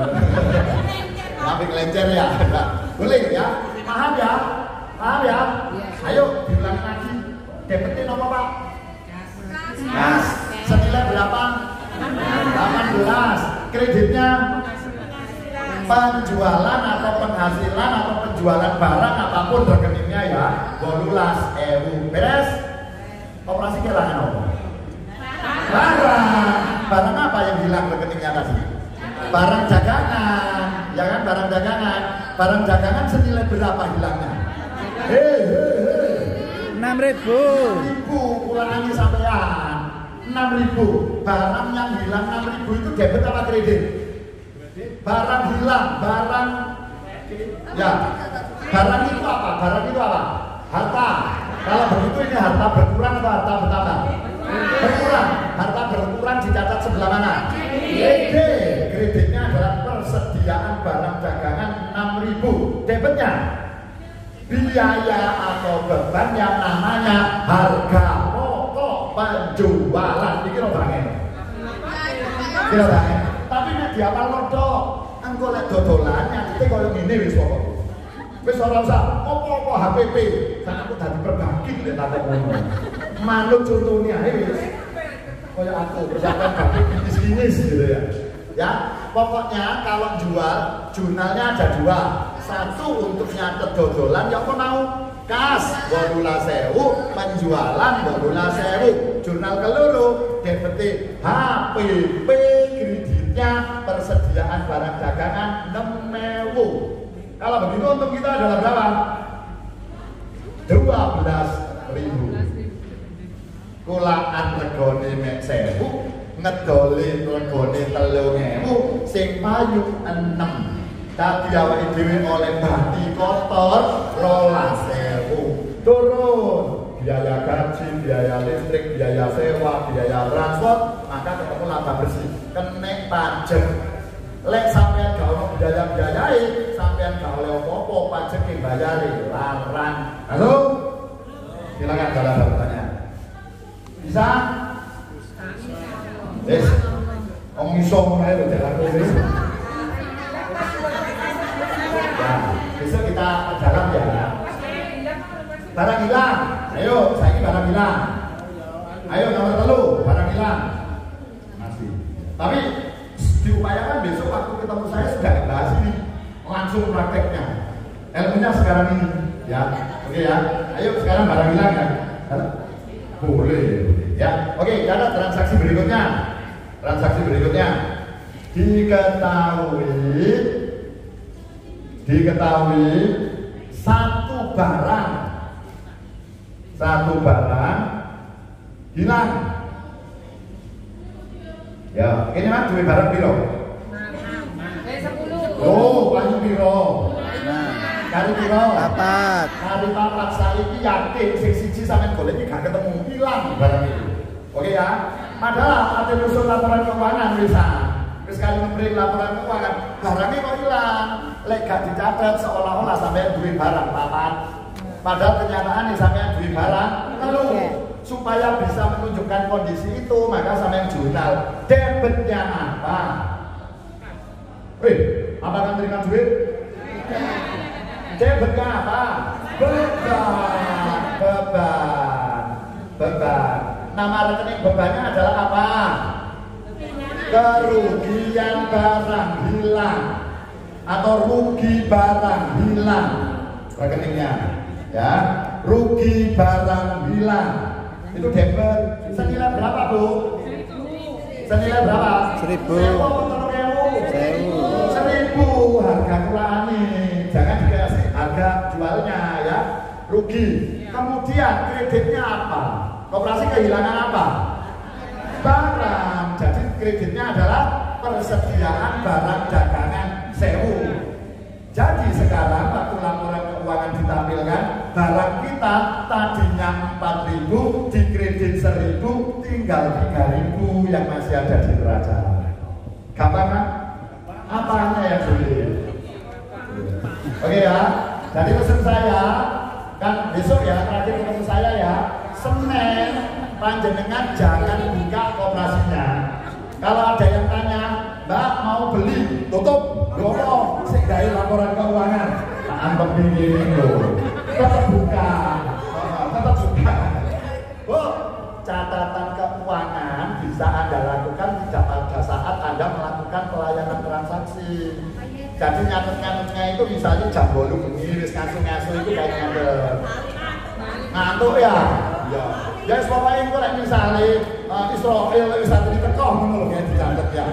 tapi kelencer ya, boleh ya, paham ya, paham ya. Ayo diulang lagi. Debetin apa Pak? Kas. Senilai berapa? delapan belas. Kreditnya penjualan atau penghasilan atau penjualan barang apapun rekeningnya ya delapan ewu. Beres? Operasi kehilangan apa? Barang. Barang apa yang hilang rekeningnya tadi? Barang dagangan. Ya kan barang dagangan. Barang dagangan senilai berapa hilangnya? Hei, hei, hei. enam ribu. enam ribu ulangannya sampean. enam ribu. Barang yang hilang enam ribu itu debit apa kredit? Barang hilang, barang ya. Barang itu apa? Barang itu apa? Harta. Kalau begitu ini harta berkurang atau harta bertambah? Berkurang. Harta berkurang dicatat sebelah mana? Kredit. Kreditnya adalah persediaan barang dagangan enam ribu. Debitnya biaya atau beban yang namanya harga pokok penjualan. Dikira banget. Kira banget. Tapi nek diapal lodo, engko lek dodolannya iki koyo ngene wis pokok. Wis ora usah opo-opo H P P. Kan aku dadi perbagi lek tak ngono. Manut contone ae wis. Koyo aku persiapan bagi bisnis gitu ya. Ya, pokoknya kalau jual jurnalnya ada dua. Satu untuk nyatet dodolan yang mau kas delapan belas ribu, penjualan delapan belas ribu. Jurnal keloro debit H P P, kreditnya persediaan barang dagangan enam ribu. Kalau begitu untuk kita adalah berapa? dua belas ribu. Kulaan regone mek sewu, ngedoli regone telung ewu, sing payu enam. Tadi awake dhewe oleh bati kotor rolas sewu. Turun biaya gaji, biaya listrik, biaya sewa, biaya transport, maka ketemu laba bersih. Kenek pajak. Lek sampean gak ono biaya-biayai, sampean gak oleh opo-opo, pajak ki bayari larang. Halo? Silakan kalau ada pertanyaan. Bisa? Yes. Om iso ngono ae lho jalan wis. Ya, besok kita dalam ya. Barang hilang. Ayo, saiki barang hilang. Ayo nomor telu, barang hilang. Masih. Tapi diupayakan besok waktu ketemu saya sudah bahas ini, langsung prakteknya. Ilmunya sekarang ini, ya. Oke ya. Ayo sekarang barang hilang ya. Boleh. Ya. Oke, ada transaksi berikutnya. Transaksi berikutnya diketahui diketahui satu barang satu barang hilang. Ya, ini mah duit barang piro? Oh, paling piro? Kali piro? Papat. Kali papat. Saiki yakin sing siji sampean golek iki gak ketemu, hilang barang itu. Oke ya. Padahal ada usul laporan keuangan bisa. Terus kali memberi laporan keuangan, barangnya kok hilang. Lek gak dicatat seolah-olah sampean duit barang papat. Padahal kenyataannya sampean duit barang telu. Supaya bisa menunjukkan kondisi itu, maka sampean jurnal debitnya apa? Eh, apa kan terima duit? Debitnya apa? Beban, beban, beban. Nama rekening bebannya adalah apa? Kerugian barang hilang atau rugi barang hilang rekeningnya, ya. Rugi barang hilang itu debit senilai berapa, Bu? Senilai berapa? Seribu. Sewu. Seribu harga kulaan nih, jangan dikasih harga jualnya ya. Rugi. Kemudian kreditnya apa? Koperasi kehilangan apa? Barang. Jadi kreditnya adalah persediaan barang dagangan sewu. Jadi sekarang waktu laporan keuangan ditampilkan, barang kita tadinya empat ribu, dikredit seribu, tinggal tiga ribu yang masih ada di neraca. Gampang kan? Apanya yang sulit? Oke ya. Jadi pesan saya kan besok ya, terakhir ketemu saya ya, Senin panjenengan jangan buka koperasinya. Kalau ada yang tanya, Mbak mau beli, tutup, dorong, segai laporan keuangan. Tak anggap begini loh, tetap buka, oh, tetap buka. Bu, catatan keuangan bisa Anda lakukan tidak pada saat Anda melakukan pelayanan transaksi. Jadi nyatet-nyatetnya itu misalnya jam bolu begini, wis ngasu-ngasu itu kayak nyatet. Ngantuk ya? Ya. Ya pokoknya itu lek misale uh, Israel wis satu ditekoh ngono lho kayak dicatet ya.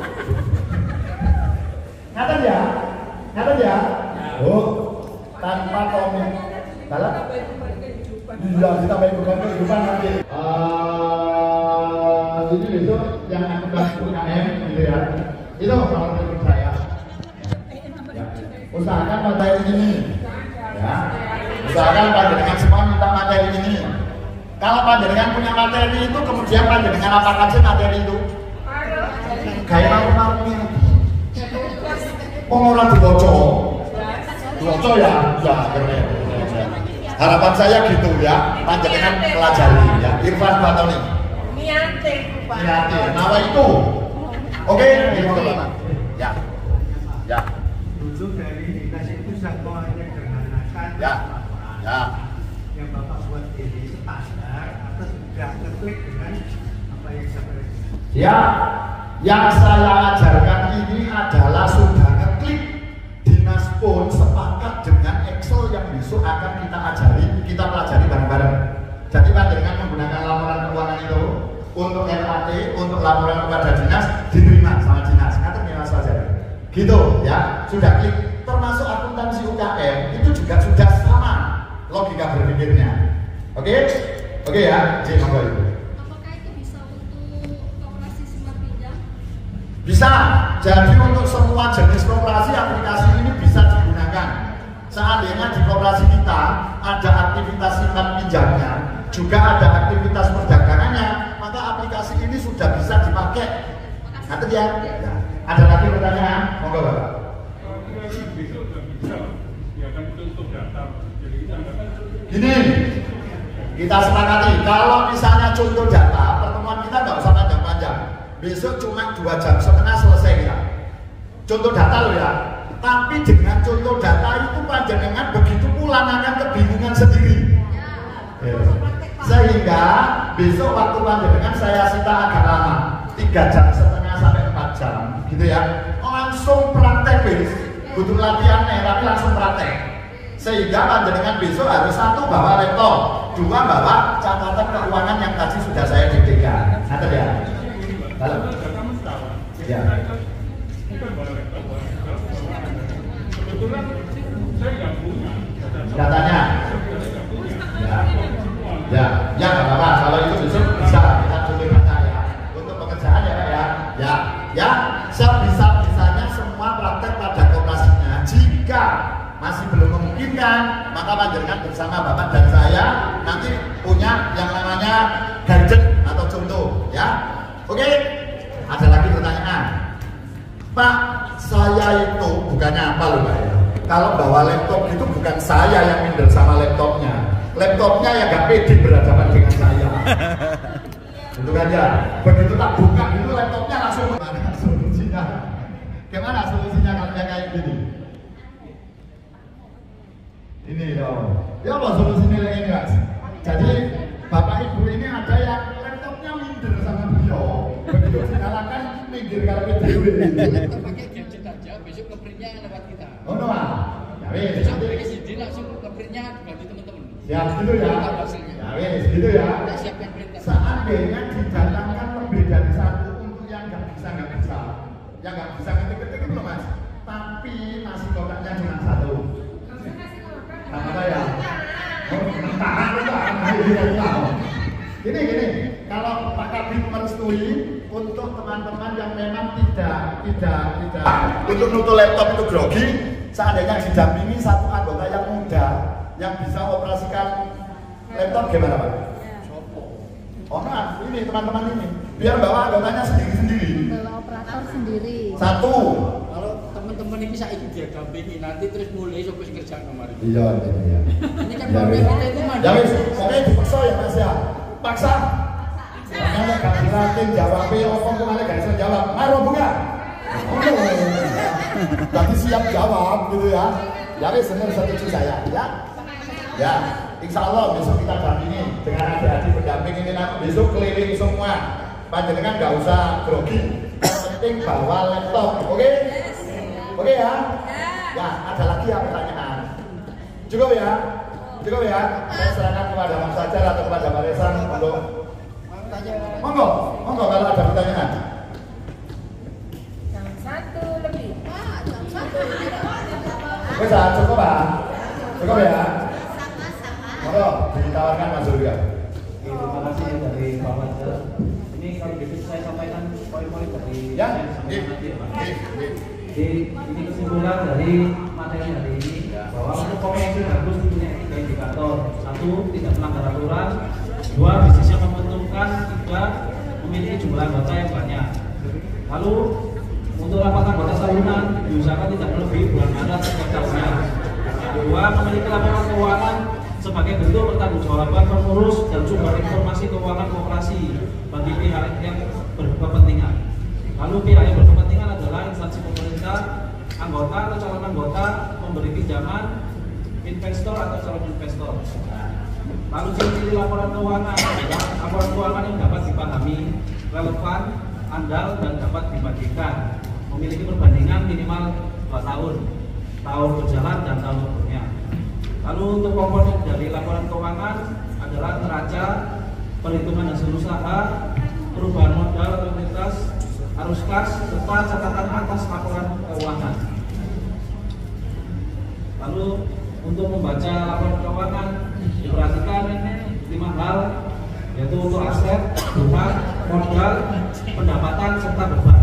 Ngaten ya? Ngaten ya? Oh, tanpa komit. Salah? Iya, kita baik bukan kehidupan nanti. Uh, ini besok yang aku bahas U K M gitu ya. Itu kalau menurut saya. Ya. Usahakan materi ini. Ya. Usahakan panjenengan semua minta materi ini. Kalau panjenengan punya materi itu, kemudian panjenengan apakan sih materi itu? Kayak malu-malunya. Pengoran diboco, diboco ya, ya keren. Harapan saya gitu ya, panjenengan pelajari ya. Irfan Batoni. Niate, Pak. Niate. Nama itu. Oke, gitu Bapak. Ya, ya. Dulu dari dikasih itu saya menyederhanakan. Ya, ya. Yang Bapak buat ini standar atau sudah keklik dengan apa yang saya presentasikan? Ya, yang saya ajarkan ini adalah sudah ngeklik. Dinas pun sepakat dengan Excel yang besok akan kita ajari, kita pelajari bareng-bareng. Jadi panjenengan menggunakan laporan keuangan itu untuk R A T, untuk laporan kepada dinas diterima sama dinas. Kata Mas Fajar. Gitu ya, sudah klik. Termasuk akuntansi U K M itu juga sudah sama logika berpikirnya. Oke? Oke ya, J monggo Ibu. Apakah itu bisa untuk koperasi smart pinjam? Bisa. Jadi untuk semua jenis koperasi aplikasi ini bisa digunakan. Seandainya di koperasi kita ada aktivitas simpan pinjamnya, juga ada aktivitas perdagangannya, maka aplikasi ini sudah bisa dipakai. Ngerti ya? Ya. Ada lagi pertanyaan? Monggo Bapak. Besok sudah bisa, ya kan itu untuk data. Jadi kita akan Gini, kita sepakati kalau misalnya contoh data, pertemuan kita nggak usah panjang-panjang. Besok cuma dua jam setengah selesai kita. Contoh data loh ya. Tapi dengan contoh data itu panjenengan begitu pulang akan kebingungan sendiri. Ya. Sehingga besok waktu panjenengan saya sita agak lama, tiga jam setengah sampai empat jam, gitu ya. Langsung praktek wis, butuh latihan nih, tapi langsung praktek. Sehingga panjenengan besok harus satu bawa laptop, dua bawa catatan keuangan yang tadi sudah saya diktekan. Ada ya? Dalam? Ya. Kebetulan saya nggak punya Datanya? Ya. Ya, ya nggak apa-apa. Kalau itu besok bisa kita tulis data ya. Untuk pekerjaan ya Pak ya. Ya, ya. Sebisa-bisanya semua praktek pada koperasinya. Jika masih belum memungkinkan, maka panjenengan bersama Bapak dan saya nanti punya yang namanya gadget atau contoh, ya. Oke? Ada lagi pertanyaan? Pak, saya itu bukannya apa loh Pak ya? Kalau bawa laptop itu bukan saya yang minder sama laptopnya. Laptopnya yang gak pede berhadapan dengan saya. Itu kan ya. Begitu tak buka itu laptopnya langsung mana solusinya? Gimana solusinya kalau yang kayak gini? Ini loh. Ya apa solusinya yang ini Mas? Jadi Bapak Ibu ini ada yang laptopnya minder sama beliau. Begitu dinyalakan minggir kalau pede. Kita pakai gadget aja, besok keprintnya lewat kita. Oh no, ya wes. Besok pakai C D langsung keprintnya bagi teman-teman. Siap gitu ya. Ya wes, gitu ya. Kita siapkan printer. Seandainya didatangkan lebih dari satu untuk yang nggak bisa nggak bisa, yang nggak bisa ketik-ketik itu loh Mas. Tapi nasi kotaknya cuma satu. Sama saya. Oh, mentah mentah. Gini gini, kalau Pak Kadif merestui untuk teman-teman yang memang tidak tidak tidak untuk nutup laptop itu grogi, seandainya didampingi satu anggota yang muda yang bisa operasikan laptop gimana Pak? Oh nah, ini teman-teman ini biar bawa anggotanya sendiri-sendiri. Bawa operator sendiri. Satu. Kalau teman-teman ini bisa ikut dia dampingi nanti terus mulai sampai kerjaan kemarin. Iya iya iya. Ini kan program kita itu Ya wis, pokoknya dipaksa ya Mas ya. Paksa. Karena gak dilatih jawabnya opong kemana gak bisa jawab. Maro buka. Oh, tapi siap jawab gitu ya. Ya wis bener setuju saya ya. Ya, insya Allah besok kita dampingi dengan adik-adik pendamping ini nanti besok keliling semua. Panjenengan gak usah grogi. Yang penting bawa laptop, oke? Oke ya? Ya, ada lagi ya pertanyaan. Cukup ya? Cukup ya? Saya serahkan kepada Mas Fajar atau kepada Pak Resan untuk monggo, monggo kalau ada pertanyaan. Jam satu lebih. Ah, jam satu. Bisa, cukup Pak? Cukup ya? Monggo, ditawarkan Mas Surya. Terima kasih dari Pak Fajar. Ini kalau gitu saya sampaikan poin-poin dari Ya, sama iya, nanti ya Pak. iya, iya. Jadi ini kesimpulan dari materi hari ini bahwa untuk koperasi harus punya tiga indikator. Satu, tidak melanggar aturan. Dua, bisnisnya menguntungkan. Tiga, memiliki jumlah anggota yang banyak. Lalu untuk rapat anggota tahunan diusahakan tidak melebihi bulan Maret setiap tahunnya. Kedua, memiliki laporan keuangan sebagai bentuk pertanggungjawaban pengurus dan sumber informasi keuangan koperasi bagi pihak yang berkepentingan. Lalu pihak yang berkepentingan adalah instansi pemerintah, anggota atau calon anggota, pemberi pinjaman, investor atau calon investor. Lalu ciri-ciri laporan keuangan adalah laporan keuangan yang dapat dipahami, relevan, andal dan dapat dibagikan, memiliki perbandingan minimal dua tahun, tahun berjalan dan tahun berikutnya. Lalu untuk komponen dari laporan keuangan adalah neraca, perhitungan hasil usaha, perubahan modal atau likuiditas, arus kas, serta catatan atas laporan keuangan. Lalu untuk membaca laporan keuangan diperhatikan lima hal, yaitu untuk aset, hutang, modal, pendapatan, serta beban.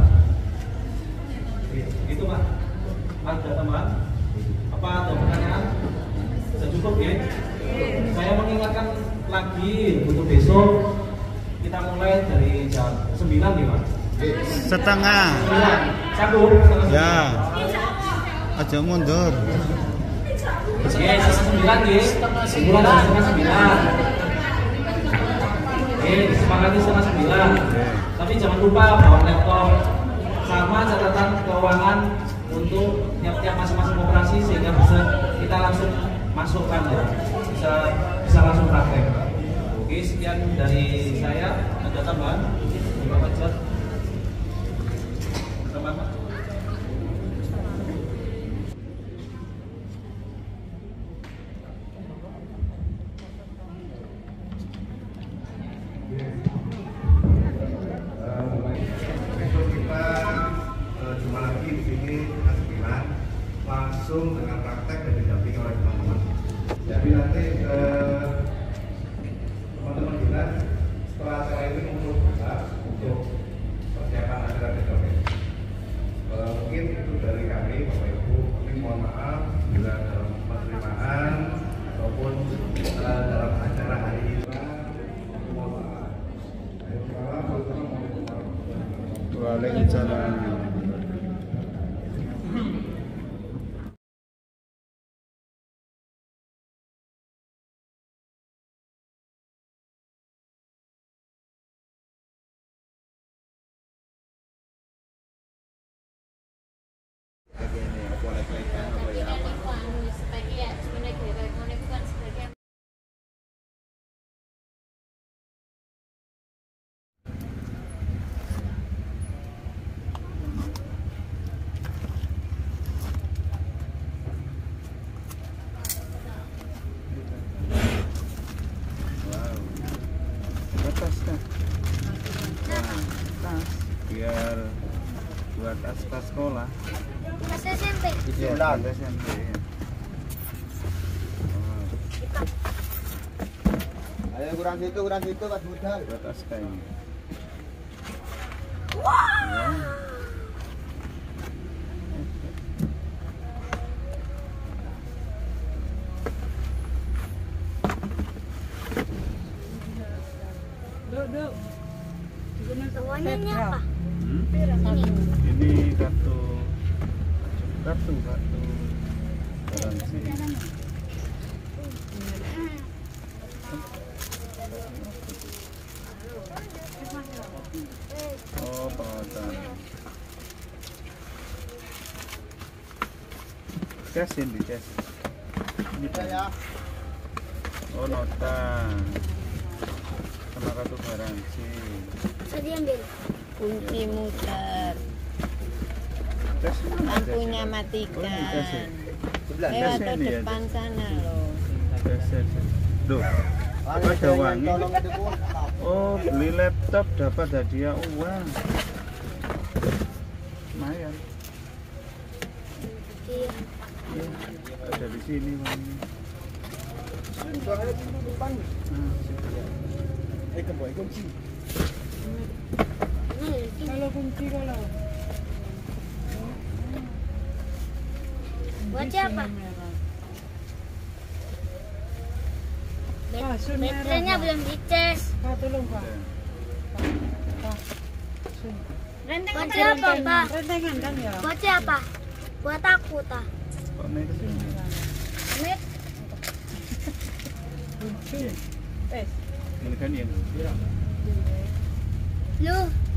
Itu Pak. Ada tambahan? Apa ada pertanyaan? Sudah cukup ya? Saya mengingatkan lagi untuk besok kita mulai dari jam sembilan ya Pak. Setengah. sembilan. Satu. setengah Ya. sembilan. Aja mundur. Oke, sesi sembilan ya. Mulai dari setengah sembilan. Oke, disepakati setengah sembilan. Tapi jangan lupa bawa laptop sama catatan keuangan untuk tiap-tiap masing-masing operasi sehingga bisa kita langsung masukkan ya. Bisa bisa langsung praktek. Oke. Oke, sekian dari saya. Ada tambahan? Bapak Jar. Tambahan. Langsung dengan praktek dan didampingi oleh teman-teman. Jadi nanti eh, teman-teman kita setelah acara ini untuk kita untuk persiapan acara besok. Eh, mungkin itu dari kami, Bapak Ibu. Kami mohon maaf bila dalam penerimaan ataupun eh, dalam acara hari ini. Mohon maaf. Waalaikumsalam. Biar buat aspal sekolah. Kelas S M P. Iya, kelas S M P. Ya. Oh. Ayo kurang situ, kurang situ Mas Budal. Buat aspal ini. Wah. Duk, duk. Semuanya ini apa? Hmm? Ini. Ini kartu kartu kartu garansi. Oh, perawatan. Cash ini cash. Ini Ya. Oh, nota. Sama kartu garansi. Bisa diambil. Kunci muter. Cash mana Lampunya cash? matikan. Oh, ini cash ya? Lewat Cash ke ini ya, depan cash. sana loh. Cash, cash. Duh, ada wangi. Oh, beli laptop dapat hadiah uang. Lumayan. Iya. Iya, ada di sini wangi. Eh, kembali kunci. Kalau kunci kalau. Buat siapa? Ah, sun merah, Baterainya Pak. belum dicas. Pak, tolong Pak. Buat siapa, Pak? Rentengan kan ya? Buat siapa? Buat aku, tak? Kok naik ke sini? Amit. Kunci. Eh, Ini kan yang Lu,